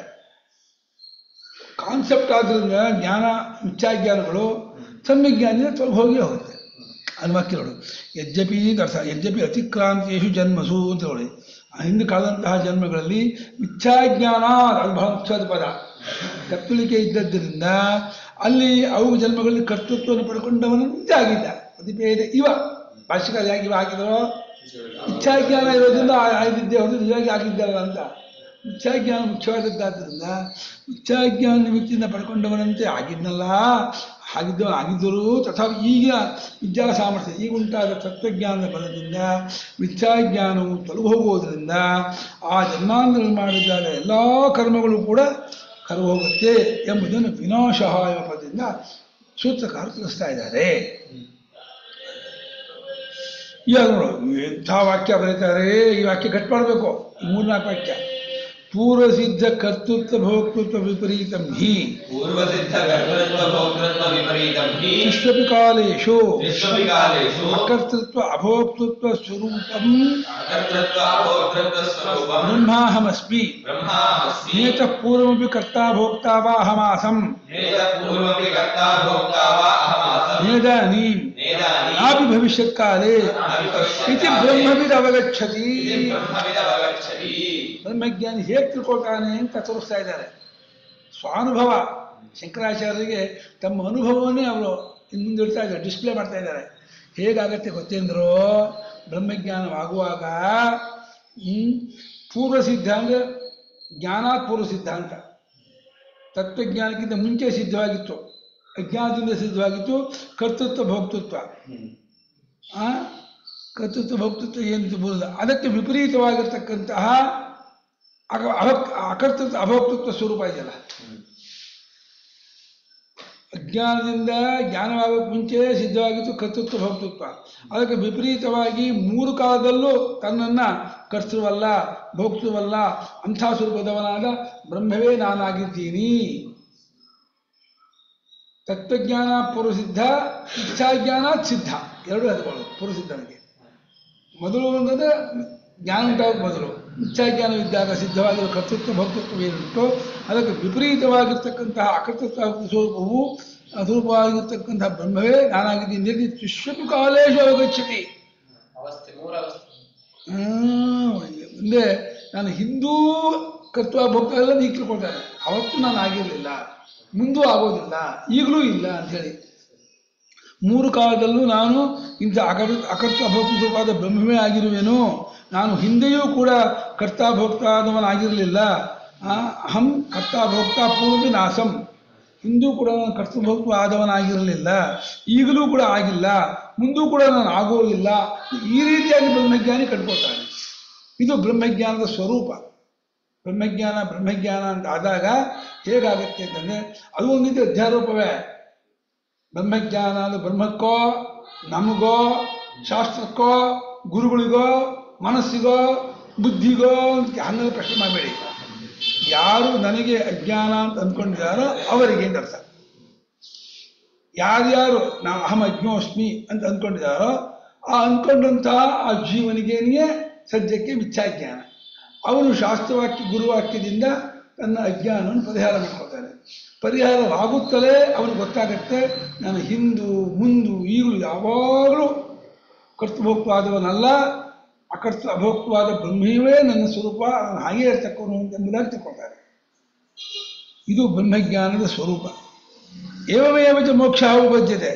ಕಾನ್ಸೆಪ್ಟ್ ಆದ್ದರಿಂದ ಜ್ಞಾನ ಇಚ್ಛಾಜ್ಞಾನಗಳು ಸಮ್ಯಜ್ಞಾನಿಂದ ತೊಲಗಿ ಹೋಗಿ ಹೋಗುತ್ತೆ. ಅದು ಮಕ್ಕಳು ಯದ್ಯಪಿ ಅರ್ಥ ಯದ್ಯಪಿ ಅತಿಕ್ರಾಂತಿಯೇಷು ಜನ್ಮಸು ಅಂತ ಹೇಳಿ, ಹಿಂದೆ ಕಾದಂತಹ ಜನ್ಮಗಳಲ್ಲಿ ಇಚ್ಛಾಜ್ಞಾನ ಅದು ಬಹಳ ಮುಖ್ಯವಾದ ಪದ. ಕತ್ತಲಿಕೆ ಇದ್ದದ್ದರಿಂದ ಅಲ್ಲಿ ಅವು ಜನ್ಮಗಳಲ್ಲಿ ಕರ್ತೃತ್ವವನ್ನು ಪಡ್ಕೊಂಡವನಂತೆ ಆಗಿದ್ದ. ಪ್ರತಿಪೇದೆ ಇವ ಭಾಷಿಕ ಯಾಕೆ ಇವ ಹಾಕಿದರೋ, ಇಚ್ಛಾಜ್ಞಾನ ಇರೋದ್ರಿಂದ ಆಗಿದ್ದೆ ಅವರು ನಿಜವಾಗಿ ಆಗಿದ್ದಲ್ಲ ಅಂತ. ಇಚ್ಛಾಜ್ಞಾನ ಮುಖ್ಯವಾದದ್ದಾದ್ದರಿಂದ ಇಚ್ಛಾಜ್ಞಾನ ನಿಮಿತ್ತಿಂದ ಪಡ್ಕೊಂಡವನಂತೆ ಆಗಿದ್ನಲ್ಲ, ಆಗಿದ್ದ ಆಗಿದ್ದರೂ ತಥಾಪಿ ಈಗಿನ ವಿದ್ಯಾ ಸಾಮರ್ಥ್ಯ ಈಗ ಉಂಟಾದ ತತ್ವಜ್ಞಾನದ ಬಲದಿಂದ ಇಚ್ಛಾಜ್ಞಾನವು ತೊಲಗು ಹೋಗುವುದರಿಂದ ಆ ಜನ್ಮಾಂತರದಲ್ಲಿ ಮಾಡಿದ್ದಾದ ಎಲ್ಲ ಕರ್ಮಗಳು ಕೂಡ ಕರು ಹೋಗುತ್ತೆ ಎಂಬುದನ್ನು ವಿನಾಶಃ ಎಂಬ ಪದದಿಂದ ಸೂತ್ರಕಾರ ತಿಳಿಸ್ತಾ ಇದ್ದಾರೆ. ಈಗ ನೋಡು ಎಂಥ ವಾಕ್ಯ ಬರೀತಾರೆ, ಈ ವಾಕ್ಯ ಕಟ್ ಮಾಡಬೇಕು. ಮೂರ್ನಾಲ್ಕು ವಾಕ್ಯ. ಪೂರ್ವಸಿದ್ಧ ಕರ್ತೃತ್ವ ಭೋಕ್ತೃತ್ವ ವಿಪರೀತಂ ಹಿ ಪೂರ್ವಸಿದ್ಧ ಕರ್ತೃತ್ವ ಭೋಕ್ತೃತ್ವ ವಿಪರೀತಂ ಹಿ ವಿಶ್ವಪಿ ಕಾಲೇಷು ವಿಶ್ವಪಿ ಕಾಲೇಷು ಅಕರ್ತೃತ್ವ ಅಭೋಕ್ತೃತ್ವ ಸ್ವರೂಪಂ ಅಕರ್ತೃತ್ವ ಅಭೋಕ್ತೃತ್ವ ಸ್ವರೂಪಂ ಬ್ರಹ್ಮಾಹಮಸ್ಮಿ ಬ್ರಹ್ಮಾಹಮಸ್ಮಿ ನೇತಃ ಪೂರ್ವಮಪಿ ಕರ್ತಾ ಭೋಕ್ತಾ ವಾ ಅಹಮಾಸಂ ನೇತಃ ಪೂರ್ವಮಪಿ ಕರ್ತಾ ಭೋಕ್ತಾ ವಾ ಅಹಮಾಸಂ ನೇದಾನೀಂ ನೇದಾನೀಂ ನಾಪಿ ಭವಿಷ್ಯತ್ ಕಾಲೇ ನಾಪಿ ಭವಿಷ್ಯತ್ ಇತಿ ಕಾಲೇ ಬ್ರಹ್ಮವಿದ್ ಅವಗಚ್ಚತಿ. ಇತಿ ಬ್ರಹ್ಮವಿದ್ ಅವಗಚ್ಚತಿ. ಬ್ರಹ್ಮಜ್ಞಾನಿ ಹೇಗೆ ತಿಳ್ಕೊಳ್ತಾನೆ ಅಂತ ತೋರಿಸ್ತಾ ಇದ್ದಾರೆ. ಸ್ವಾನುಭವ ಶಂಕರಾಚಾರ್ಯರಿಗೆ ತಮ್ಮ ಅನುಭವವನ್ನೇ ಅವರು ಇನ್ನು ಮುಂದೆ ಇಡ್ತಾ ಇದ್ದಾರೆ, ಡಿಸ್ಪ್ಲೇ ಮಾಡ್ತಾ ಇದ್ದಾರೆ. ಹೇಗಾಗತ್ತೆ ಗೊತ್ತೇಂದ್ರೋ, ಬ್ರಹ್ಮಜ್ಞಾನವಾಗುವಾಗ ಪೂರ್ವ ಸಿದ್ಧಾಂತ ಜ್ಞಾನಾತ್ ಪೂರ್ವ ಸಿದ್ಧಾಂತ ತತ್ವಜ್ಞಾನಕ್ಕಿಂತ ಮುಂಚೆ ಸಿದ್ಧವಾಗಿತ್ತು, ಅಜ್ಞಾನದಿಂದ ಸಿದ್ಧವಾಗಿತ್ತು ಕರ್ತೃತ್ವ ಭೋಕ್ತೃತ್ವ. ಆ ಕರ್ತೃತ್ವ ಭೋಕ್ತೃತ್ವ ಏನು ಬರುವುದಿಲ್ಲ, ಅದಕ್ಕೆ ವಿಪರೀತವಾಗಿರ್ತಕ್ಕಂತಹ ಅಕ ಅಕರ್ತೃತ್ವ ಅಭೋಕ್ತೃತ್ವ ಸ್ವರೂಪ ಇದೆಯಲ್ಲ. ಅಜ್ಞಾನದಿಂದ ಜ್ಞಾನವಾಗೋಕ್ಕೆ ಮುಂಚೆ ಸಿದ್ಧವಾಗಿತ್ತು ಕರ್ತೃತ್ವ ಭೋಕ್ತೃತ್ವ, ಅದಕ್ಕೆ ವಿಪರೀತವಾಗಿ ಮೂರು ಕಾಲದಲ್ಲೂ ತನ್ನನ್ನು ಕರ್ತೃವಲ್ಲ ಭೋಕ್ತೃವಲ್ಲ ಅಂಥ ಸ್ವರೂಪದವನಾದ ಬ್ರಹ್ಮವೇ ನಾನಾಗಿದ್ದೀನಿ. ತತ್ವಜ್ಞಾನ ಪೂರ್ವಸಿದ್ಧ, ಇಚ್ಛಾಜ್ಞಾನ ಸಿದ್ಧ, ಎರಡೂ ಹತ್ಕೊಳ್ಳೋದು ಪೂರ್ವಸಿದ್ಧನಿಗೆ. ಮೊದಲು ಅಂದರೆ ಜ್ಞಾನ ಉಂಟಾಗೋದು ಮೊದಲು, ಇಚ್ಛಾಜ್ಞಾನವಿದ್ದಾಗ ಸಿದ್ಧವಾಗಿರೋ ಕರ್ತೃತ್ವ ಭಕ್ತೃತ್ವ ಏನುಂಟು ಅದಕ್ಕೆ ವಿಪರೀತವಾಗಿರ್ತಕ್ಕಂತಹ ಅಕರ್ತೃತ್ವ ಸ್ವರೂಪವು ಸ್ವರೂಪವಾಗಿರ್ತಕ್ಕಂತಹ ಬ್ರಹ್ಮವೇ ನಾನಾಗಿದ್ದೀನಿ. ನಿರ್ದಿಷ್ಟ ವಿಶ್ವಪಿ ಕಾಲೇಶು ಅವಗಚ್ಚತಿ. ಮುಂದೆ ನಾನು ಹಿಂದೂ ಕರ್ತೃ ಭಕ್ತ ಎಲ್ಲ ಈಗ ತಿಳ್ಕೊಳ್ತಾರೆ, ಅವತ್ತು ನಾನು ಆಗಿರಲಿಲ್ಲ, ಮುಂದೂ ಆಗೋದಿಲ್ಲ, ಈಗಲೂ ಇಲ್ಲ ಅಂಥೇಳಿ. ಮೂರು ಕಾಲದಲ್ಲೂ ನಾನು ಇಂಥ ಅಕರ್ ಅಕರ್ತ ಭೋಕ್ತೃತ್ವವಾದ ಬ್ರಹ್ಮವೇ ಆಗಿರುವೆನು. ನಾನು ಹಿಂದೆಯೂ ಕೂಡ ಕರ್ತಾ ಭೋಕ್ತಾದವನಾಗಿರಲಿಲ್ಲ. ಅಹಂ ಕರ್ತಾ ಭೋಕ್ತಾ ಪೂರ್ವ ನಾಸಂ, ಹಿಂದೂ ಕೂಡ ನಾನು ಕರ್ತೃಭೋಕ್ತೃ ಆದವನಾಗಿರಲಿಲ್ಲ, ಈಗಲೂ ಕೂಡ ಆಗಿಲ್ಲ, ಮುಂದೂ ಕೂಡ ನಾನು ಆಗೋದಿಲ್ಲ, ಈ ರೀತಿಯಾಗಿ ಬ್ರಹ್ಮಜ್ಞಾನಿ ಕಟ್ಕೊಳ್ತಾನೆ. ಇದು ಬ್ರಹ್ಮಜ್ಞಾನದ ಸ್ವರೂಪ. ಬ್ರಹ್ಮಜ್ಞಾನ ಬ್ರಹ್ಮಜ್ಞಾನ ಅಂತ ಆದಾಗ ಹೇಗಾಗುತ್ತೆ ಅಂತಂದರೆ ಅದು ಒಂದು ರೀತಿ ಅಧ್ಯಾರೋಪವೇ. ಬ್ರಹ್ಮಜ್ಞಾನ ಅದು ಬ್ರಹ್ಮಕ್ಕೋ, ನಮಗೋ, ಶಾಸ್ತ್ರಕ್ಕೋ, ಗುರುಗಳಿಗೋ, ಮನಸ್ಸಿಗೋ, ಬುದ್ಧಿಗೋ ಅಂತ ಹನ್ನೆರಡು ಪ್ರಶ್ನೆ ಮಾಡಬೇಡಿ. ಯಾರು ನನಗೆ ಅಜ್ಞಾನ ಅಂತ ಅಂದ್ಕೊಂಡಿದ್ದಾರೋ ಅವರಿಗೆ ಅಂತ ಅರ್ಥ. ಯಾರ್ಯಾರು ನಾವು ಅಹಂ ಅಜ್ಞೋಸ್ಮಿ ಅಂತ ಅಂದ್ಕೊಂಡಿದ್ದಾರೋ ಆ ಅಂದ್ಕೊಂಡಂತಹ ಆ ಜೀವನಿಗೇನಿಯೇ ಸದ್ಯಕ್ಕೆ ಮಿಥ್ಯಾಜ್ಞಾನ. ಅವನು ಶಾಸ್ತ್ರವಾಕ್ಯ ಗುರುವಾಕ್ಯದಿಂದ ತನ್ನ ಅಜ್ಞಾನವನ್ನು ಪರಿಹಾರ ಮಾಡ್ಕೊಳ್ತಾನೆ. ಪರಿಹಾರವಾಗುತ್ತಲೇ ಅವನಿಗೆ ಗೊತ್ತಾಗತ್ತೆ, ನಾನು ಹಿಂದೂ ಮುಂದು ಈಗಲೂ ಯಾವಾಗಲೂ ಕರ್ತೃಭೋಕ್ತವಾದವನಲ್ಲ, ಅಕರ್ತ ಅಭೋಕ್ತವಾದ ಬ್ರಹ್ಮವೇ ನನ್ನ ಸ್ವರೂಪ, ನಾನು ಹಾಗೇ ಇರ್ತಕ್ಕವನು ಎಂಬುದಾಗಿ ತಿಳ್ಕೊಳ್ತಾರೆ. ಇದು ಬ್ರಹ್ಮಜ್ಞಾನದ ಸ್ವರೂಪ. ಏವಮೇವ ಚ ಮೋಕ್ಷ ಉಪಜ್ಯತೆ.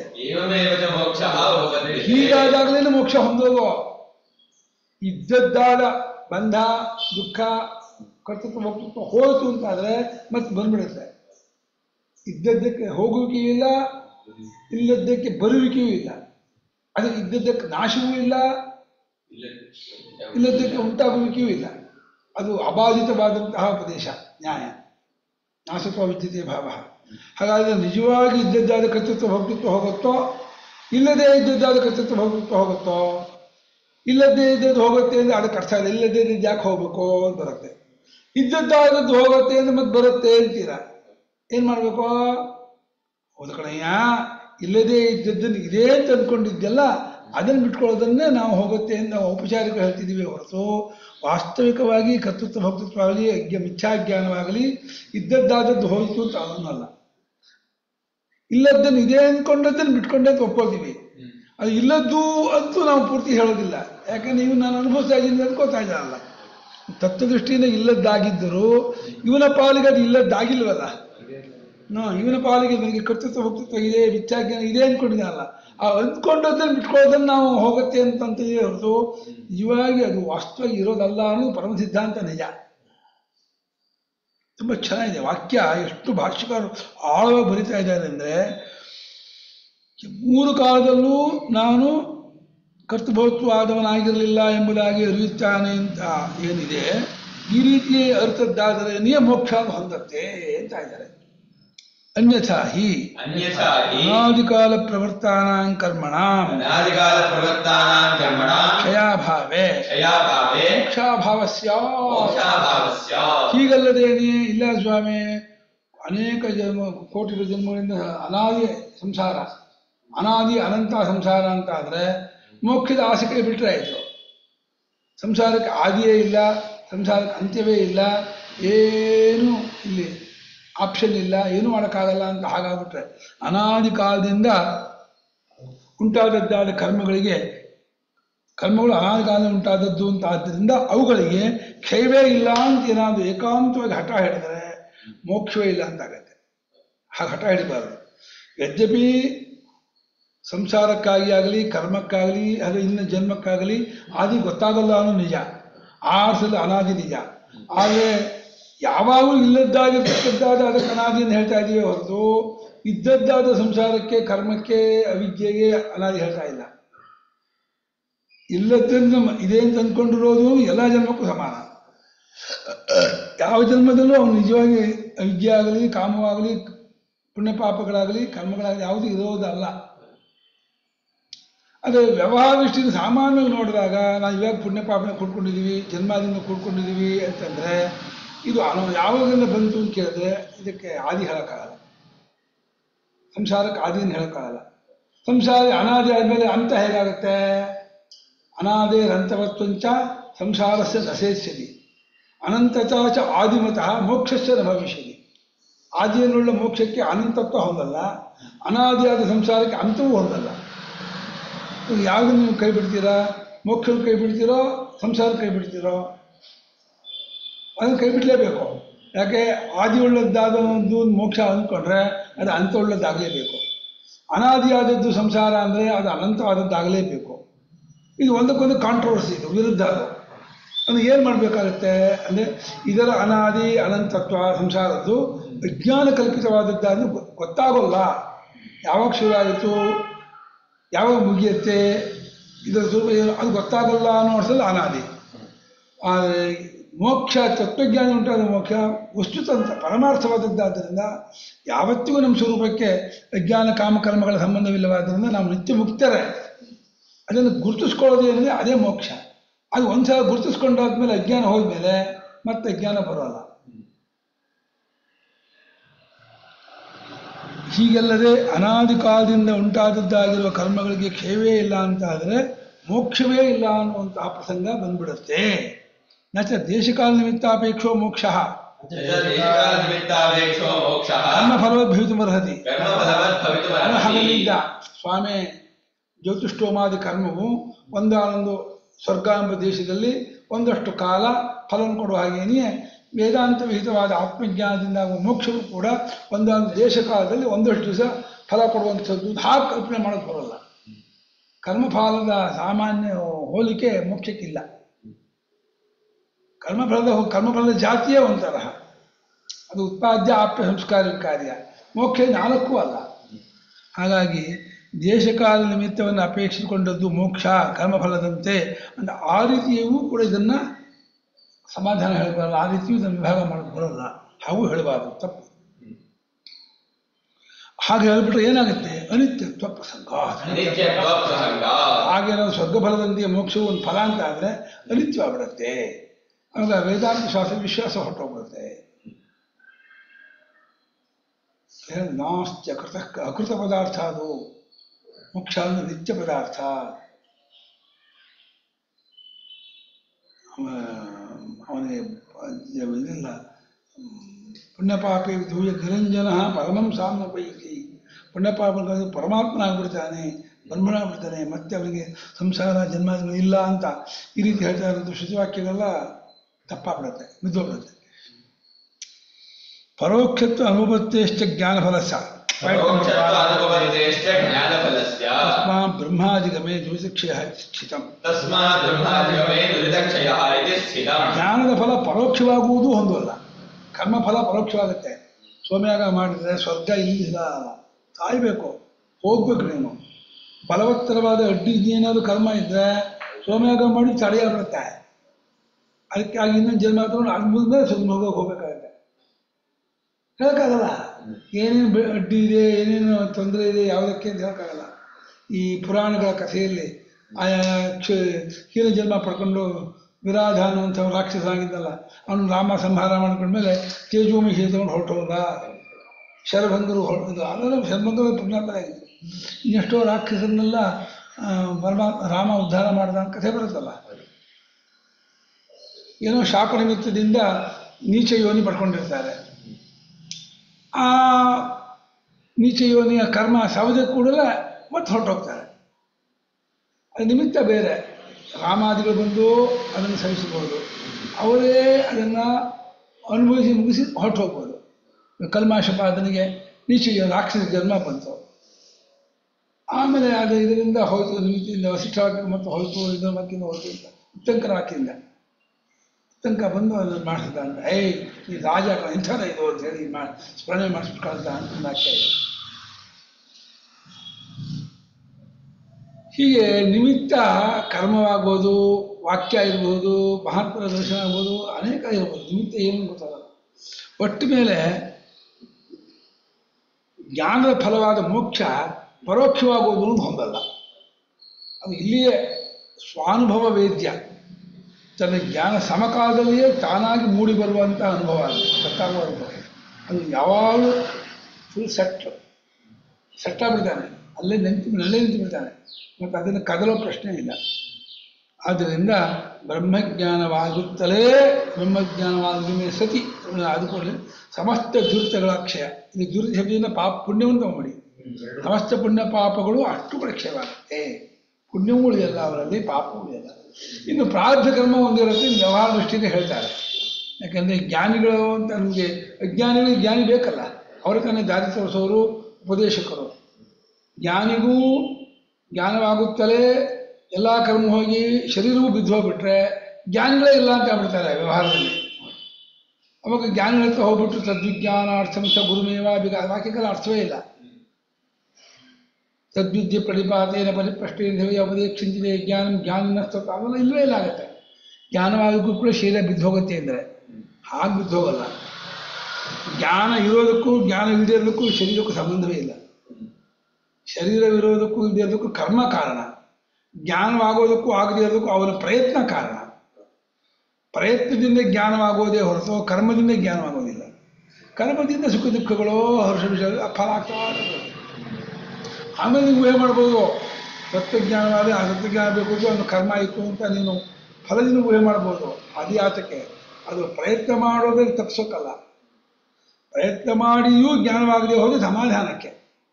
ಹೀಗಾದಾಗಲೇ ಮೋಕ್ಷ ಹೊಂದೋದು. ಇದ್ದದ್ದಾದ ಬಂಧ ದುಃಖ ಕರ್ತೃತ್ವ ಭೋಕ್ತೃತ್ವ ಹೋಯಿತು ಅಂತಾದರೆ ಮತ್ತೆ ಬಂದ್ಬಿಡುತ್ತೆ. ಇದ್ದದ್ದಕ್ಕೆ ಹೋಗುವಿಕೆಯೂ ಇಲ್ಲ, ಇಲ್ಲದ್ದಕ್ಕೆ ಬರುವಿಕೆಯೂ ಇಲ್ಲ. ಅದು ಇದ್ದದ್ದಕ್ಕೆ ನಾಶವೂ ಇಲ್ಲ, ಇಲ್ಲದ್ದಕ್ಕೆ ಉಂಟಾಗುವಿಕೆಯೂ ಇಲ್ಲ. ಅದು ಅಬಾಧಿತವಾದಂತಹ ಉಪದೇಶ ನ್ಯಾಯ. ನಾಶತ್ವ ವಿದ್ಯತೆ ಭಾವ. ಹಾಗಾದರೆ ನಿಜವಾಗಿ ಇದ್ದದ್ದಾದ ಕರ್ತೃತ್ವ ಭೋಕ್ತೃತ್ವ ಹೋಗುತ್ತೋ, ಇಲ್ಲದೇ ಇದ್ದದ್ದಾದ ಕರ್ತೃತ್ವ ಭೋಕ್ತೃತ್ವ ಹೋಗುತ್ತೋ? ಇಲ್ಲದೇ ಇದ್ದದ್ದು ಹೋಗುತ್ತೆ ಅಂದರೆ ಅದಕ್ಕೆ ಅರ್ಥ ಇಲ್ಲ. ಇಲ್ಲದೇ ಇದ್ದದ್ದು ಯಾಕೆ ಹೋಗ್ಬೇಕು ಅಂತ ಬರುತ್ತೆ. ಇದ್ದದ್ದಾದದ್ದು ಹೋಗುತ್ತೆ ಅಂದ್ರೆ ಮತ್ತೆ ಬರುತ್ತೆ ಅಂತೀರಾ. ಏನು ಮಾಡಬೇಕು? ಹೌದು ಕಣಯ್ಯ, ಇಲ್ಲದೇ ಇದ್ದದ್ದನ್ನು ಇದೇ ಅಂತ ಅಂದ್ಕೊಂಡಿದ್ದೆಲ್ಲ ಅದನ್ನು ಬಿಟ್ಕೊಳ್ಳೋದನ್ನೇ ನಾವು ಹೋಗುತ್ತೆ ಅಂತ ನಾವು ಔಪಚಾರಿಕ ಹೇಳ್ತಿದ್ದೀವಿ ಹೊರತು ವಾಸ್ತವಿಕವಾಗಿ ಕರ್ತೃತ್ವ ಭೋಕ್ತೃತ್ವ ಆಗಲಿ ಅಜ್ಞ ಮಿಥ್ಯಾಜ್ಞಾನವಾಗಲಿ ಇದ್ದದ್ದಾದದ್ದು ಹೋಯಿತು ಅಂತ ಅದನ್ನಲ್ಲ. ಇಲ್ಲದ್ದನ್ನು ಇದೇ ಅಂದ್ಕೊಂಡದ್ದನ್ನು ಬಿಟ್ಕೊಂಡೆ ಅಂತ ಒಪ್ಕೊಳ್ತೀವಿ. ಅದು ಇಲ್ಲದ್ದು ಅಂತೂ ನಾವು ಪೂರ್ತಿ ಹೇಳೋದಿಲ್ಲ. ಯಾಕಂದ್ರೆ ನೀವು ನಾನು ಅನುಭವಿಸ್ತಾ ಇದ್ದೀನಿ ಅಂದ್ಕೋತಾ ಇದ್ದಾರಲ್ಲ. ತತ್ವದೃಷ್ಟಿಯಿಂದ ಇಲ್ಲದ್ದಾಗಿದ್ದರೂ ಇವನ ಪಾಲಿಗೆ ಅದು ಇಲ್ಲದ್ದಾಗಿಲ್ವಲ್ಲ. ನೋ ಇವನ ಪಾಲಿಗೆ ನನಗೆ ಕರ್ತೃತ್ವ ಭೋಕ್ತೃತ್ವ ಇದೆ, ಮಿಥ್ಯಾಜ್ಞಾನ ಇದೆ ಅಂದ್ಕೊಂಡಿದ್ದಾನಲ್ಲ. ಆ ಅಂದ್ಕೊಂಡದ್ದನ್ನು ಬಿಟ್ಕೊಳ್ಳೋದನ್ನು ನಾವು ಹೋಗುತ್ತೆ ಅಂತಂತೀವಿ ಹೊರತು ನಿಜವಾಗಿ ಅದು ವಾಸ್ತವವಾಗಿ ಇರೋದಲ್ಲ ಅನ್ನೋದು ಪರಮ ಸಿದ್ಧಾಂತ ನಿಜ. ತುಂಬ ಚೆನ್ನಾಗಿದೆ ವಾಕ್ಯ. ಎಷ್ಟು ಭಾಷ್ಯಕಾರರು ಆಳವಾಗಿ ಬರಿತಾ ಇದ್ದಾರೆ ಅಂದರೆ, ಮೂರು ಕಾಲದಲ್ಲೂ ನಾನು ಕರ್ತೃಭೋಕ್ತೃ ಆದವನಾಗಿರಲಿಲ್ಲ ಎಂಬುದಾಗಿ ಅರಿಯುತ್ತಾನೆ ಅಂತ ಏನಿದೆ, ಈ ರೀತಿ ಅರ್ಥದ್ದಾದರೆ ನಿಯ ಮೋಕ್ಷ ಹೊಂದತ್ತೆ ಅಂತ ಇದ್ದಾರೆ. ಅನ್ಯಥಾ ಹಿ ಅನಾದಿಕಾಲ ಪ್ರವೃತ್ತಾನಾಂ ಕರ್ಮಣಾಂ ಕ್ಷಯಾಭಾವೇ ಮೋಕ್ಷಾಭಾವ ಸ್ಯಾತ್. ಹೀಗಲ್ಲದೇನೆ ಇಲ್ಲ ಸ್ವಾಮಿ, ಅನೇಕ ಜನ್ಮ ಕೋಟಿ ಜನ್ಮಗಳಿಂದ ಅನಾದಿ ಸಂಸಾರ, ಅನಾದಿ ಅನಂತ ಸಂಸಾರ ಅಂತ ಆದರೆ ಮೋಕ್ಷದ ಆಸೆ ಕೈ ಬಿಟ್ಟರೆ ಆಯಿತು. ಸಂಸಾರಕ್ಕೆ ಆದಿಯೇ ಇಲ್ಲ, ಸಂಸಾರಕ್ಕೆ ಅಂತ್ಯವೇ ಇಲ್ಲ, ಏನು ಇಲ್ಲಿ ಆಪ್ಷನ್ ಇಲ್ಲ, ಏನೂ ಮಾಡೋಕ್ಕಾಗಲ್ಲ ಅಂತ ಹಾಗಾಗ್ಬಿಟ್ರೆ ಅನಾದಿ ಕಾಲದಿಂದ ಉಂಟಾದದ್ದಾದ ಕರ್ಮಗಳಿಗೆ, ಕರ್ಮಗಳು ಅನಾದಿ ಕಾಲದಿಂದ ಉಂಟಾದದ್ದು ಅಂತ ಆದ್ದರಿಂದ ಅವುಗಳಿಗೆ ಕ್ಷಯವೇ ಇಲ್ಲ ಅಂತ ಏನಾದರೂ ಏಕಾಂತವಾಗಿ ಹಠ ಹಿಡಿದರೆ ಮೋಕ್ಷವೇ ಇಲ್ಲ ಅಂತಾಗತ್ತೆ. ಹಾಗೆ ಹಠ ಹಿಡಿಬಾರದು. ಯದ್ಯಪಿ ಸಂಸಾರಕ್ಕಾಗಿ ಆಗಲಿ ಕರ್ಮಕ್ಕಾಗಲಿ ಅದು ಇನ್ನು ಜನ್ಮಕ್ಕಾಗಲಿ ಆದಿ ಗೊತ್ತಾಗಲ್ಲ ಅನ್ನೋ ನಿಜ, ಆ ಅರ್ಥದಲ್ಲಿ ಅನಾದಿ ನಿಜ. ಆದರೆ ಯಾವಾಗಲೂ ಇಲ್ಲದ್ದಾಗಿರ್ತಕ್ಕದ್ದಾದ ಅದಕ್ಕೆ ಅನಾದಿಯನ್ನು ಹೇಳ್ತಾ ಇದ್ದೀವಿ ಹೊರತು ಇದ್ದದ್ದಾದ ಸಂಸಾರಕ್ಕೆ ಕರ್ಮಕ್ಕೆ ಅವಿದ್ಯೆಗೆ ಅನಾದಿ ಹೇಳ್ತಾ ಇಲ್ಲ. ಇಲ್ಲದನ್ನು ಇದೆ ಅಂತ ಅಂದ್ಕೊಂಡಿರೋದು ಎಲ್ಲ ಜನ್ಮಕ್ಕೂ ಸಮಾನ. ಯಾವ ಜನ್ಮದಲ್ಲೂ ಅವನು ನಿಜವಾಗಿ ಅವಿದ್ಯೆ ಆಗಲಿ ಕಾಮವಾಗಲಿ ಪುಣ್ಯ ಪಾಪಗಳಾಗಲಿ ಕರ್ಮಗಳಾಗಲಿ ಯಾವುದೂ ಇರೋದಲ್ಲ. ಅದೇ ವ್ಯವಹಾರ ದೃಷ್ಟಿಯಿಂದ ಸಾಮಾನ್ಯವಾಗಿ ನೋಡಿದಾಗ ನಾವು ಇವಾಗ ಪುಣ್ಯ ಪಾಪನ ಕೂಡ್ಕೊಂಡಿದ್ದೀವಿ, ಜನ್ಮಾದಿಂದ ಕೂಡ್ಕೊಂಡಿದ್ದೀವಿ ಅಂತಂದರೆ ಇದು ಅನು ಯಾವಾಗಲಿಂದ ಬಂತು ಅಂತ ಕೇಳಿದ್ರೆ ಇದಕ್ಕೆ ಆದಿ ಹೇಳೋಕ್ಕಾಗಲ್ಲ. ಸಂಸಾರಕ್ಕೆ ಆದಿಯನ್ನು ಹೇಳೋಕ್ಕಾಗಲ್ಲ. ಸಂಸಾರ ಅನಾದಿ ಆದಮೇಲೆ ಅಂತ ಹೇಗಾಗುತ್ತೆ? ಅನಾದೇರಂತವತ್ವಂಚ ಸಂಸಾರಸ್ಯ ನಶೇಷ್ಯತಿ ಅನಂತಚಾಚ ಆದಿಮತಃ ಮೋಕ್ಷಸ್ಯ ನ ಭವಿಷ್ಯತಿ. ಆದಿಯನ್ನುಳ್ಳ ಮೋಕ್ಷಕ್ಕೆ ಅನಂತತ್ವ ಹೊಂದಲ್ಲ, ಅನಾದಿಯಾದ ಸಂಸಾರಕ್ಕೆ ಅಂತವೂ ಹೊಂದಲ್ಲ. ಯಾವುದನ್ನು ನೀವು ಕೈ ಬಿಡ್ತೀರಾ? ಮೋಕ್ಷವನ್ನು ಕೈ ಬಿಡ್ತೀರೋ ಸಂಸಾರ ಕೈ ಬಿಡ್ತೀರೋ? ಅದನ್ನು ಕೈ ಬಿಡಲೇಬೇಕು. ಯಾಕೆ? ಆದಿ ಉಳ್ಳದ್ದಾದ ಒಂದು ಮೋಕ್ಷ ಅಂದ್ಕೊಂಡ್ರೆ ಅದು ಅಂತ ಉಳ್ಳದ್ದಾಗಲೇಬೇಕು. ಅನಾದಿಯಾದದ್ದು ಸಂಸಾರ ಅಂದರೆ ಅದು ಅನಂತವಾದದ್ದಾಗಲೇಬೇಕು. ಇದು ಒಂದಕ್ಕೊಂದು ಕಾಂಟ್ರವರ್ಸಿ, ಇದು ವಿರುದ್ಧ. ಅದು ಅದು ಏನು ಮಾಡಬೇಕಾಗತ್ತೆ ಅಂದರೆ ಇದರ ಅನಾದಿ ಅನಂತತ್ವ ಸಂಸಾರದ್ದು ಅಜ್ಞಾನ ಕಲ್ಪಿತವಾದದ್ದಾದ್ರೂ ಗೊತ್ತಾಗೋಲ್ಲ. ಯಾವಾಗ ಶುರುವಾಯಿತು, ಯಾವಾಗ ಮುಗಿಯುತ್ತೆ, ಇದರ ಸ್ವರೂಪ ಏನು ಅದು ಗೊತ್ತಾಗಲ್ಲ ಅನ್ನೋ ಅರ್ಥದಲ್ಲಿ ಅನಾದಿ. ಆದರೆ ಮೋಕ್ಷ ತತ್ವಜ್ಞಾನ ಉಂಟಾದ ಮೋಕ್ಷ ವಸ್ತುತಂತ್ರ ಪರಮಾರ್ಥವಾದದ್ದಾದ್ದರಿಂದ ಯಾವತ್ತಿಗೂ ನಮ್ಮ ಸ್ವರೂಪಕ್ಕೆ ಅಜ್ಞಾನ ಕಾಮಕರ್ಮಗಳ ಸಂಬಂಧವಿಲ್ಲವಾದ್ದರಿಂದ ನಾವು ನಿತ್ಯ ಮುಕ್ತರೇ. ಅದನ್ನು ಗುರುತಿಸ್ಕೊಳ್ಳೋದು ಏನಿದೆ ಅದೇ ಮೋಕ್ಷ. ಅದು ಒಂದ್ಸಲ ಗುರುತಿಸ್ಕೊಂಡಾದ್ಮೇಲೆ ಅಜ್ಞಾನ ಹೋದ್ಮೇಲೆ ಮತ್ತೆ ಅಜ್ಞಾನ ಬರೋಲ್ಲ. ಹೀಗೆಲ್ಲದೆ ಅನಾದಿ ಕಾಲದಿಂದ ಉಂಟಾದದ್ದಾಗಿರುವ ಕರ್ಮಗಳಿಗೆ ಕ್ಷಯವೇ ಇಲ್ಲ ಅಂತ ಆದರೆ ಮೋಕ್ಷವೇ ಇಲ್ಲ ಅನ್ನುವಂತಹ ಪ್ರಸಂಗ ಬಂದ್ಬಿಡುತ್ತೆ. ನಚ ದೇಶಕಾಲ ನಿಮಿತ್ತಾಪೇಕ್ಷೋ ಮೋಕ್ಷ ಕರ್ಮಫಲವದ್ಭವಿತುಮರ್ಹತಿ. ಹಾಗಲಿದ್ದ ಸ್ವಾಮಿ ಜ್ಯೋತಿಷ್ಠೋಮಾದಿ ಕರ್ಮವು ಒಂದಾನೊಂದು ಸ್ವರ್ಗ ಎಂಬ ದೇಶದಲ್ಲಿ ಒಂದಷ್ಟು ಕಾಲ ಫಲವನ್ನು ಕೊಡುವ ಹಾಗೇನೆಯೇ ವೇದಾಂತ ವಿಹಿತವಾದ ಆತ್ಮಜ್ಞಾನದಿಂದ ಆಗುವ ಮೋಕ್ಷವು ಕೂಡ ಒಂದೊಂದು ದೇಶ ಕಾಲದಲ್ಲಿ ಒಂದಷ್ಟು ದಿವಸ ಫಲ ಕೊಡುವಂಥದ್ದು. ಹಾಗೆ ಕಲ್ಪನೆ ಮಾಡೋಕ್ಕೆ ಬರೋಲ್ಲ. ಕರ್ಮಫಲದ ಸಾಮಾನ್ಯ ಹೋಲಿಕೆ ಮೋಕ್ಷಕ್ಕಿಲ್ಲ. ಕರ್ಮಫಲದ ಕರ್ಮಫಲದ ಜಾತಿಯೇ ಒಂಥರ, ಅದು ಉತ್ಪಾದ್ಯ ಆಪ್ಯ ಸಂಸ್ಕಾರಿಕ ಕಾರ್ಯ. ಮೋಕ್ಷ ನಾಲ್ಕು ಅಲ್ಲ. ಹಾಗಾಗಿ ದೇಶಕಾಲ ನಿಮಿತ್ತವನ್ನು ಅಪೇಕ್ಷಿಸಿಕೊಂಡದ್ದು ಮೋಕ್ಷ ಕರ್ಮಫಲದಂತೆ ಅಂತ ಆ ರೀತಿಯೂ ಕೂಡ ಇದನ್ನು ಸಮಾಧಾನ ಹೇಳಬಾರಲ್ಲ. ಆ ರೀತಿಯೂ ಇದನ್ನು ವಿಭಾಗ ಮಾಡೋಕ್ಕೆ ಬರೋಲ್ಲ. ಹಾಗೂ ಹೇಳಬಾರದು, ತಪ್ಪು. ಹಾಗೆ ಹೇಳ್ಬಿಟ್ರೆ ಏನಾಗುತ್ತೆ? ಅನಿತ್ಯತ್ವ ಪ್ರಸಂಗ. ಹಾಗೆ ನಾವು ಸ್ವರ್ಗಫಲದಂತೆಯೇ ಮೋಕ್ಷವು ಒಂದು ಫಲ ಅಂತ ಆದರೆ ಅನಿತ್ಯವಾಗಿಬಿಡುತ್ತೆ. ಆವಾಗ ವೇದಾಂತ ಶಾಸ್ತ್ರ ವಿಶ್ವಾಸ ಹೊರಟೋಗ್ಬಿಡುತ್ತೆ. ನಾಸ್ತ್ಯ ಕೃತ ಅಕೃತ ಪದಾರ್ಥ ಅದು. ಮೋಕ್ಷ ಅಂದ್ರೆ ನಿತ್ಯ ಪದಾರ್ಥ. ಅವನಿಗೆ ಇದೆಲ್ಲ ಪುಣ್ಯಪಾಪಿ ಧೂಯ ನಿರಂಜನ ಪರಮಂ ಸಾಮ್ಯಪೈತಿ. ಪುಣ್ಯಪಾಪಗಳು ಪರಮಾತ್ಮನಾಗ್ಬಿಡ್ತಾನೆ, ಬ್ರಹ್ಮನಾಗ್ಬಿಡ್ತಾನೆ, ಮತ್ತೆ ಅವನಿಗೆ ಸಂಸಾರ ಜನ್ಮಾದಿಗಳು ಇಲ್ಲ ಅಂತ ಈ ರೀತಿ ಹೇಳ್ತಾ ಇರೋದು ಶ್ರುತಿವಾಕ್ಯಗಳೆಲ್ಲ ತಪ್ಪಾಗ್ಬಿಡುತ್ತೆ, ಬಿದ್ದೋಗ್ಬಿಡುತ್ತೆ. ಪರೋಕ್ಷತ್ವ ಅನುಭವತ್ತೆಷ್ಟ ಜ್ಞಾನಫಲಸ್ಯ ತಸ್ಮಾತ್ ಬ್ರಹ್ಮಾದಿಗಮೇ ದುರಿತಕ್ಷಯ ಸ್ಥಿತಂ. ಜ್ಞಾನದ ಫಲ ಪರೋಕ್ಷವಾಗುವುದು ಹೊಂದಲ್ಲ. ಕರ್ಮಫಲ ಪರೋಕ್ಷವಾಗುತ್ತೆ. ಸೋಮಯಾಗ ಮಾಡಿದರೆ ಸ್ವರ್ಗ ಇಲ್ಲ, ಕಾಯಬೇಕು, ಹೋಗ್ಬೇಕು. ನೀನು ಬಲವತ್ತರವಾದ ಅಡ್ಡಿ ಏನಾದರೂ ಕರ್ಮ ಇದ್ದರೆ ಸೋಮಯಾಗ ಮಾಡಿ ತಡೆಯಾಗ್ಬಿಡುತ್ತೆ. ಅದಕ್ಕಾಗಿ ಇನ್ನೊಂದು ಜನ್ಮ ತಗೊಂಡು ಅದು ಮುಗಿದ್ಮೇಲೆ ಸ್ವಲ್ಪ ಹೋಗೋಕೆ ಹೋಗ್ಬೇಕಾಗುತ್ತೆ. ಹೇಳೋಕ್ಕಾಗಲ್ಲ ಏನೇನು ಅಡ್ಡಿ ಇದೆ, ಏನೇನು ತೊಂದರೆ ಇದೆ ಯಾವುದಕ್ಕೆ ಅಂತ ಹೇಳೋಕ್ಕಾಗಲ್ಲ. ಈ ಪುರಾಣಗಳ ಕಥೆಯಲ್ಲಿ ಆಯಾ ಕ್ಷ ಹೀನ ಜನ್ಮ ಪಡ್ಕೊಂಡು ವಿರಾಧ ಅನ್ನುವಂಥ ರಾಕ್ಷಸ ಆಗಿದ್ದಲ್ಲ, ಅವನು ರಾಮ ಸಂಹಾರ ಮಾಡ್ಕೊಂಡ್ಮೇಲೆ ತೇಜೋಮಿ ತಗೊಂಡು ಹೊರಟೋದ. ಶರಭಂಗರು ಹೊರಟೋದು, ಅದೆಲ್ಲ ಶರಭಂಗರು ಪುಣ್ಯಾತ್ಮರ ಆಗಿತ್ತು. ಇನ್ನೆಷ್ಟೋ ರಾಕ್ಷಸನ್ನೆಲ್ಲ ಪರಮಾತ್ಮ ರಾಮ ಉದ್ಧಾರ ಮಾಡಿದ ಕಥೆ ಬರುತ್ತಲ್ಲ. ಏನೋ ಶಾಪ ನಿಮಿತ್ತದಿಂದ ನೀಚ ಯೋನಿ ಪಡ್ಕೊಂಡಿರ್ತಾರೆ. ಆ ನೀಚ ಯೋನಿಯ ಕರ್ಮ ಸವದೆ ಕೂಡಲೇ ಮತ್ತೆ ಹೊರಟೋಗ್ತಾರೆ. ಅದು ನಿಮಿತ್ತ ಬೇರೆ. ರಾಮಾದಿಗಳು ಬಂದು ಅದನ್ನು ಸಹಿಸಬಹುದು, ಅವರೇ ಅದನ್ನು ಅನುಭವಿಸಿ ಮುಗಿಸಿ ಹೊರಟು ಹೋಗ್ಬೋದು. ಕಲ್ಮಾಶಪಾದನಿಗೆ ನೀಚ ರಾಕ್ಷಸ ಜನ್ಮ ಬಂತು. ಆಮೇಲೆ ಅದು ಇದರಿಂದ ಹೋಯ್ತು, ನಿಮಿತ್ತಿಂದ ವಸಿಷ್ಠವಾಕ್ಯ ಮತ್ತು ಹೋಯ್ತು, ಇದರ ಮಕ್ಕಿಂದ ಹೋಯ್ತು ಅಂತ ಉತ್ತಂಕರ ವಾಕ್ಯದಿಂದ ಉತ್ತಂಕ ಬಂದು ಅದನ್ನು ಮಾಡಿಸಿದ ಅಂತ. ಏಯ್ ಈ ರಾಜ ಇಂಥದ ಇದು ಅಂತ ಹೇಳಿ ಮಾಡಿ ಸ್ಮರಣೆ ಮಾಡಿಸ್ಬಿಟ್ಟ ಅಂತ ವಾಕ್ಯ ಇದೆ. ಹೀಗೆ ನಿಮಿತ್ತ ಕರ್ಮವಾಗ್ಬೋದು, ವಾಕ್ಯ ಇರ್ಬೋದು, ಮಹಾತ್ಮರ ದರ್ಶನ ಆಗ್ಬೋದು, ಅನೇಕ ಇರ್ಬೋದು. ನಿಮಿತ್ತ ಏನು ಗೊತ್ತಾಗಲ್ಲ. ಒಟ್ಟು ಮೇಲೆ ಜ್ಞಾನದ ಫಲವಾದ ಮೋಕ್ಷ ಪರೋಕ್ಷವಾಗುವುದು ಅನ್ನೋದು ಹೊಂದಲ್ಲ. ಅದು ಇಲ್ಲಿಯೇ ಸ್ವಾನುಭವ ವೇದ್ಯ. ತನ್ನ ಜ್ಞಾನ ಸಮಕಾಲದಲ್ಲಿಯೇ ತಾನಾಗಿ ಮೂಡಿ ಬರುವಂಥ ಅನುಭವ, ಅದು ಗೊತ್ತಾಗುವ ಅನುಭವ. ಅದು ಯಾವಾಗಲೂ ಫುಲ್ ಸೆಟ್ ಸೆಟ್ಟಾಗ್ಬಿಡ್ತಾನೆ, ಅಲ್ಲೇ ನಿಂತು ನಲ್ಲೇ ನಿಂತು ಬಿಡ್ತಾನೆ. ಮತ್ತು ಅದನ್ನು ಕದಲೋ ಪ್ರಶ್ನೆ ಇಲ್ಲ. ಆದ್ದರಿಂದ ಬ್ರಹ್ಮಜ್ಞಾನವಾಗುತ್ತಲೇ ಬ್ರಹ್ಮಜ್ಞಾನವಾದ ಸತಿ ಆದುಕೊಳ್ಳಿ ಸಮಸ್ತ ದುರಿತಗಳ ಕ್ಷಯ. ಇದು ದುರಿತ ಶಬ್ದದಿಂದ ಪಾಪ ಪುಣ್ಯವನ್ನು ತಗೊಂಡಿ. ಸಮಸ್ತ ಪುಣ್ಯ ಪಾಪಗಳು ಅಷ್ಟು ಕೂಡ ಕ್ಷಯವಾಗುತ್ತೆ. ಪುಣ್ಯವೂ ಉಳಿಯಲ್ಲ ಅವರಲ್ಲಿ, ಪಾಪ ಉಳಿಯಲ್ಲ. ಇನ್ನು ಪ್ರಾರಬ್ಧ ಕರ್ಮ ಒಂದಿರುತ್ತೆ, ವ್ಯವಹಾರ ದೃಷ್ಟಿಯಿಂದ ಹೇಳ್ತಾರೆ. ಯಾಕೆಂದರೆ ಜ್ಞಾನಿಗಳು ಅಂತ ನಮಗೆ ಅಜ್ಞಾನಿಗಳಿಗೆ ಜ್ಞಾನಿ ಬೇಕಲ್ಲ, ಅವರ ತಾನೇ ದಾರಿ ತೋರಿಸೋರು ಉಪದೇಶಕರು. ಜ್ಞಾನಿಗೂ ಜ್ಞಾನವಾಗುತ್ತಲೇ ಎಲ್ಲ ಕರ್ಮ ಹೋಗಿ ಶರೀರವೂ ಬಿದ್ದು ಹೋಗ್ಬಿಟ್ರೆ ಜ್ಞಾನಿಗಳೇ ಇಲ್ಲ ಅಂತ ಹೇಳ್ಬಿಡ್ತಾರೆ ವ್ಯವಹಾರದಲ್ಲಿ. ಅವಾಗ ಜ್ಞಾನ ಹತ್ರ ಹೋಗ್ಬಿಟ್ಟು ತದ್ವಿಜ್ಞಾನಾರ್ಥಂ ಸ ಗುರುಮೇವ ಬಿಗ ವಾಕ್ಯಗಳ ಅರ್ಥವೇ ಇಲ್ಲ. ತದ್ವಿದ್ಯೆ ಪ್ರಣಿಪಾತೇನ ಪರಿಪ್ರಶ್ನೆಯಿಂದ ಉಪದೇಕ್ಷಿಂಚಿದೆ ಜ್ಞಾನ ಜ್ಞಾನ ಅವೆಲ್ಲ ಇಲ್ಲವೇ ಇಲ್ಲ ಆಗುತ್ತೆ. ಜ್ಞಾನವಾಗಕ್ಕೂ ಕೂಡ ಶರೀರ ಬಿದ್ದು ಹೋಗುತ್ತೆ ಅಂದರೆ ಹಾಗೆ ಬಿದ್ದು ಹೋಗಲ್ಲ. ಜ್ಞಾನ ಇರೋದಕ್ಕೂ ಜ್ಞಾನ ಇಲ್ಲದೆ ಇರೋದಕ್ಕೂ ಶರೀರಕ್ಕೂ ಸಂಬಂಧವೇ ಇಲ್ಲ. ಶರೀರವಿರೋದಕ್ಕೂ ಇಲ್ಲದೆ ಇರೋದಕ್ಕೂ ಕರ್ಮ ಕಾರಣ, ಜ್ಞಾನವಾಗೋದಕ್ಕೂ ಆಗದೇ ಇರೋದಕ್ಕೂ ಅವನ ಪ್ರಯತ್ನ ಕಾರಣ. ಪ್ರಯತ್ನದಿಂದ ಜ್ಞಾನವಾಗೋದೇ ಹೊರತು ಕರ್ಮದಿಂದ ಜ್ಞಾನವಾಗೋದಿಲ್ಲ. ಕರ್ಮದಿಂದ ಸುಖ ದುಃಖಗಳು ಹರ್ಷ ವಿಷಯ ಫಲ ಆಗ್ತಾ ಇರ್ತದೆ. ಆಮೇಲೆ ನೀವು ಊಹೆ ಮಾಡ್ಬೋದು, ತತ್ವಜ್ಞಾನವಾದರೆ ಆ ತತ್ವಜ್ಞಾನ ಬೇಕು ಅಂದರೆ ಅವನು ಕರ್ಮ ಇತ್ತು ಅಂತ ನೀನು ಫಲದಿಂದ ಊಹೆ ಮಾಡ್ಬೋದು. ಅದು ಯಾತಕ್ಕೆ? ಅದು ಪ್ರಯತ್ನ ಮಾಡೋದ್ರಲ್ಲಿ ತಪ್ಪಿಸೋಕ್ಕಲ್ಲ. ಪ್ರಯತ್ನ ಮಾಡಿಯೂ ಜ್ಞಾನವಾಗದೆ ಹೋದರೆ ಸಮಾಧಾನಕ್ಕೆ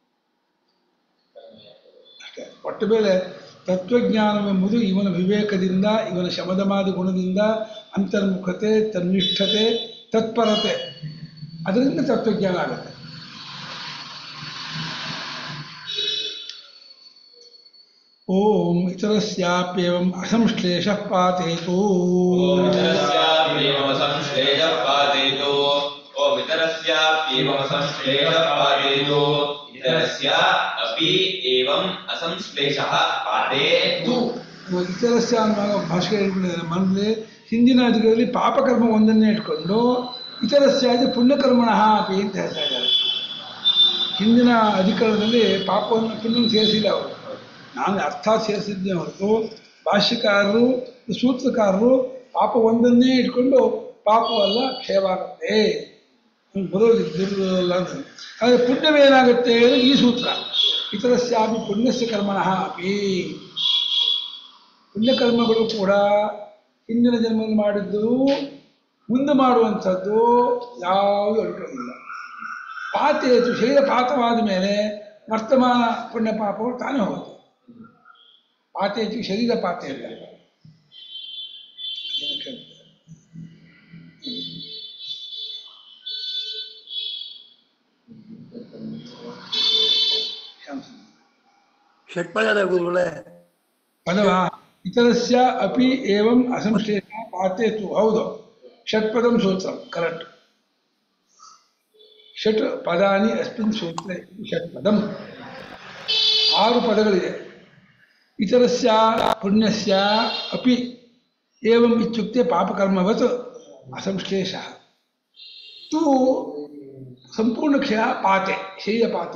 ಅಷ್ಟೇ. ಒಟ್ಟು ಮೇಲೆ ತತ್ವಜ್ಞಾನವೆಂಬುದು ಇವನ ವಿವೇಕದಿಂದ, ಇವನ ಶಮದಮಾದಿ ಗುಣದಿಂದ, ಅಂತರ್ಮುಖತೆ, ತನ್ನಿಷ್ಠತೆ, ತತ್ಪರತೆ, ಅದರಿಂದ ತತ್ವಜ್ಞಾನ ಆಗುತ್ತೆ. ಓಂ ಇತರಸ್ಯಾಪ್ಯೇವಂ ಅಸಂಶ್ಲೇಷಃ ಪಾತೇತು. ಇತರಸ್ಯ ಅನ್ನುವಾಗ ಭಾಷೆ ಹೇಳ್ಬಿಟ್ಟಿದ್ದಾರೆ. ಮನದಲ್ಲಿ ಹಿಂದಿನ ಅಧಿಕಾರದಲ್ಲಿ ಪಾಪಕರ್ಮ ಒಂದನ್ನೇ ಇಟ್ಕೊಂಡು ಇತರಸ್ಯ ಅಂದರೆ ಪುಣ್ಯಕರ್ಮಣಃ ಅಪಿ ಅಂತ ಹೇಳ್ತಾ ಇದ್ದಾರೆ. ಹಿಂದಿನ ಅಧಿಕಾರದಲ್ಲಿ ಪಾಪವನ್ನು ಪುಣ್ಯವನ್ನು ಸೇರಿಸಿಲ್ಲ ಅವರು. ನಾನು ಅರ್ಥ ಸೇರಿಸಿದ್ದೇ ಹೊರತು ಭಾಷ್ಯಕಾರರು ಸೂತ್ರಕಾರರು ಪಾಪ ಒಂದನ್ನೇ ಇಟ್ಕೊಂಡು ಪಾಪವಲ್ಲ ಕ್ಷಯವಾಗುತ್ತೆ ಬರೋದಿಲ್ಲ ಅಂತ. ಆದರೆ ಪುಣ್ಯವೇನಾಗುತ್ತೆ ಅಂದರೆ ಈ ಸೂತ್ರ ಇತರಸ್ಯಾಪಿ ಪುಣ್ಯಸ್ಯ ಕರ್ಮಣಃ ಅಪಿ. ಪುಣ್ಯಕರ್ಮಗಳು ಕೂಡ ಹಿಂದಿನ ಜನ್ಮದಲ್ಲಿ ಮಾಡಿದ್ದು ಮುಂದೆ ಮಾಡುವಂಥದ್ದು ಯಾವುದೂ ಅಡ್ಕೊಳ್ಳಿಲ್ಲ. ಪಾತೇತು ಶರೀರ ಪಾತವಾದ ಮೇಲೆ ವರ್ತಮಾನ ಪುಣ್ಯ ಪಾಪಗಳು ತಾನೇ ಹೋಗುತ್ತೆ. ಪಾತೇತು ಶರೀರ ಪಾತ ಇಲ್ಲ. ಷಟ್ಪದ ಗುರುಗಳೇ ಪದವಾ ಇತರಸ್ಯ ಅಪಿ ಏವಂ ಅಸಂಶ್ಲೇಷ ಪಾತೇತು. ಹೌದು, ಷಟ್ಪದಂ ಸೂತ್ರ ಕರೆಕ್ಟ್. ಷಟ್ ಪದಾನಿ ಅಸ್ಮಿನ್ ಸೂತ್ರ ಷಟ್ಪದಂ. ಆರು ಪದಗಳಿದೆ. ಇತರಸ್ಯ ಪುಣ್ಯಸ್ಯ ಅಪಿ ಏವಂ ಇತ್ಯುಕ್ತೆ ಪಾಪಕರ್ಮವತ್ ಅಸಂಶ್ಲೇಷ ತು ಸಂಪೂರ್ಣ ಕ್ಷಯ ಪಾತೆ ಶರೀರ ಪಾತೆ.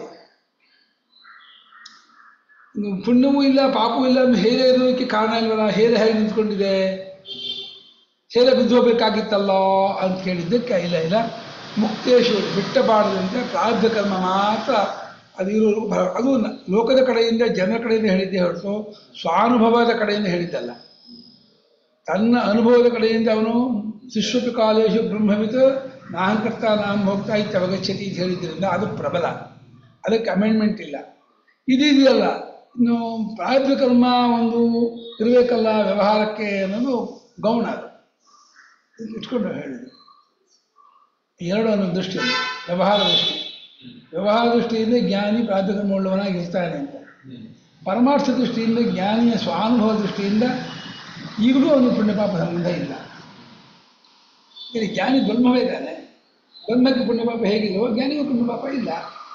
ಪುಣ್ಯವೂ ಇಲ್ಲ ಪಾಪವೂ ಇಲ್ಲ, ಹೇರೆ ಇರೋದಕ್ಕೆ ಕಾರಣ ಇಲ್ವಲ್ಲ. ಹೇರೆ ಹೇಗೆ ನಿಂತ್ಕೊಂಡಿದೆ? ಹೇರೆ ಬಿದ್ದು ಹೋಗ್ಬೇಕಾಗಿತ್ತಲ್ಲೋ ಅಂತ ಕೇಳಿದ್ದಕ್ಕೆ ಇಲ್ಲ ಇಲ್ಲ ಮುಕ್ತೇಶ್ವರ ಬಿಟ್ಟಬಾರದಂತೆ ಪ್ರಾರಬ್ಧ ಕರ್ಮ ಮಾತ್ರ ಅದು ಇರೋರು. ಅದು ಲೋಕದ ಕಡೆಯಿಂದ ಜನರ ಕಡೆಯಿಂದ ಹೇಳಿದ್ದೇ ಹೊರತು ಸ್ವಾನುಭವದ ಕಡೆಯಿಂದ ಹೇಳಿದ್ದಲ್ಲ. ತನ್ನ ಅನುಭವದ ಕಡೆಯಿಂದ ಅವನು ಶಿಶ್ವಪಿ ಕಾಲೇಶು ಬ್ರಹ್ಮವಿತ್ ನಾಹಂಕರ್ತ ನಾಂ ಭೋಕ್ತ ಇತ್ಯವಗಚ್ಚತಿ ಅಂತ ಹೇಳಿದ್ದರಿಂದ ಅದು ಪ್ರಬಲ, ಅದಕ್ಕೆ ಅಮೆಂಡ್ಮೆಂಟ್ ಇಲ್ಲ. ಇದೆಯಲ್ಲ ಇನ್ನು ಪ್ರಾರಬ್ಧ ಕರ್ಮ ಒಂದು ಇರಬೇಕಲ್ಲ ವ್ಯವಹಾರಕ್ಕೆ ಅನ್ನೋದು ಗೌಣ. ಅದು ಇಟ್ಕೊಂಡು ಹೇಳಿದ್ರು ಎರಡು ಅನ್ನೋ ದೃಷ್ಟಿಯಲ್ಲಿ ವ್ಯವಹಾರ ದೃಷ್ಟಿ. ವ್ಯವಹಾರ ದೃಷ್ಟಿಯಿಂದ ಜ್ಞಾನಿ ಪ್ರಾರಬ್ಧ ಕರ್ಮ ಉಳ್ಳವನಾಗಿರ್ತಾನೆ ಅಂತ. ಪರಮಾರ್ಥ ದೃಷ್ಟಿಯಿಂದ ಜ್ಞಾನಿಯ ಸ್ವಾನುಭವ ದೃಷ್ಟಿಯಿಂದ ಈಗಲೂ ಅವನು ಪುಣ್ಯಪಾಪ ಸಂಬಂಧ ಇಲ್ಲ. ಇಲ್ಲಿ ಜ್ಞಾನಿ ಬ್ರಹ್ಮವೇ ಇದ್ದಾನೆ. ಬ್ರಹ್ಮಕ್ಕೆ ಪುಣ್ಯಪಾಪ ಹೇಗಿಲ್ಲವೋ ಜ್ಞಾನಿಗೂ ಪುಣ್ಯಪಾಪ ಇಲ್ಲ.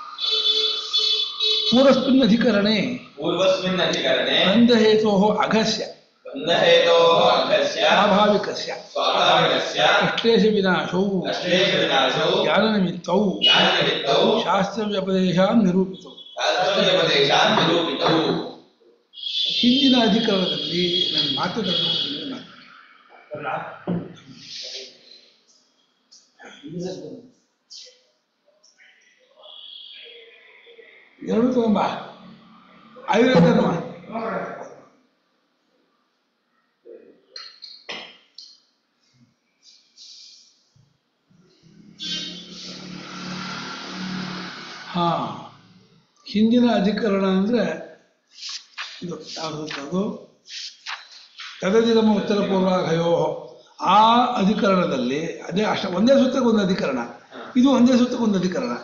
ಪೂರ್ವಸ್ಮಿನ್ ಅಧಿಕರಣೆ ಬಂಧಹೇತೋ ಅಘಸ್ಯ ಸ್ವಾಭಾವಿಕಸ್ಯ ಅಶ್ಲೇಷ ವಿನಾಶೌ ಜ್ಞಾನನಿಮಿತ್ತೌ ಶಾಸ್ತ್ರವ್ಯಪದೇಶಾನ್ ನಿರೂಪಿತೌ. ಹಿಂದಿನ ಅಧಿಕಾರದಲ್ಲಿ ನನ್ನ ಮಾತುಗಳನ್ನು ಎರಡು ತಗೊಂಬ ಆಯುರ್ವೇದ ಹಾ ಹಿಂದಿನ ಅಧಿಕರಣ ಅಂದರೆ ಇದು ಯಾವುದು? ತದಧಿಗಮ ಉತ್ತರ ಪೂರ್ವಾಘಯೋ. ಆ ಅಧಿಕರಣದಲ್ಲಿ ಅದೇ ಅಷ್ಟ ಒಂದೇ ಸೂತ್ರಕ್ಕೆ ಒಂದು ಅಧಿಕರಣ, ಇದು ಒಂದೇ ಸೂತ್ರಕ್ಕೆ ಒಂದು ಅಧಿಕರಣ.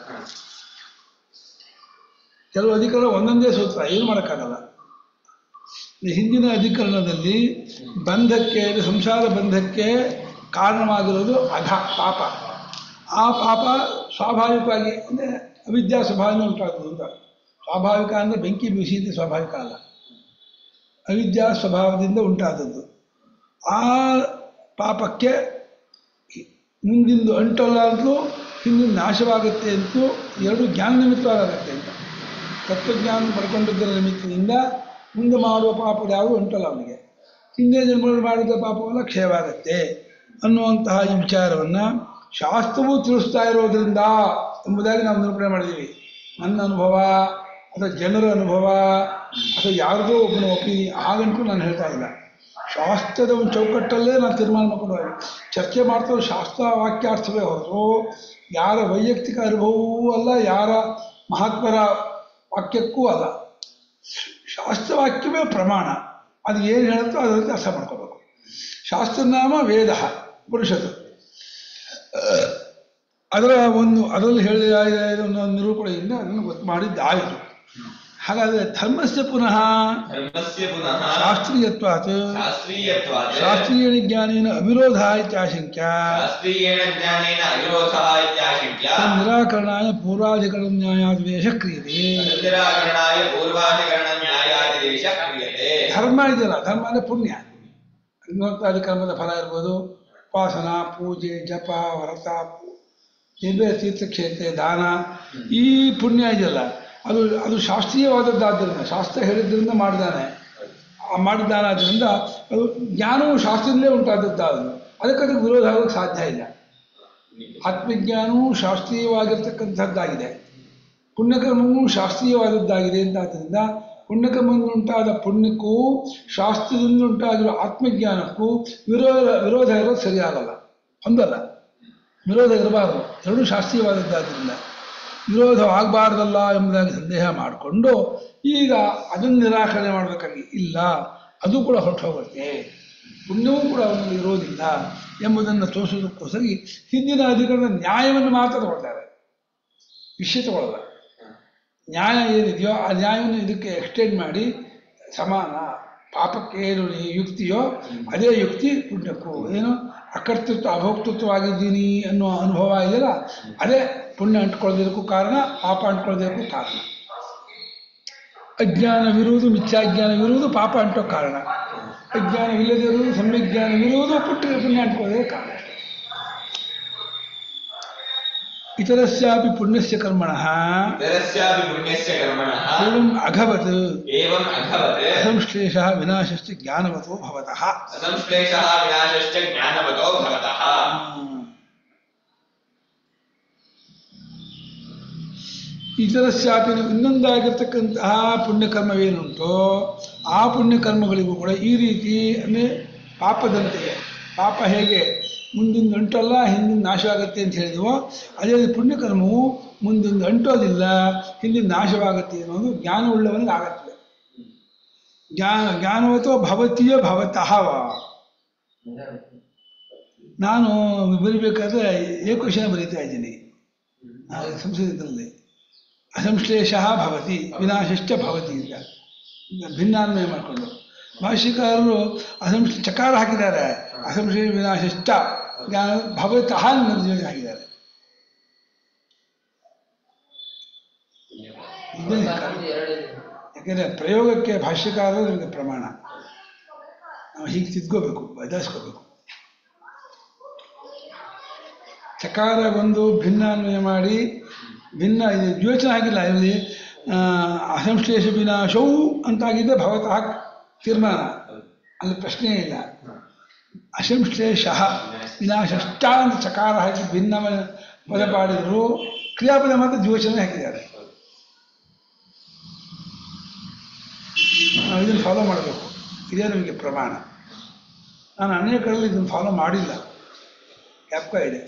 ಕೆಲವು ಅಧಿಕರಣ ಒಂದೊಂದೇ ಸೂತ್ರ, ಏನು ಮಾಡೋಕ್ಕಾಗಲ್ಲ. ಹಿಂದಿನ ಅಧಿಕರಣದಲ್ಲಿ ಬಂಧಕ್ಕೆ ಸಂಸಾರ ಬಂಧಕ್ಕೆ ಕಾರಣವಾಗಿರೋದು ಅಘ ಪಾಪ. ಆ ಪಾಪ ಸ್ವಾಭಾವಿಕವಾಗಿ ಅಂದರೆ ಅವಿದ್ಯಾ ಸ್ವಭಾವದಿಂದ ಉಂಟಾಗುವುದು ಅಂತ. ಸ್ವಾಭಾವಿಕ ಅಂದರೆ ಬೆಂಕಿ ಬಿಸಿಯಿಂದ ಸ್ವಾಭಾವಿಕ ಅಲ್ಲ, ಅವಿದ್ಯಾ ಸ್ವಭಾವದಿಂದ ಉಂಟಾದದ್ದು. ಆ ಪಾಪಕ್ಕೆ ಮುಂದಿಂದು ಅಂಟಲ್ಲ ಅಂತಲೂ ಹಿಂದಿನ ನಾಶವಾಗುತ್ತೆ ಅಂತಲೂ ಎರಡು ಜ್ಞಾನ ನಿಮಿತ್ತವಾಗುತ್ತೆ ಅಂತ. ತತ್ವಜ್ಞಾನ ಪಡ್ಕೊಂಡಿದ್ದರ ನಿಮಿತ್ತದಿಂದ ಮುಂದೆ ಮಾಡುವ ಪಾಪಗಳು ಯಾವುವು ಅಂಟಲ್ಲ ಅವನಿಗೆ, ಹಿಂದೆ ಜನ್ಮಗಳು ಮಾಡಿದ ಪಾಪವೆಲ್ಲ ಕ್ಷಯವಾಗತ್ತೆ ಅನ್ನುವಂತಹ ಈ ವಿಚಾರವನ್ನು ಶಾಸ್ತ್ರವು ತಿಳಿಸ್ತಾ ಇರೋದ್ರಿಂದ ಎಂಬುದಾಗಿ ನಾವು ನಿರೂಪಣೆ ಮಾಡಿದ್ದೀವಿ. ನನ್ನ ಅನುಭವ ಅಥವಾ ಜನರ ಅನುಭವ ಅಥವಾ ಯಾರದೋ ಒಬ್ಬನ ಒಪಿನಿ ಹಾಗಂತೂ ನಾನು ಹೇಳ್ತಾ ಇಲ್ಲ. ಶಾಸ್ತ್ರದ ಒಂದು ಚೌಕಟ್ಟಲ್ಲೇ ನಾನು ತೀರ್ಮಾನ ಮಾಡ್ಕೊಂಡು ಚರ್ಚೆ ಮಾಡ್ತಾ ಶಾಸ್ತ್ರ ವಾಕ್ಯಾರ್ಥವೇ ಹೊರತು ಯಾರ ವೈಯಕ್ತಿಕ ಅನುಭವವೂ ಅಲ್ಲ, ಯಾರ ಮಹಾತ್ಮರ ವಾಕ್ಯಕ್ಕೂ ಅಲ್ಲ. ಶಾಸ್ತ್ರವಾಕ್ಯವೇ ಪ್ರಮಾಣ, ಅದು ಏನು ಹೇಳುತ್ತೋ ಅದರಂತೆ ಅರ್ಥ ಮಾಡ್ಕೋಬೇಕು. ಶಾಸ್ತ್ರನಾಮ ವೇದ ಉಪನಿಷತ್ತು, ಅದರ ಒಂದು ಅದರಲ್ಲಿ ಹೇಳಿದ ಒಂದು ನಿರೂಪಣೆಯಿಂದ ಅದನ್ನು ಗೊತ್ತು ಮಾಡಿದ್ದಾಯಿತು. ಹಾಗಾದರೆ ಧರ್ಮಸ್ಯ ಪುನಃ ಶಾಸ್ತ್ರೀಯತ್ವಾತ್ ಶಾಸ್ತ್ರೀಯ ಜ್ಞಾನೇನ ಅವಿರೋಧ ಇತ್ಯಾಶಂಕ್ಯ ನಿರಾಕರಣಾಯ ಪೂರ್ವಾಧಿಕರಣ ನ್ಯಾಯಾದೇಶ ಕ್ರಿಯತೆ. ಧರ್ಮ ಇದೆಯಲ್ಲ, ಧರ್ಮ ಅಂದರೆ ಪುಣ್ಯ, ಹದಿನಾಲ್ಕು ಕರ್ಮದ ಫಲ ಇರ್ಬೋದು, ಉಪಾಸನ, ಪೂಜೆ, ಜಪ, ವ್ರತ, ಬೇರೆ ತೀರ್ಥಕ್ಷೇತ್ರ, ದಾನ, ಈ ಪುಣ್ಯ ಇದೆಯಲ್ಲ ಅದು ಅದು ಶಾಸ್ತ್ರೀಯವಾದದ್ದಾದ್ದರಿಂದ ಶಾಸ್ತ್ರ ಹೇಳಿದ್ರಿಂದ ಮಾಡಿದ್ದಾನೆ, ಮಾಡಿದ್ದಾನಾದ್ದರಿಂದ ಅದು ಜ್ಞಾನವು ಶಾಸ್ತ್ರದಲ್ಲೇ ಉಂಟಾದದ್ದಾದನು. ಅದಕ್ಕೆ ಅದಕ್ಕೆ ವಿರೋಧ ಆಗೋಕ್ಕೆ ಸಾಧ್ಯ ಇಲ್ಲ. ಆತ್ಮಜ್ಞಾನವು ಶಾಸ್ತ್ರೀಯವಾಗಿರ್ತಕ್ಕಂಥದ್ದಾಗಿದೆ, ಪುಣ್ಯಕರ್ಮವೂ ಶಾಸ್ತ್ರೀಯವಾದದ್ದಾಗಿದೆ ಅಂತಾದ್ದರಿಂದ ಪುಣ್ಯಕರ್ಮದಿಂದ ಉಂಟಾದ ಪುಣ್ಯಕ್ಕೂ ಶಾಸ್ತ್ರದಿಂದ ಉಂಟಾಗಿರೋ ಆತ್ಮಜ್ಞಾನಕ್ಕೂ ವಿರೋಧ ವಿರೋಧ ಇರೋದು ಸರಿಯಾಗಲ್ಲ, ಒಂದಲ್ಲ, ವಿರೋಧ ಇರಬಾರದು. ಎರಡೂ ಶಾಸ್ತ್ರೀಯವಾದದ್ದಾದ್ದರಿಂದ ವಿರೋಧವಾಗಬಾರ್ದಲ್ಲ ಎಂಬುದಾಗಿ ಸಂದೇಹ ಮಾಡಿಕೊಂಡು ಈಗ ಅದನ್ನು ನಿರಾಕರಣೆ ಮಾಡಬೇಕಾಗಿ ಇಲ್ಲ, ಅದು ಕೂಡ ಹೊರಟು ಹೋಗುತ್ತೆ, ಪುಣ್ಯವೂ ಕೂಡ ಅವನಲ್ಲಿ ಇರೋದಿಲ್ಲ ಎಂಬುದನ್ನು ತೋರಿಸೋದಕ್ಕೋಸ್ಕರ ಹಿಂದಿನ ಅಧಿಕರಣ ನ್ಯಾಯವನ್ನು ಮಾತ್ರ ತಗೊಳ್ತಾರೆ, ವಿಷಯ ತಗೊಳ್ಳಲ್ಲ. ನ್ಯಾಯ ಏನಿದೆಯೋ ಆ ನ್ಯಾಯವನ್ನು ಇದಕ್ಕೆ ಎಕ್ಸ್ಟೆಂಡ್ ಮಾಡಿ ಸಮಾನ, ಪಾಪಕ್ಕೆ ಏನು ಯುಕ್ತಿಯೋ ಅದೇ ಯುಕ್ತಿ ಪುಣ್ಯಕ್ಕೂ. ಏನು ಅಕರ್ತೃತ್ವ ಅಭೋಕ್ತೃತ್ವವಾಗಿದ್ದೀನಿ ಅನ್ನೋ ಅನುಭವ ಇದೆಯಲ್ಲ, ಅದೇ ಪುಣ್ಯ ಅಂಟ್ಕೊಳ್ಳೋದಕ್ಕೂ ಕಾರಣ, ಪಾಪ ಅಂಟ್ಕೊಳ್ಳೋದಕ್ಕೂ ಕಾರಣ. ಅಜ್ಞಾನವಿರುವುದು, ಮಿಥ್ಯಾಜ್ಞಾನವಿರುವುದು ಪಾಪ ಅಂಟೋ ಕಾರಣ, ಅಜ್ಞಾನವಿಲ್ಲದಿರುವುದು, ಸಮ್ಯಜ್ಞಾನವಿರುವುದು ಪುಟ್ಟ ಪುಣ್ಯ ಅಂಟ್ಕೊಳ್ಳೋದಕ್ಕೆ ಕಾರಣ. ಇತರಸ್ಯಾಪಿ ಪುಣ್ಯಸ್ಯ ಕರ್ಮಣಃ ಏವಂ ಅಘವತ್ ಅಸಂಶ್ಲೇಷಃ ವಿನಾಶಶ್ಚ ಜ್ಞಾನವತೋ ಭವತಃ. ಇತರಸ್ಯಾಪಿ ಇನ್ನೊಂದಾಗಿರ್ತಕ್ಕಂತಹ ಪುಣ್ಯಕರ್ಮವೇನುಂಟೋ ಆ ಪುಣ್ಯಕರ್ಮಗಳಿಗೂ ಕೂಡ ಈ ರೀತಿ ಅಂದರೆ ಪಾಪದಂತೆಯೇ, ಪಾಪ ಹೇಗೆ ಮುಂದಿನ ಅಂಟಲ್ಲ ಹಿಂದಿನ ನಾಶವಾಗುತ್ತೆ ಅಂತ ಹೇಳಿದೆವೋ ಅದೇ ಪುಣ್ಯಕರ್ಮವು ಮುಂದಿನ ಅಂಟೋದಿಲ್ಲ, ಹಿಂದಿನ ನಾಶವಾಗುತ್ತೆ ಅನ್ನೋದು ಜ್ಞಾನವುಳ್ಳವನಿಗೆ ಆಗತ್ತದೆ. ಜ್ಞಾನ ಜ್ಞಾನವತೋ ಭವತೀಯ ಭವತಃ. ನಾನು ಬರಿಬೇಕಾದ್ರೆ ಏಕವಚನ ಬರೀತಾ ಇದ್ದೀನಿ ಸಂಸ್ಕೃತದಲ್ಲಿ. ಅಸಂಶ್ಲೇಷ ಭವತಿ ವಿನಾಶಶ್ಚ ಭವತಿ ಅಂತ ಭಿನ್ನಾನ್ವಯ ಮಾಡಿಕೊಂಡು ಭಾಷಿಕಾರರು ಅಸಂಶ್ಲೇ ಚಕಾರ ಹಾಕಿದ್ದಾರೆ, ಅಸಂಶ್ಲೇಷ ವಿನಾಶಶ್ಚ ಜ್ಞಾನ ಭವತಃ ನಿರ್ಜನ ಹಾಕಿದ್ದಾರೆ. ಯಾಕೆಂದರೆ ಪ್ರಯೋಗಕ್ಕೆ ಭಾಷ್ಯಕಾರರು ನಮಗೆ ಪ್ರಮಾಣ, ನಾವು ಹೀಗೆ ತಿದ್ಕೋಬೇಕು, ಬದಲಿಸ್ಕೋಬೇಕು. ಚಕಾರ ಬಂದು ಭಿನ್ನಾನ್ವಯ ಮಾಡಿ ಭಿನ್ನ ಇದು ಯೋಚನೆ ಆಗಿಲ್ಲ, ಇಲ್ಲಿ ಅಸಂಶ್ಲೇಷ ವಿನಾಶವು ಅಂತಾಗಿದೆ, ಭವತಃ ತೀರ್ಮಾನ, ಅಲ್ಲಿ ಪ್ರಶ್ನೆ ಇಲ್ಲ. ಅಸಂಶ್ಲೇಷ ವಿನಾಶಶ್ಚ ಅಂತ ಚಕಾರ ಹಾಕಿ ಭಿನ್ನ ಪದ ಪಾಡಿದ್ರು, ಕ್ರಿಯಾಪದ ಮಾತ್ರ ದ್ಯೋಚನೆ ಹಾಕಿದ್ದಾರೆ. ನಾವು ಇದನ್ನು ಫಾಲೋ ಮಾಡಬೇಕು, ಇದೇ ನಮಗೆ ಪ್ರಮಾಣ. ನಾನು ಅನೇಕರಲ್ಲಿ ಇದನ್ನು ಫಾಲೋ ಮಾಡಿಲ್ಲ, ಜ್ಞಾಪಕ ಇದೆ.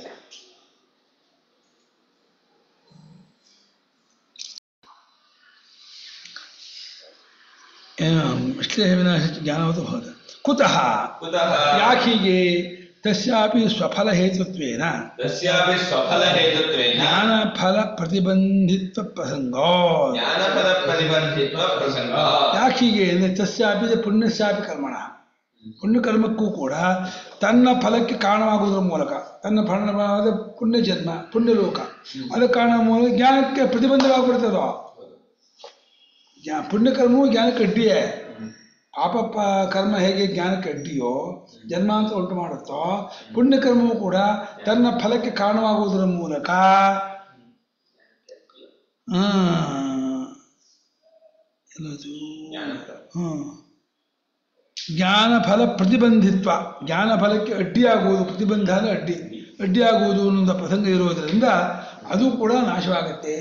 ಶ್ಲೇಷ ವಿನಾಶ ಜ್ಞಾನವತು ಭವತಿ. ಕುತಃ ಯಾಕೀಗೆ ತಸ್ಯಾಪಿ ಸ್ವಫಲ ಹೇತುತ್ವೇನ ತಸ್ಯಾಪಿ ಸ್ವಫಲ ಹೇತುತ್ವೇನ ಜ್ಞಾನ ಫಲ ಪ್ರತಿಬಂಧಿತ್ವ ಪ್ರಸಂಗೋ ಜ್ಞಾನ ಫಲ ಪ್ರತಿಬಂಧಿತ್ವ ಪ್ರಸಂಗ. ಯಾಕೀಗೆ ಅಂದರೆ ತಸ್ಯಾಪಿ ಪುಣ್ಯಸ್ಯಾಪಿ ಕರ್ಮಣ, ಪುಣ್ಯಕರ್ಮಕ್ಕೂ ಕೂಡ ತನ್ನ ಫಲಕ್ಕೆ ಕಾರಣವಾಗುವುದರ ಮೂಲಕ ತನ್ನ ಫಲವಾದ ಪುಣ್ಯ ಜನ್ಮ ಪುಣ್ಯಲೋಕ ಅದಕ್ಕೆ ಕಾರಣ ಮೂಲಕ ಜ್ಞಾನಕ್ಕೆ ಪ್ರತಿಬಂಧವಾಗ್ಬಿಡ್ತದೋ. ಜ್ಞಾ ಪುಣ್ಯಕರ್ಮವು ಜ್ಞಾನಕ್ಕೆ ಅಡ್ಡಿಯೇ. ಪಾಪ ಪ ಕರ್ಮ ಹೇಗೆ ಜ್ಞಾನಕ್ಕೆ ಅಡ್ಡಿಯೋ ಜನ್ಮಾಂತರ ಉಂಟು ಮಾಡುತ್ತೋ, ಪುಣ್ಯಕರ್ಮವು ಕೂಡ ತನ್ನ ಫಲಕ್ಕೆ ಕಾರಣವಾಗುವುದರ ಮೂಲಕ ಎಲ್ಲದು ಹ್ಮ್ ಜ್ಞಾನ ಫಲ ಪ್ರತಿಬಂಧಿತ್ವ, ಜ್ಞಾನ ಫಲಕ್ಕೆ ಅಡ್ಡಿಯಾಗುವುದು, ಪ್ರತಿಬಂಧ ಅಂದರೆ ಅಡ್ಡಿ ಅಡ್ಡಿಯಾಗುವುದು ಅನ್ನೋ ಪ್ರಸಂಗ ಇರೋದರಿಂದ ಅದು ಕೂಡ ನಾಶವಾಗತ್ತೆ.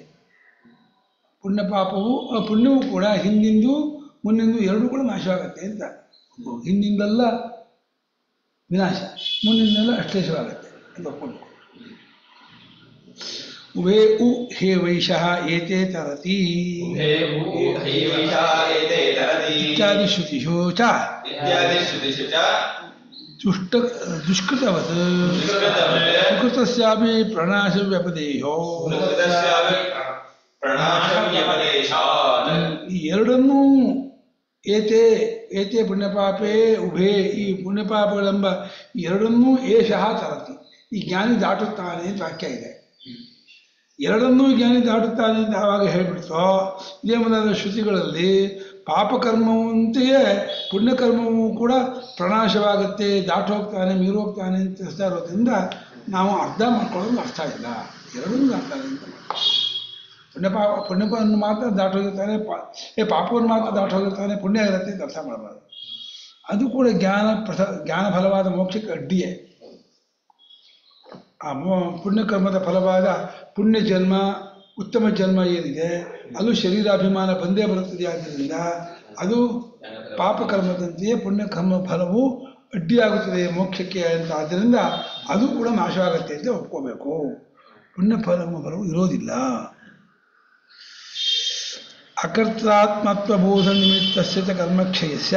ಪುಣ್ಯ ಪಾಪವು ಪುಣ್ಯವೂ ಕೂಡ ಹಿಂದಿಂದು ಮುಂದಿಂದು ಎರಡೂ ಕೂಡ ನಾಶವಾಗತ್ತೆ ಅಂತ. ಹಿಂದಿಂದೆಲ್ಲ ವಿನಾಶ, ಮುಂದಿಂದೆಲ್ಲ ಅಶ್ಲೇಷವಾಗತ್ತೆ ಅಂತ ಒಪ್ಕೊಂಡು. ಉಭೇ ಉ ಹೇ ವೈಶಃ ಏತೇ ತರತಿ ಇತ್ಯಾದಿ ಶ್ರುತಿಷು ಚ ದುಷ್ಟ ದುಷ್ಕೃತವತ್ ಸುಕೃತಸ್ಯಾಪಿ ಪ್ರಣಾಶ ವ್ಯಪದೇಯೋ. ಈ ಎರಡನ್ನೂ ಏತೆ ಏತೆ ಪುಣ್ಯಪಾಪೇ ಉಭೇ, ಈ ಪುಣ್ಯಪಾಪಗಳೆಂಬ ಎರಡನ್ನೂ ಏಷಃ ತರತಿ, ಈ ಜ್ಞಾನಿ ದಾಟುತ್ತಾನೆ ಅಂತ ವಾಕ್ಯ ಇದೆ. ಎರಡನ್ನೂ ಜ್ಞಾನಿ ದಾಟುತ್ತಾನೆ ಅಂತ ಯಾವಾಗ ಹೇಳ್ಬಿಡ್ತೋ, ಇದೇ ಮೊದಲಾದ ಶ್ರುತಿಗಳಲ್ಲಿ ಪಾಪಕರ್ಮವಂತೆಯೇ ಪುಣ್ಯಕರ್ಮವೂ ಕೂಡ ಪ್ರಣಾಶವಾಗುತ್ತೆ, ದಾಟು ಹೋಗ್ತಾನೆ, ಮೀರು ಹೋಗ್ತಾನೆ ಅಂತ ತಿಳಿಸ್ತಾ ಇರೋದ್ರಿಂದ ನಾವು ಅರ್ಥ ಮಾಡ್ಕೊಳ್ಳೋದು ಅರ್ಥ ಇಲ್ಲ. ಎರಡನ್ನೂ ದಾಟ್ತಾನೆ ಅಂತ ಪುಣ್ಯಪಾಪ ಪುಣ್ಯವನ್ನು ಮಾತ್ರ ದಾಟು ಹೋಗಿರ್ತಾನೆ, ಪಾ ಏ ಪಾಪವನ್ನು ಮಾತ್ರ ದಾಟು ಹೋಗಿರ್ತಾನೆ, ಪುಣ್ಯ ಇರುತ್ತೆ ಅಂತ ಅರ್ಥ ಮಾಡಬಾರ್ದು. ಅದು ಕೂಡ ಜ್ಞಾನ ಪ್ರಸ ಜ್ಞಾನ ಫಲವಾದ ಮೋಕ್ಷಕ್ಕೆ ಅಡ್ಡಿಯೇ. ಆ ಮೋ ಪುಣ್ಯಕರ್ಮದ ಫಲವಾದ ಪುಣ್ಯ ಜನ್ಮ ಉತ್ತಮ ಜನ್ಮ ಏನಿದೆ ಅದು ಶರೀರಾಭಿಮಾನ ಬಂದೇ ಬರುತ್ತದೆ. ಆದ್ದರಿಂದ ಅದು ಪಾಪಕರ್ಮದಂತೆಯೇ ಪುಣ್ಯಕರ್ಮ ಫಲವು ಅಡ್ಡಿಯಾಗುತ್ತದೆ ಮೋಕ್ಷಕ್ಕೆ ಅಂತ. ಆದ್ದರಿಂದ ಅದು ಕೂಡ ನಾಶವಾಗತ್ತೆ ಅಂತ ಒಪ್ಕೋಬೇಕು. ಪುಣ್ಯ ಫಲ ಫಲವು ಇರೋದಿಲ್ಲ. ಅಕರ್ತೃತ್ವ ಬೋಧ ನಿಮಿತ್ತಸ್ಯ ಚ ಕರ್ಮಕ್ಷಯಸ್ಯ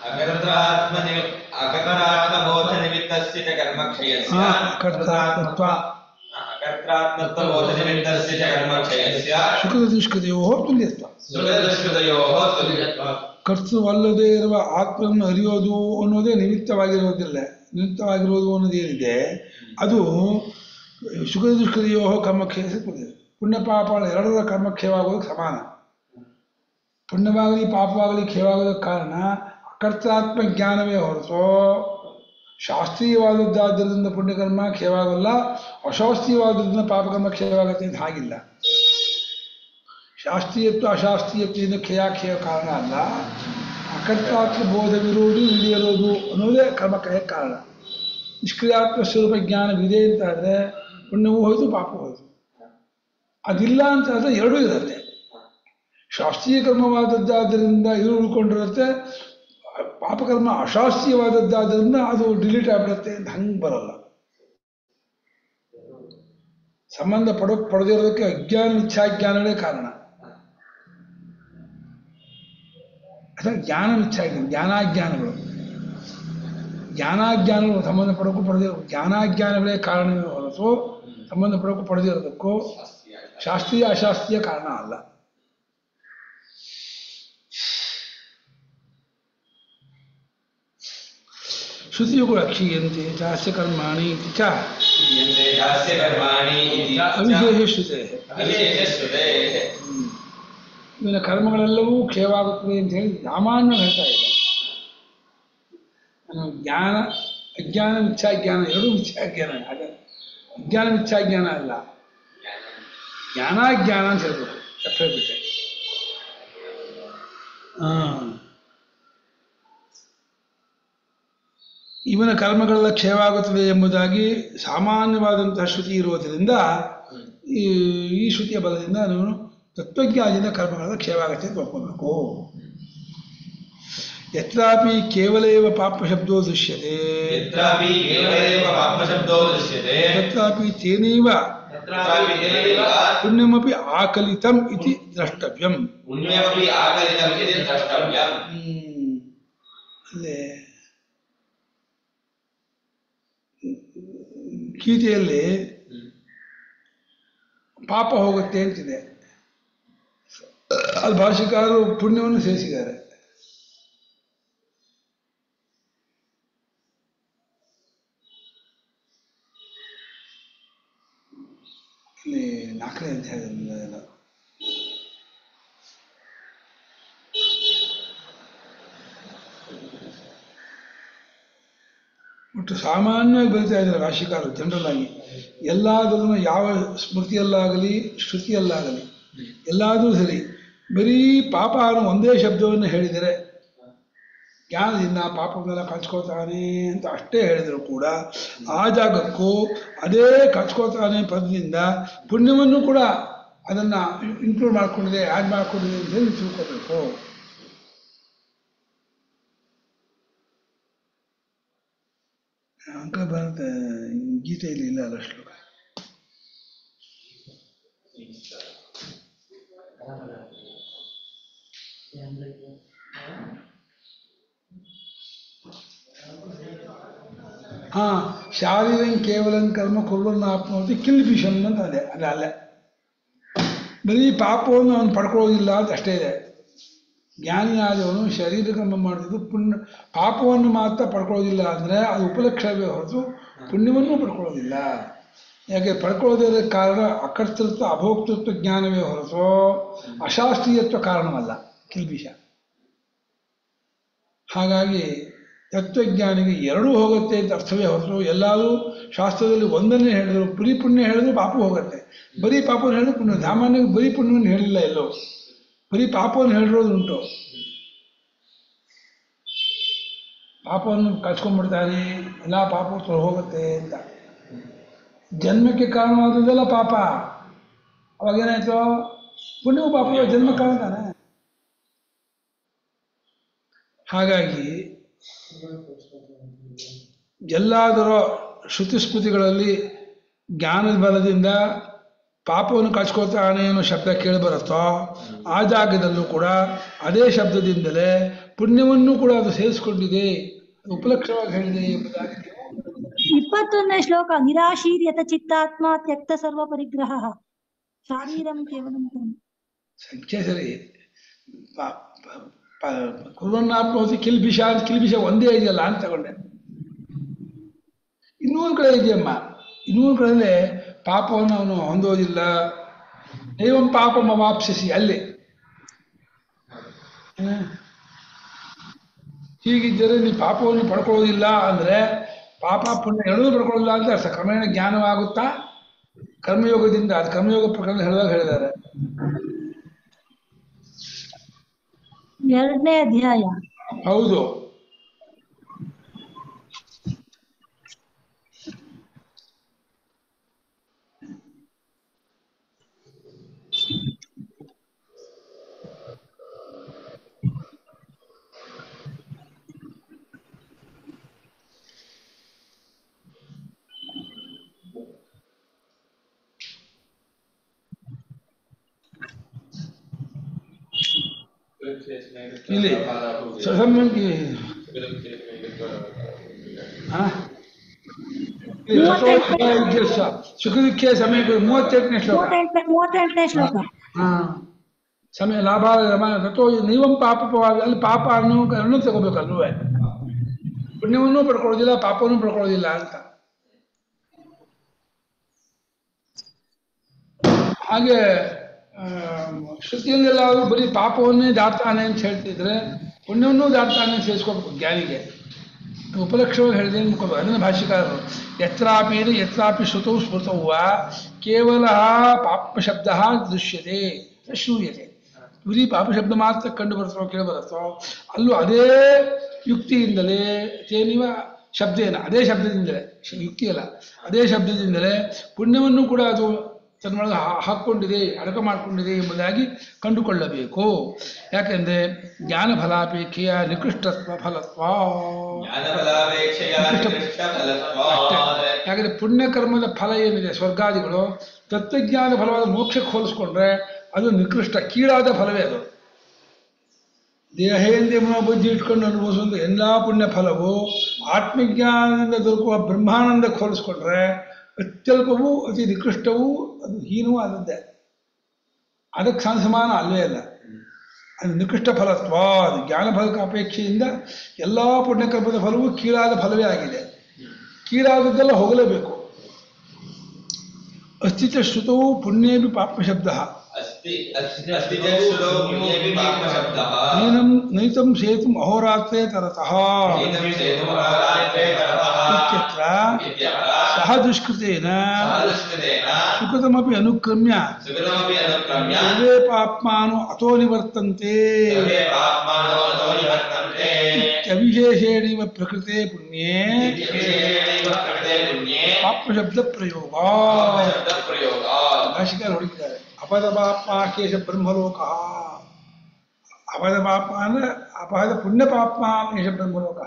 ಸುಖದ ದುಷ್ಕೃತೆಯೋ ತುಲ್ಯತ್ವ. ಕರ್ತೃವಲ್ಲದೇ ಇರುವ ಆತ್ಮವನ್ನು ಅರಿಯೋದು ಅನ್ನೋದೇ ನಿಮಿತ್ತವಾಗಿರೋದಿಲ್ಲ. ನಿಮಿತ್ತವಾಗಿರೋದು ಅನ್ನೋದೇನಿದೆ ಅದು ಸುಖದ ದುಷ್ಕೃತೆಯೋ ಕರ್ಮಕ್ಷಯಸ್ಯ ತುಲ್ಯ. ಪುಣ್ಯ ಪಾಪಗಳ ಎರಡರ ಕರ್ಮಕ್ಷಯವಾಗೋದಕ್ಕೆ ಸಮಾನ. ಪುಣ್ಯವಾಗಲಿ ಪಾಪವಾಗಲಿ ಕ್ಷಯವಾಗೋದಕ್ಕೆ ಕಾರಣ ಅಕರ್ತೃತ್ವ ಜ್ಞಾನವೇ ಹೊರತು ಶಾಸ್ತ್ರೀಯವಾದದ್ದಾದ್ದರಿಂದ ಪುಣ್ಯಕರ್ಮ ಕ್ಷಯವಾಗಲ್ಲ, ಅಶಾಸ್ತ್ರೀಯವಾದದ್ದರಿಂದ ಪಾಪಕರ್ಮ ಕ್ಷಯವಾಗುತ್ತೆ ಅಂತ ಹಾಗಿಲ್ಲ. ಶಾಸ್ತ್ರೀಯತ್ವ ಅಶಾಸ್ತ್ರೀಯತ್ವದಿಂದ ಕ್ಷಯ ಕ್ಷಯ ಕಾರಣ ಅಲ್ಲ. ಅಕರ್ತೃತ್ವ ಬೋಧವಿರುವುದು ಹಿಡಿಯಿರೋದು ಅನ್ನೋದೇ ಕರ್ಮಕ್ಷಯಕ್ಕೆ ಕಾರಣ. ನಿಷ್ಕ್ರಿಯಾತ್ಮ ಸ್ವರೂಪ ಜ್ಞಾನವಿದೆ ಅಂತ ಆದರೆ ಪುಣ್ಯವೂ ಹೋಯ್ತು ಪಾಪವೂ ಹೋಯ್ತು. ಅದಿಲ್ಲ ಅಂತ ಆದರೆ ಎರಡೂ ಇರುತ್ತೆ. ಶಾಸ್ತ್ರೀಯ ಕರ್ಮವಾದದ್ದಾದ್ದರಿಂದ ಇದು ಉಳ್ಕೊಂಡಿರುತ್ತೆ, ಪಾಪಕರ್ಮ ಅಶಾಸ್ತ್ರೀಯವಾದದ್ದಾದ್ದರಿಂದ ಅದು ಡಿಲೀಟ್ ಆಗ್ಬಿಡುತ್ತೆ ಅಂತ ಹಂಗೆ ಬರಲ್ಲ. ಸಂಬಂಧ ಪಡೋ ಪಡೆದಿರೋದಕ್ಕೆ ಅಜ್ಞಾನ ಮಿಥ್ಯಾಜ್ಞಾನವೇ ಕಾರಣ. ಅಥವಾ ಜ್ಞಾನ ಮಿಥ್ಯಾಜ್ಞಾನ ಜ್ಞಾನಾಜ್ಞಾನಗಳು ಜ್ಞಾನಾಜ್ಞಾನಗಳು ಸಂಬಂಧ ಪಡೋಕ್ಕೂ ಪಡೆದಿರೋ ಜ್ಞಾನಾಜ್ಞಾನಗಳೇ ಕಾರಣವೇ ಹೊರತು ಸಂಬಂಧ ಪಡೋಕ್ಕೂ ಪಡೆದಿರೋದಕ್ಕೂ ಶಾಸ್ತ್ರೀಯ ಅಶಾಸ್ತ್ರೀಯ ಕಾರಣ ಅಲ್ಲ. ಶ್ರುತಿಯುಗಳು ಕ್ಷೀಯಂತೆ ಚಾಸ್ಯ ಕರ್ಮಾಣಿ ಚ ಅವಿಶೇಷ ಶ್ರುತೆ. ಇವನ ಕರ್ಮಗಳೆಲ್ಲವೂ ಕ್ಷಯವಾಗುತ್ತದೆ ಅಂತ ಹೇಳಿ ಸಾಮಾನ್ಯ ಹೇಳ್ತಾ ಇದೆ. ನಾನು ಜ್ಞಾನ ಅಜ್ಞಾನ ಮಿಥ್ಯಾಜ್ಞಾನ ಎರಡೂ ಮಿಥ್ಯಾಜ್ಞಾನ. ಹಾಗೆ ಅಜ್ಞಾನ ಮಿಥ್ಯಾಜ್ಞಾನ ಅಲ್ಲ, ಜ್ಞಾನಾಜ್ಞಾನ ಅಂತ ಹೇಳ್ಬೋದು. ತಪ್ಪಿಬಿಟ್ಟೆ. ಹಾಂ, ಇವನ ಕರ್ಮಗಳೆಲ್ಲ ಕ್ಷಯವಾಗುತ್ತದೆ ಎಂಬುದಾಗಿ ಸಾಮಾನ್ಯವಾದಂತಹ ಶ್ರುತಿ ಇರುವುದರಿಂದ ಈ ಈ ಶ್ರುತಿಯ ಬಲದಿಂದ ನಾನು ತತ್ವಜ್ಞಾನದಿಂದ ಕರ್ಮಗಳೆಲ್ಲ ಕ್ಷಯವಾಗುತ್ತೆ ಅಂತ ಒಪ್ಕೋಬೇಕು. ಯತ್ರಾಪಿ ಕೇವಲೇವ ಪಾಪಶಬ್ದೋ ದೃಶ್ಯತೆ ತತ್ರಾಪಿ ತೇನೈವ ಪುಣ್ಯಮಪಿ ಆಕಲಿತಂ ಇತಿ ದ್ರಷ್ಟವ್ಯಂ. ಅಲ್ಲೇ ಗೀತೆಯಲ್ಲಿ ಪಾಪ ಹೋಗುತ್ತೆ ಅಂತಿದೆ. ಅಲ್ಲಿ ಭಾಷಿಕಾರರು ಪುಣ್ಯವನ್ನು ಸೇರಿಸಿದ್ದಾರೆ. ನಾಲ್ಕನೇ ಅಧ್ಯಾಯದಲ್ಲಿ ಎಲ್ಲ ಒಟ್ಟು ಸಾಮಾನ್ಯವಾಗಿ ಬರಿತಾ ಇದ್ದಾರೆ ರಾಶಿಕಾರರು ಜನರಲ್ ಆಗಿ. ಎಲ್ಲಾದ್ರೂ ಯಾವ ಸ್ಮೃತಿಯಲ್ಲಾಗಲಿ ಶ್ರುತಿಯಲ್ಲಾಗಲಿ ಎಲ್ಲಾದರೂ ಸರಿ ಬರೀ ಪಾಪ ಅನ್ನೋ ಒಂದೇ ಶಬ್ದವನ್ನು ಹೇಳಿದರೆ ಜ್ಞಾನದಿಂದ ಪಾಪವನ್ನೆಲ್ಲ ಕಚ್ಕೋತಾನೆ ಅಂತ ಅಷ್ಟೇ ಹೇಳಿದ್ರು ಕೂಡ ಆ ಜಾಗಕ್ಕೂ ಅದೇ ಕಚ್ಕೋತಾನೆ ಪದದಿಂದ ಪುಣ್ಯವನ್ನು ಕೂಡ ಅದನ್ನ ಇನ್ಕ್ಲೂಡ್ ಮಾಡ್ಕೊಂಡಿದೆ, ಆ್ಯಡ್ ಮಾಡ್ಕೊಂಡಿದೆ ಅಂತ ಹೇಳಿ ತಿಳ್ಕೋಬೇಕು. ಅಂಕ ಬರುತ್ತೆ ಗೀತೆಯಲ್ಲಿ ಇಲ್ಲ ಅಲ್ಲ ಶ್ಲೋಕ. ಹಾ ಶಾರೀರಂ ಕೇವಲಂ ಕರ್ಮ ಕುರ್ವನ್ನ ಆಪ್ನೋತಿ ಕಿಲ್ಬಿಷಂ ಅಂತ ಅದೇ ಅದೇ ಅಲ್ಲೇ ಬರೀ ಪಾಪವನ್ನು ಅವನು ಪಡ್ಕೊಳ್ಳೋದಿಲ್ಲ ಅಂತ ಅಷ್ಟೇ ಇದೆ. ಜ್ಞಾನಿಯಾದವನು ಶರೀರ ಕರ್ಮ ಮಾಡಿದ್ದು ಪುಣ್ಯ ಪಾಪವನ್ನು ಮಾತ್ರ ಪಡ್ಕೊಳ್ಳೋದಿಲ್ಲ ಅಂದರೆ ಅದು ಉಪಲಕ್ಷಣವೇ ಹೊರತು ಪುಣ್ಯವನ್ನೂ ಪಡ್ಕೊಳ್ಳೋದಿಲ್ಲ. ಯಾಕೆ ಪಡ್ಕೊಳ್ಳೋದ್ರ ಕಾರಣ ಅಕರ್ತೃತ್ವ ಅಭೋಕ್ತೃತ್ವ ಜ್ಞಾನವೇ ಹೊರತು ಅಶಾಸ್ತ್ರೀಯತ್ವ ಕಾರಣವಲ್ಲ ಕಿಲ್ಬಿಷ. ಹಾಗಾಗಿ ತತ್ವಜ್ಞಾನಿಗೆ ಎರಡೂ ಹೋಗುತ್ತೆ ಅಂತ ಅರ್ಥವೇ ಹೊರತು ಎಲ್ಲರೂ ಶಾಸ್ತ್ರದಲ್ಲಿ ಒಂದನ್ನೇ ಹೇಳಿದ್ರು. ಬರೀ ಪುಣ್ಯ ಹೇಳಿದ್ರು ಪಾಪ ಹೋಗುತ್ತೆ, ಬರೀ ಪಾಪವನ್ನು ಹೇಳಿದ್ರು ಪುಣ್ಯ. ಸಾಮಾನ್ಯವಾಗಿ ಬರೀ ಪುಣ್ಯವನ್ನು ಹೇಳಿಲ್ಲ, ಎಲ್ಲೋ ಬರೀ ಪಾಪವನ್ನು ಹೇಳಿರೋದು ಉಂಟು. ಪಾಪವನ್ನು ಕಳ್ಸ್ಕೊಂಡ್ಬಿಡ್ತಾನೆ, ಎಲ್ಲ ಪಾಪ ಹೋಗುತ್ತೆ ಅಂತ. ಜನ್ಮಕ್ಕೆ ಕಾರಣವಾದದ್ದೆಲ್ಲ ಪಾಪ, ಅವಾಗೇನಾಯ್ತು ಪುಣ್ಯವು ಪಾಪ ಜನ್ಮ ಕಾಣ್ತಾನೆ. ಹಾಗಾಗಿ ಎಲ್ಲಾದರೂ ಶ್ರುತಿಸ್ಮೃತಿಗಳಲ್ಲಿ ಜ್ಞಾನದ ಬಲದಿಂದ ಪಾಪವನ್ನು ಕಚ್ಕೋತಾನೆ ಅನ್ನೋ ಶಬ್ದ ಕೇಳಿಬರುತ್ತೋ ಆ ಜಾಗದಲ್ಲೂ ಕೂಡ ಅದೇ ಶಬ್ದದಿಂದಲೇ ಪುಣ್ಯವನ್ನು ಕೂಡ ಅದು ಸೇರಿಸ್ಕೊಂಡಿದೆ, ಉಪಲಕ್ಷಣವಾಗಿ ಹೇಳಿದೆ ಎಂಬುದಾಗಿ. ಇಪ್ಪತ್ತೊಂದನೇ ಶ್ಲೋಕ ನಿರಾಶೀರ್ಯತ ಚಿತ್ತಾತ್ಮ ತ್ಯಕ್ತ ಸರ್ವ ಪರಿಗ್ರಹ ಶಾರೀರಂ ಕೇವಲಂ ಸಂಖ್ಯೆ ಸರಿ. ಕುರ್ವನ್ನಾಪ್ನೋತಿ ಕಿಲ್ಬಿಷ ಅಂತ ಕಿಲ್ಬಿಷ ಒಂದೇ ಇದೆಯಲ್ಲ ಅಂತ ತಗೊಂಡೆ. ಇನ್ನೊಂದು ಕಡೆ ಇದೆಯಮ್ಮ, ಇನ್ನೊಂದು ಕಡೆ ಪಾಪವನ್ನು ಅವನು ಹೊಂದೋದಿಲ್ಲ. ಏವಂ ಪಾಪ ಮವಾಪ್ಸಿಸಿ ಅಲ್ಲಿ ಹೀಗಿದ್ದರೆ ನೀ ಪಾಪವನ್ನು ಪಡ್ಕೊಳ್ಳೋದಿಲ್ಲ ಅಂದರೆ ಪಾಪ ಪುಣ್ಯ ಎರಡೂ ಪಡ್ಕೊಳ್ಳೋದಿಲ್ಲ ಅಂತ ಅರ್ಥ. ಕ್ರಮೇಣ ಜ್ಞಾನವಾಗುತ್ತಾ ಕರ್ಮಯೋಗದಿಂದ, ಅದು ಕರ್ಮಯೋಗ ಪ್ರಕರಣ ಹೇಳಿದಾಗ ಹೇಳಿದ್ದಾರೆ. ಎರಡನೇ ಅಧ್ಯಾಯ ಹೌದು. ಇಲ್ಲಿ ಸಸಂಬಂಧಿ ಸುಖದುಃಖ ಸಮಯ ಮೂವತ್ತೆಂಟನೇ ಶ್ಲೋಕ ಮೂವತ್ತೆಂಟನೇ ಶ್ಲೋಕ ಹಾ ಸಮಯ ಲಾಭ ತಥೋ ನೀವಂ ಪಾಪವಾದ ಅಲ್ಲಿ ಪಾಪ ಅನ್ನೋ ಅನ್ನು ತಗೋಬೇಕಲ್ವೇ. ಪುಣ್ಯವನ್ನೂ ಪಡ್ಕೊಳ್ಳೋದಿಲ್ಲ ಪಾಪವನ್ನೂ ಪಡ್ಕೊಳ್ಳೋದಿಲ್ಲ ಅಂತ. ಹಾಗೆ ಶ್ರುತಿಯಲ್ಲೆಲ್ಲಾದರೂ ಬರೀ ಪಾಪವನ್ನೇ ದಾಟ್ತಾನೆ ಅಂತ ಹೇಳ್ತಿದ್ರೆ ಪುಣ್ಯವನ್ನೂ ದಾಟ್ತಾನೆ ಅಂತ ಸೇರಿಸ್ಕೋಬೇಕು ಜ್ಞಾನಿಗೆ. ಉಪಲಕ್ಷವಾಗಿ ಹೇಳಿದೆ ಅನ್ಕೋಬೇಕು. ಅದನ್ನು ಭಾಷ್ಯಕಾರರು ಯತ್ರಾಪಿ ಯತ್ರಾಪಿ ಶ್ರುತೌ ಸ್ಮೃತೌವ ಕೇವಲ ಪಾಪಶಬ್ದ ದೃಶ್ಯತೆ ಶ್ರೂಯತೆ. ಬರೀ ಪಾಪಶಬ್ದ ಮಾತ್ರ ಕಂಡು ಬರ್ತೋ ಕೇಳಿ ಬರುತ್ತೋ ಅಲ್ಲೂ ಅದೇ ಯುಕ್ತಿಯಿಂದಲೇ ತೇನಿವ ಶಬ್ದೇನ ಅದೇ ಶಬ್ದದಿಂದಲೇ, ಯುಕ್ತಿಯಲ್ಲ ಅದೇ ಶಬ್ದದಿಂದಲೇ ಪುಣ್ಯವನ್ನು ಕೂಡ ಅದು ತನ್ನೊಳಗೆ ಹಾಕ್ಕೊಂಡಿದೆ, ಅಡಕ ಮಾಡಿಕೊಂಡಿದೆ ಎಂಬುದಾಗಿ ಕಂಡುಕೊಳ್ಳಬೇಕು. ಯಾಕೆಂದ್ರೆ ಜ್ಞಾನ ಫಲಾಪೇಕ್ಷೆಯ ನಿಕೃಷ್ಟತ್ವ ಫಲತ್ವ. ಯಾಕಂದ್ರೆ ಪುಣ್ಯಕರ್ಮದ ಫಲ ಏನಿದೆ ಸ್ವರ್ಗಾದಿಗಳು ತತ್ವಜ್ಞಾನ ಫಲವಾದ ಮೋಕ್ಷಕ್ಕೆ ಹೋಲಿಸ್ಕೊಂಡ್ರೆ ಅದು ನಿಕೃಷ್ಟ ಕೀಳಾದ ಫಲವೇ. ಅದು ದೇಹೇಂದ್ರಿಯ ಬುದ್ಧಿ ಇಟ್ಕೊಂಡು ಅನುಭವಿಸುವಂಥ ಎಲ್ಲ ಪುಣ್ಯ ಫಲವು ಆತ್ಮಜ್ಞಾನದಿಂದ ದೊರಕುವ ಬ್ರಹ್ಮಾನಂದಕ್ಕೆ ಹೋಲಿಸ್ಕೊಂಡ್ರೆ ಅತ್ಯಲ್ಪವೂ ಅತಿ ನಿಕೃಷ್ಟವೂ ಅದು ಹೀನವೂ ಆದದ್ದೇ. ಅದಕ್ಕೆ ಸಮಾನ ಅಲ್ಲವೇ ಅಲ್ಲ. ಅದು ನಿಕೃಷ್ಟ ಫಲತ್ವ. ಅದು ಜ್ಞಾನ ಫಲಕ ಅಪೇಕ್ಷೆಯಿಂದ ಎಲ್ಲ ಪುಣ್ಯಕರ್ಮದ ಫಲವೂ ಕೀಳಾದ ಫಲವೇ ಆಗಿದೆ. ಕೀಳಾದದ್ದೆಲ್ಲ ಹೋಗಲೇಬೇಕು. ಅಸ್ಥಿತ ಶ್ರುತೌ ಪುಣ್ಯೇಪಿ ಪಾಪಶಬ್ದಃ अस्ति अस्ति चेत् श्रुतौ पुण्येऽपि पापशब्दः नैनं नैतं सेतुम् अहोरात्रे तरतः एतं सेतुमहारात्रे तरतः इत्यत्र इत्यत्र सह दुष्कृतेन सहदुष्कृतेन सुकृतमपि अनुक्रम्य सुकृतमपि अनुक्रम्य सर्वे पाप्मानो अतो निवर्तन्ते सर्वे पाप्मानो अतो निवर्तन्ते इत्यविशेषेणैव प्रकृते पुण्ये इत्यविशेषेणैव प्रकृते पुण्ये पापशब्दप्रयोगः पापशब्दप्रयोगात् ಭಾಷಿಕರು ಹೊಡಿತಾರೆ ಅಪದ ಪಾಪ ಕೇಶ ಬ್ರಹ್ಮಲೋಕ ಅಪದ ಪಾಪ ಅಂದ್ರೆ ಅಪದ ಪುಣ್ಯ ಪಾಪ ಕೇಶ ಬ್ರಹ್ಮಲೋಕ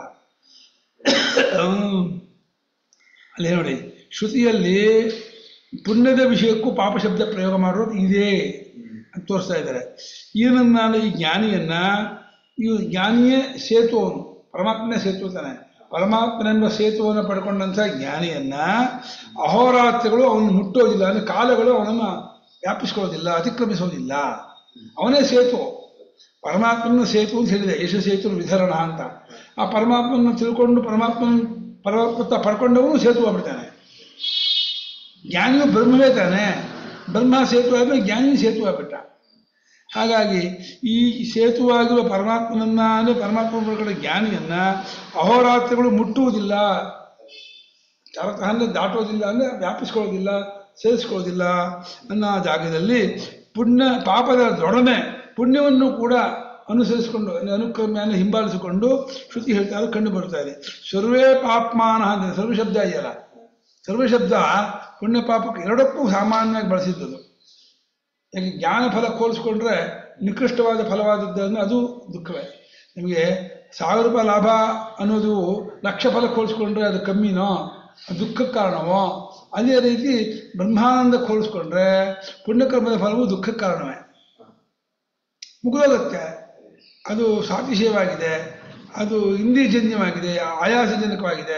ಅಲ್ಲಿ ನೋಡಿ ಶ್ರುತಿಯಲ್ಲಿ ಪುಣ್ಯದ ವಿಷಯಕ್ಕೂ ಪಾಪ ಶಬ್ದ ಪ್ರಯೋಗ ಮಾಡೋದು ಇದೆ ಅಂತ ತೋರಿಸ್ತಾ ಇದ್ದಾರೆ ಇದನ್ನ ನಾನು ಈ ಜ್ಞಾನಿಯನ್ನ ಈ ಜ್ಞಾನಿಯೇ ಸೇತುವನು ಪರಮಾತ್ಮನೇ ಸೇತು ತಾನೆ ಪರಮಾತ್ಮನೆಂಬ ಸೇತುವನ್ನು ಪಡ್ಕೊಂಡಂಥ ಜ್ಞಾನಿಯನ್ನ ಅಹೋರಾತ್ರಿಗಳು ಅವನು ಮುಟ್ಟೋದಿಲ್ಲ ಅಂದರೆ ಕಾಲಗಳು ಅವನನ್ನು ವ್ಯಾಪಿಸ್ಕೊಳ್ಳೋದಿಲ್ಲ ಅತಿಕ್ರಮಿಸೋದಿಲ್ಲ ಅವನೇ ಸೇತು ಪರಮಾತ್ಮನ ಸೇತು ಅಂತ ಹೇಳಿದೆ ಯಶ ಸೇತು ವಿಧರಣ ಅಂತ ಆ ಪರಮಾತ್ಮನ ತಿಳ್ಕೊಂಡು ಪರಮಾತ್ಮನ ಪರಮಾತ್ಮ ಪಡ್ಕೊಂಡವನು ಸೇತು ಆಗ್ಬಿಡ್ತಾನೆ ಜ್ಞಾನಿಯು ಬ್ರಹ್ಮವೇ ತಾನೆ ಬ್ರಹ್ಮ ಸೇತು ಆದ್ಮೇಲೆ ಜ್ಞಾನಿ ಸೇತು ಆಗ್ಬಿಟ್ಟ ಹಾಗಾಗಿ ಈ ಸೇತುವಾಗಿರುವ ಪರಮಾತ್ಮನನ್ನ ಅಂದರೆ ಪರಮಾತ್ಮ ಕಡೆ ಜ್ಞಾನಿಯನ್ನ ಅಹೋರಾತ್ರಿಗಳು ಮುಟ್ಟುವುದಿಲ್ಲ ತರತಃ ಅಂದರೆ ದಾಟೋದಿಲ್ಲ ಅಂದರೆ ವ್ಯಾಪಿಸ್ಕೊಳ್ಳೋದಿಲ್ಲ ಸೇರಿಸ್ಕೊಳ್ಳೋದಿಲ್ಲ ಅನ್ನೋ ಜಾಗದಲ್ಲಿ ಪುಣ್ಯ ಪಾಪದ ದೊಡನೆ ಪುಣ್ಯವನ್ನು ಕೂಡ ಅನುಸರಿಸಿಕೊಂಡು ಅನುಕ್ರಮ್ಯವನ್ನು ಹಿಂಬಾಲಿಸಿಕೊಂಡು ಶ್ರುತಿ ಹೇಳ್ತಾ ಕಂಡು ಬರ್ತಾ ಇದೆ ಸರ್ವೇ ಪಾಪ್ಮಾನ ಅಂದರೆ ಸರ್ವಶಬ್ದ ಇದೆಯಲ್ಲ ಸರ್ವಶಬ್ದ ಪುಣ್ಯ ಪಾಪಕ್ಕೆ ಎರಡಕ್ಕೂ ಸಾಮಾನ್ಯವಾಗಿ ಬಳಸಿದ್ದದು ಯಾಕೆ ಜ್ಞಾನ ಫಲ ಹೋಲಿಸ್ಕೊಂಡ್ರೆ ನಿಕೃಷ್ಟವಾದ ಫಲವಾದದ್ದು ಅದು ದುಃಖವೇ ನಿಮಗೆ ಸಾವಿರ ರೂಪಾಯಿ ಲಾಭ ಅನ್ನೋದು ಲಕ್ಷ ಫಲ ಹೋಲಿಸ್ಕೊಂಡ್ರೆ ಅದು ಕಮ್ಮಿನೋ ದುಃಖಕ್ಕೆ ಕಾರಣವೋ ಅದೇ ರೀತಿ ಬ್ರಹ್ಮಾನಂದ ಹೋಲಿಸ್ಕೊಂಡ್ರೆ ಪುಣ್ಯಕರ್ಮದ ಫಲವು ದುಃಖಕ್ಕೆ ಕಾರಣವೇ ಮುಗಿದೋಗುತ್ತೆ ಅದು ಸಾತಿಶಯವಾಗಿದೆ ಅದು ಇಂದ್ರಿಯಜನ್ಯವಾಗಿದೆ ಆಯಾಸಜನಕವಾಗಿದೆ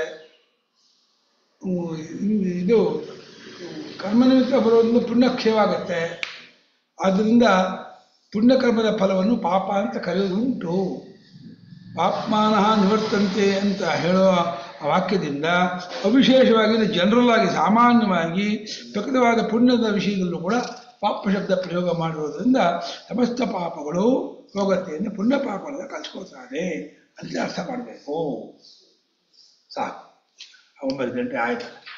ಇದು ಕರ್ಮನಿಮಿತ್ತ ಬರೋದ್ರಿಂದ ಪುಣ್ಯಕ್ಷಯವಾಗತ್ತೆ ಆದ್ದರಿಂದ ಪುಣ್ಯಕರ್ಮದ ಫಲವನ್ನು ಪಾಪ ಅಂತ ಕರೆಯೋದು ಉಂಟು ಪಾಪ್ಮಾನಃ ನಿವರ್ತಂತೆ ಅಂತ ಹೇಳುವ ವಾಕ್ಯದಿಂದ ಅವಿಶೇಷವಾಗಿ ಜನರಲ್ ಆಗಿ ಸಾಮಾನ್ಯವಾಗಿ ಪ್ರಕೃತವಾದ ಪುಣ್ಯದ ವಿಷಯದಲ್ಲೂ ಕೂಡ ಪಾಪ ಶಬ್ದ ಪ್ರಯೋಗ ಮಾಡಿರೋದ್ರಿಂದ ಸಮಸ್ತ ಪಾಪಗಳು ಹೋಗುತ್ತೆ ಅಂದರೆ ಪುಣ್ಯ ಪಾಪಗಳನ್ನ ಕಲ್ಸ್ಕೊಳ್ತಾರೆ ಅಂತ ಅರ್ಥ ಮಾಡಬೇಕು ಸಾಕು ಒಂಬತ್ತು ಗಂಟೆ ಆಯ್ತು.